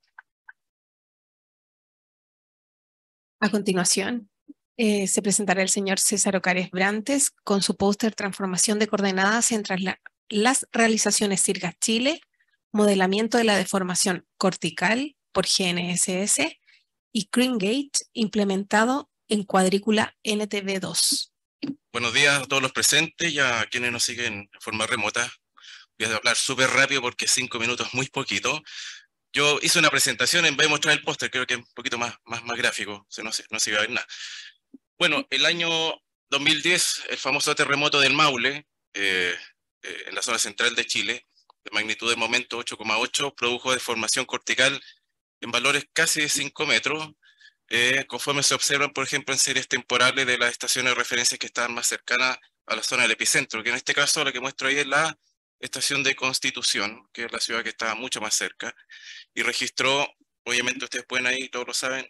A continuación, se presentará el señor César Ocares Brantes con su póster Transformación de coordenadas entre las realizaciones Sirgas Chile, modelamiento de la deformación cortical por GNSS y CREAMgate implementado en cuadrícula NTV2. Buenos días a todos los presentes y a quienes nos siguen de forma remota. Voy a hablar súper rápido porque 5 minutos es muy poquito. Yo hice una presentación en vez de mostrar el póster, creo que es un poquito más gráfico, no se va a ver nada. Bueno, el año 2010, el famoso terremoto del Maule, en la zona central de Chile, de magnitud de momento 8,8, produjo deformación cortical en valores casi de 5 metros, conforme se observan, por ejemplo, en series temporales de las estaciones de referencia que estaban más cercanas a la zona del epicentro, que en este caso la que muestro ahí es la estación de Constitución, que es la ciudad que está mucho más cerca, y registró, obviamente ustedes pueden ahí, todos lo saben,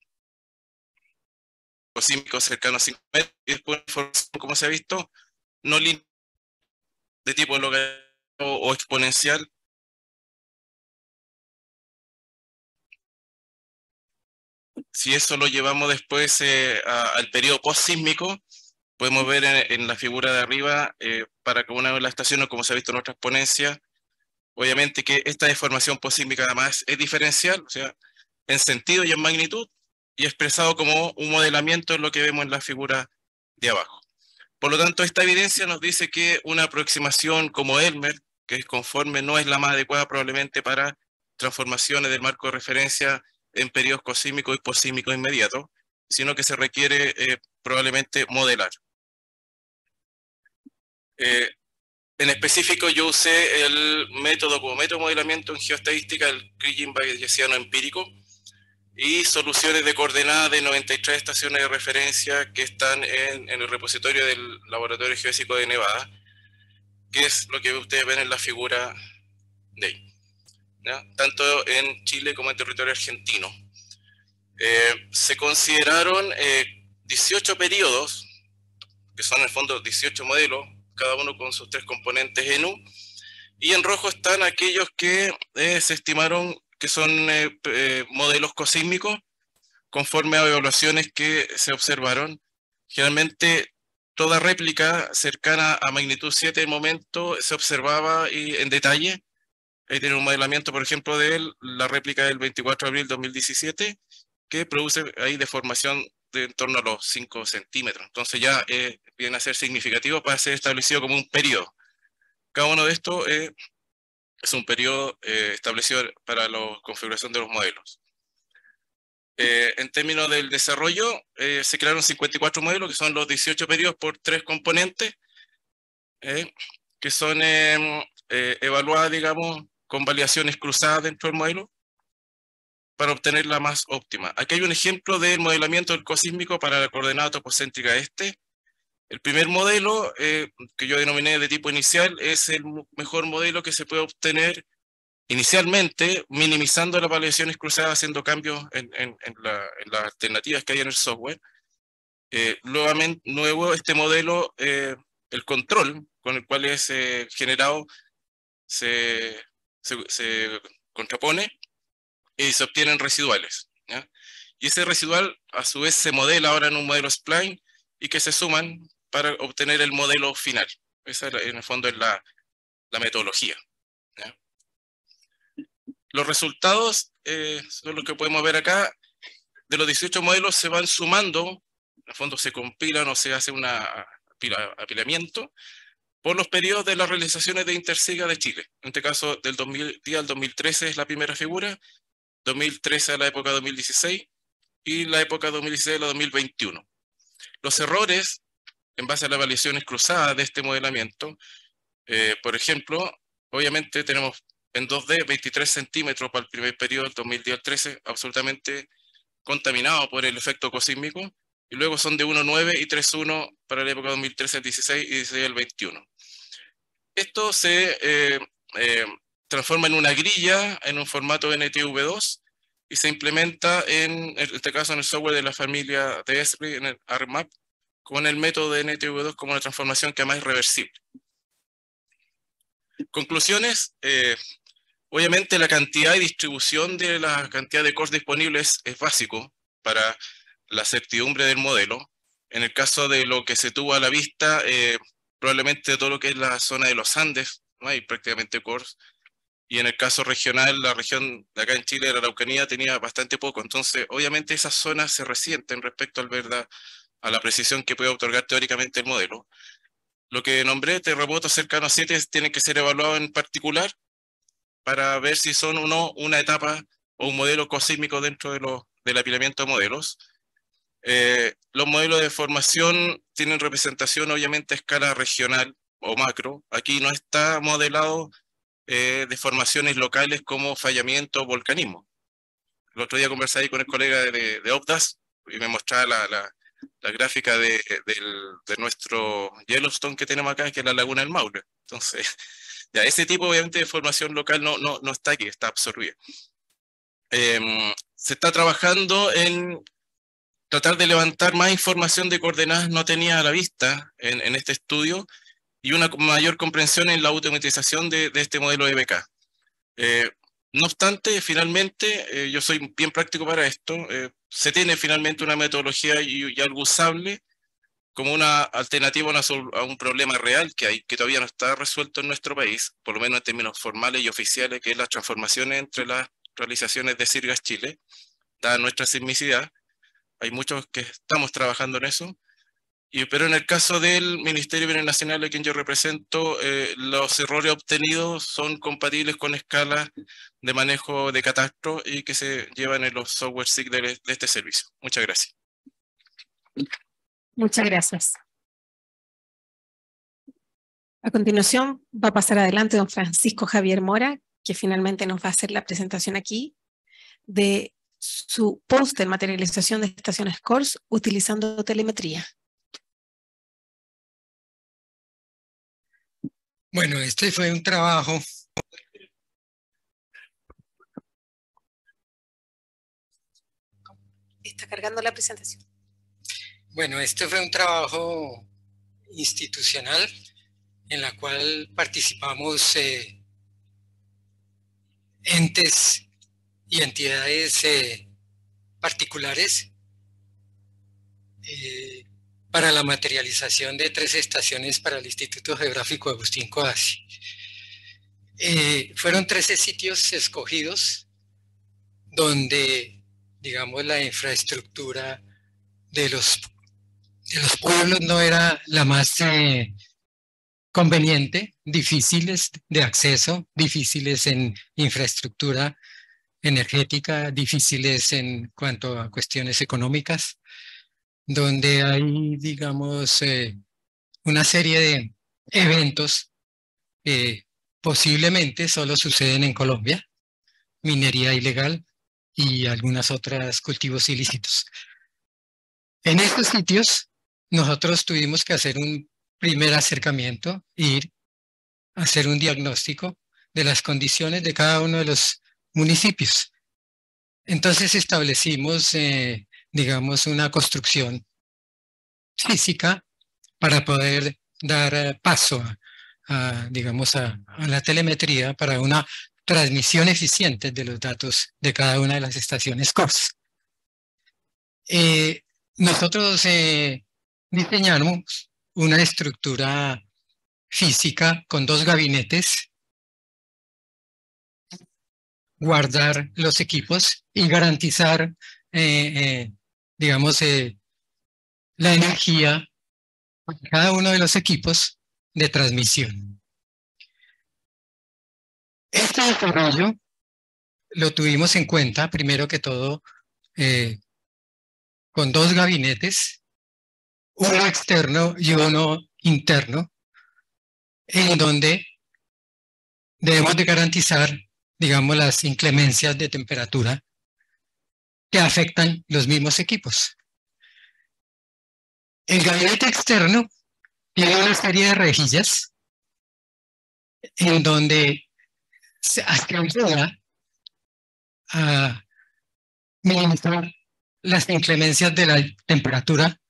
cosímicos cercanos a 5 metros, y después, como se ha visto, no lineal de tipo logaritmo o exponencial. Si eso lo llevamos después al periodo postsísmico, podemos ver en la figura de arriba, para cada una de las estaciones, como se ha visto en otras ponencias, obviamente que esta deformación postsísmica además es diferencial, o sea, en sentido y en magnitud, y expresado como un modelamiento en lo que vemos en la figura de abajo. Por lo tanto, esta evidencia nos dice que una aproximación como Elmer, que es conforme, no es la más adecuada probablemente para transformaciones del marco de referencia en periodos cosímicos y postsísmicos inmediatos, sino que se requiere probablemente modelar. En específico, yo usé el método como método de modelamiento en geoestadística, el Kriging-Bayesiano empírico, y soluciones de coordenadas de 93 estaciones de referencia que están en el repositorio del Laboratorio Geodésico de Nevada, que es lo que ustedes ven en la figura de ahí, ¿ya? Tanto en Chile como en territorio argentino. Se consideraron 18 periodos, que son en el fondo 18 modelos, cada uno con sus 3 componentes en U, y en rojo están aquellos que se estimaron que son modelos cosísmicos, conforme a evaluaciones que se observaron. Generalmente toda réplica cercana a magnitud 7 del momento se observaba y en detalle. Ahí tiene un modelamiento, por ejemplo, de la réplica del 24 de abril de 2017, que produce ahí deformación de en torno a los 5 centímetros. Entonces ya viene a ser significativo para ser establecido como un periodo. Cada uno de estos es un periodo establecido para la configuración de los modelos. En términos del desarrollo, se crearon 54 modelos, que son los 18 pedidos por 3 componentes, que son evaluadas, digamos, con validaciones cruzadas dentro del modelo, para obtener la más óptima. Aquí hay un ejemplo del modelamiento del cosísmico para la coordenada topocéntrica este. El primer modelo, que yo denominé de tipo inicial, es el mejor modelo que se puede obtener inicialmente, minimizando las validaciones cruzadas, haciendo cambios en las alternativas que hay en el software. Luego este modelo, el control con el cual es generado, se contrapone y se obtienen residuales, ¿ya? Y ese residual a su vez se modela ahora en un modelo spline y que se suman para obtener el modelo final. Esa en el fondo es la metodología, ¿ya? Los resultados son los que podemos ver acá. De los 18 modelos se van sumando, en el fondo se compilan o se hace un apilamiento por los periodos de las realizaciones de Intersiga de Chile. En este caso, del 2010 al 2013 es la primera figura, 2013 a la época 2016 y la época 2016 a la 2021. Los errores, en base a las validaciones cruzadas de este modelamiento, por ejemplo, obviamente tenemos en 2D 23 centímetros para el primer periodo, del 2010 al 13, absolutamente contaminado por el efecto cosísmico, y luego son de 1,9 y 3,1 para la época 2013 al 16 y 16 al 21. Esto se transforma en una grilla en un formato NTV2 y se implementa en este caso en el software de la familia de Esri, en el ARMAP, con el método de NTV2 como una transformación que además es reversible. Conclusiones. Obviamente la cantidad y distribución de la cantidad de cores disponibles es básico para la certidumbre del modelo. En el caso de lo que se tuvo a la vista, probablemente todo lo que es la zona de los Andes, no hay prácticamente cores. Y en el caso regional, la región de acá en Chile, la Araucanía, tenía bastante poco. Entonces, obviamente esas zonas se resienten respecto a la precisión que puede otorgar teóricamente el modelo. Lo que nombré, terremotos cercanos a 7, tienen que ser evaluados en particular para ver si son o no una etapa o un modelo cosísmico dentro del apilamiento de modelos. Los modelos de formación tienen representación obviamente a escala regional o macro. Aquí no está modelado de formaciones locales como fallamiento o volcanismo. El otro día conversé ahí con el colega de OPDAS y me mostraba la gráfica de nuestro Yellowstone que tenemos acá, que es la Laguna del Maule. Entonces, ya, ese tipo obviamente de formación local no está aquí, está absorbida. Se está trabajando en tratar de levantar más información de coordenadas no tenidas a la vista en este estudio y una mayor comprensión en la automatización de este modelo de BK. No obstante, finalmente, yo soy bien práctico para esto, se tiene finalmente una metodología y algo usable como una alternativa a un problema real que todavía no está resuelto en nuestro país, por lo menos en términos formales y oficiales, que es las transformaciones entre las realizaciones de Sirgas Chile, dada nuestra sismicidad. Hay muchos que estamos trabajando en eso, pero en el caso del Ministerio Binacional a quien yo represento, los errores obtenidos son compatibles con escalas de manejo de catastro y que se llevan en los software SIG de este servicio. Muchas gracias. Muchas gracias. A continuación va a pasar adelante don Francisco Javier Mora, que finalmente nos va a hacer la presentación aquí de su post de materialización de estaciones CORS utilizando telemetría. Bueno, este fue un trabajo Está cargando la presentación. Bueno, este fue un trabajo institucional en la cual participamos entes y entidades particulares para la materialización de 3 estaciones para el Instituto Geográfico Agustín Codazzi. Fueron 13 sitios escogidos donde, digamos, la infraestructura de los pueblos no era la más conveniente, difíciles de acceso, difíciles en infraestructura energética, difíciles en cuanto a cuestiones económicas, donde hay, digamos, una serie de eventos que posiblemente solo suceden en Colombia, minería ilegal y algunas otras cultivos ilícitos. En estos sitios, nosotros tuvimos que hacer un primer acercamiento, ir a hacer un diagnóstico de las condiciones de cada uno de los municipios. Entonces establecimos, digamos, una construcción física para poder dar paso digamos, a la telemetría para una transmisión eficiente de los datos de cada una de las estaciones CORS. Nosotros diseñamos una estructura física con 2 gabinetes, guardar los equipos y garantizar, digamos, la energía para cada uno de los equipos de transmisión. Este desarrollo lo tuvimos en cuenta, primero que todo, con 2 gabinetes, uno externo y uno interno, en donde debemos de garantizar, digamos, las inclemencias de temperatura que afectan los mismos equipos. El gabinete externo tiene una serie de rejillas en donde se ayuda a minimizar las inclemencias de la temperatura,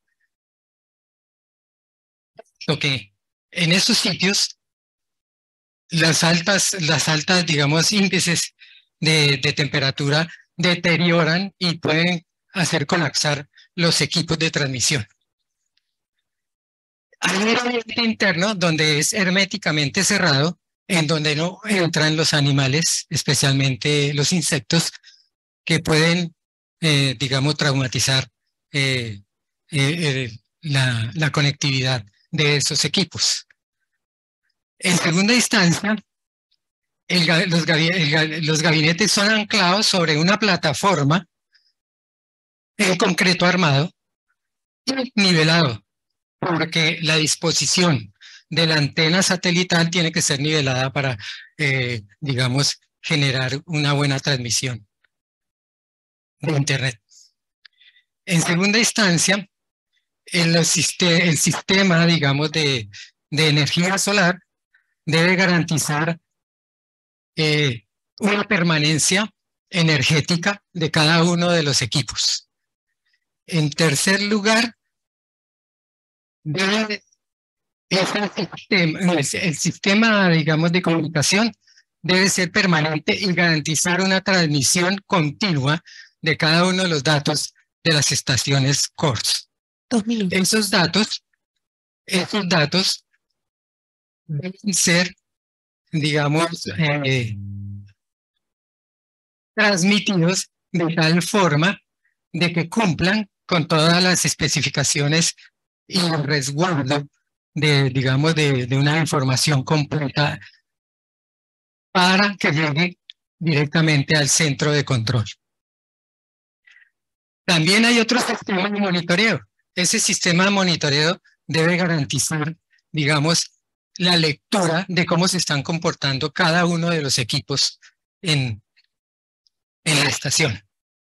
lo que en esos sitios las altas, digamos, índices de temperatura deterioran y pueden hacer colapsar los equipos de transmisión. Hay un ambiente interno donde es herméticamente cerrado, en donde no entran los animales, especialmente los insectos, que pueden, digamos, traumatizar la conectividad de esos equipos. En segunda instancia, los gabinetes son anclados sobre una plataforma en concreto armado y nivelado, porque la disposición de la antena satelital tiene que ser nivelada para, digamos, generar una buena transmisión de Internet. En segunda instancia, el sistema, digamos, de energía solar debe garantizar una permanencia energética de cada uno de los equipos. En tercer lugar, el sistema, digamos, de comunicación debe ser permanente y garantizar una transmisión continua de cada uno de los datos de las estaciones CORS. 2 minutos. Esos datos deben ser, digamos, transmitidos de tal forma de que cumplan con todas las especificaciones y el resguardo digamos, de una información completa para que llegue directamente al centro de control. También hay otro sistema de monitoreo. Ese sistema de monitoreo debe garantizar, digamos, la lectura de cómo se están comportando cada uno de los equipos en la estación.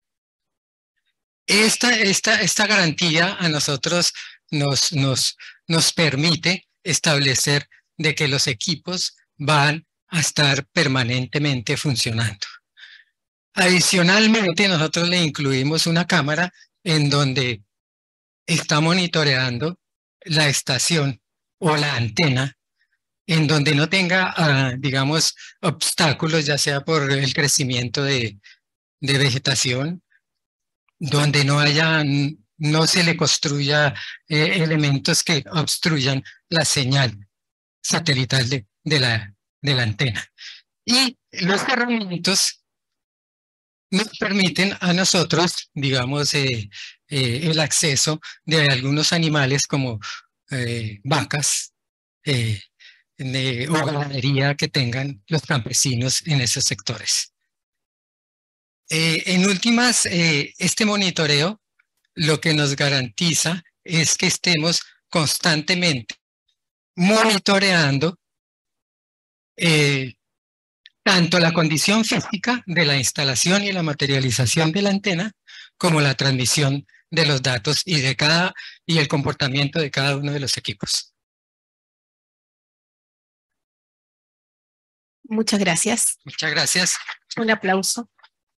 Esta garantía a nosotros nos permite establecer de que los equipos van a estar permanentemente funcionando. Adicionalmente, nosotros le incluimos una cámara en donde está monitoreando la estación o la antena, en donde no tenga, digamos, obstáculos, ya sea por el crecimiento de vegetación, donde no se le construya elementos que obstruyan la señal satelital de la antena. Y los herramientas nos permiten a nosotros, digamos, el acceso de algunos animales como vacas o ganadería que tengan los campesinos en esos sectores. En últimas, este monitoreo lo que nos garantiza es que estemos constantemente monitoreando tanto la condición física de la instalación y la materialización de la antena, como la transmisión de los datos y el comportamiento de cada uno de los equipos. Muchas gracias. Muchas gracias. Un aplauso.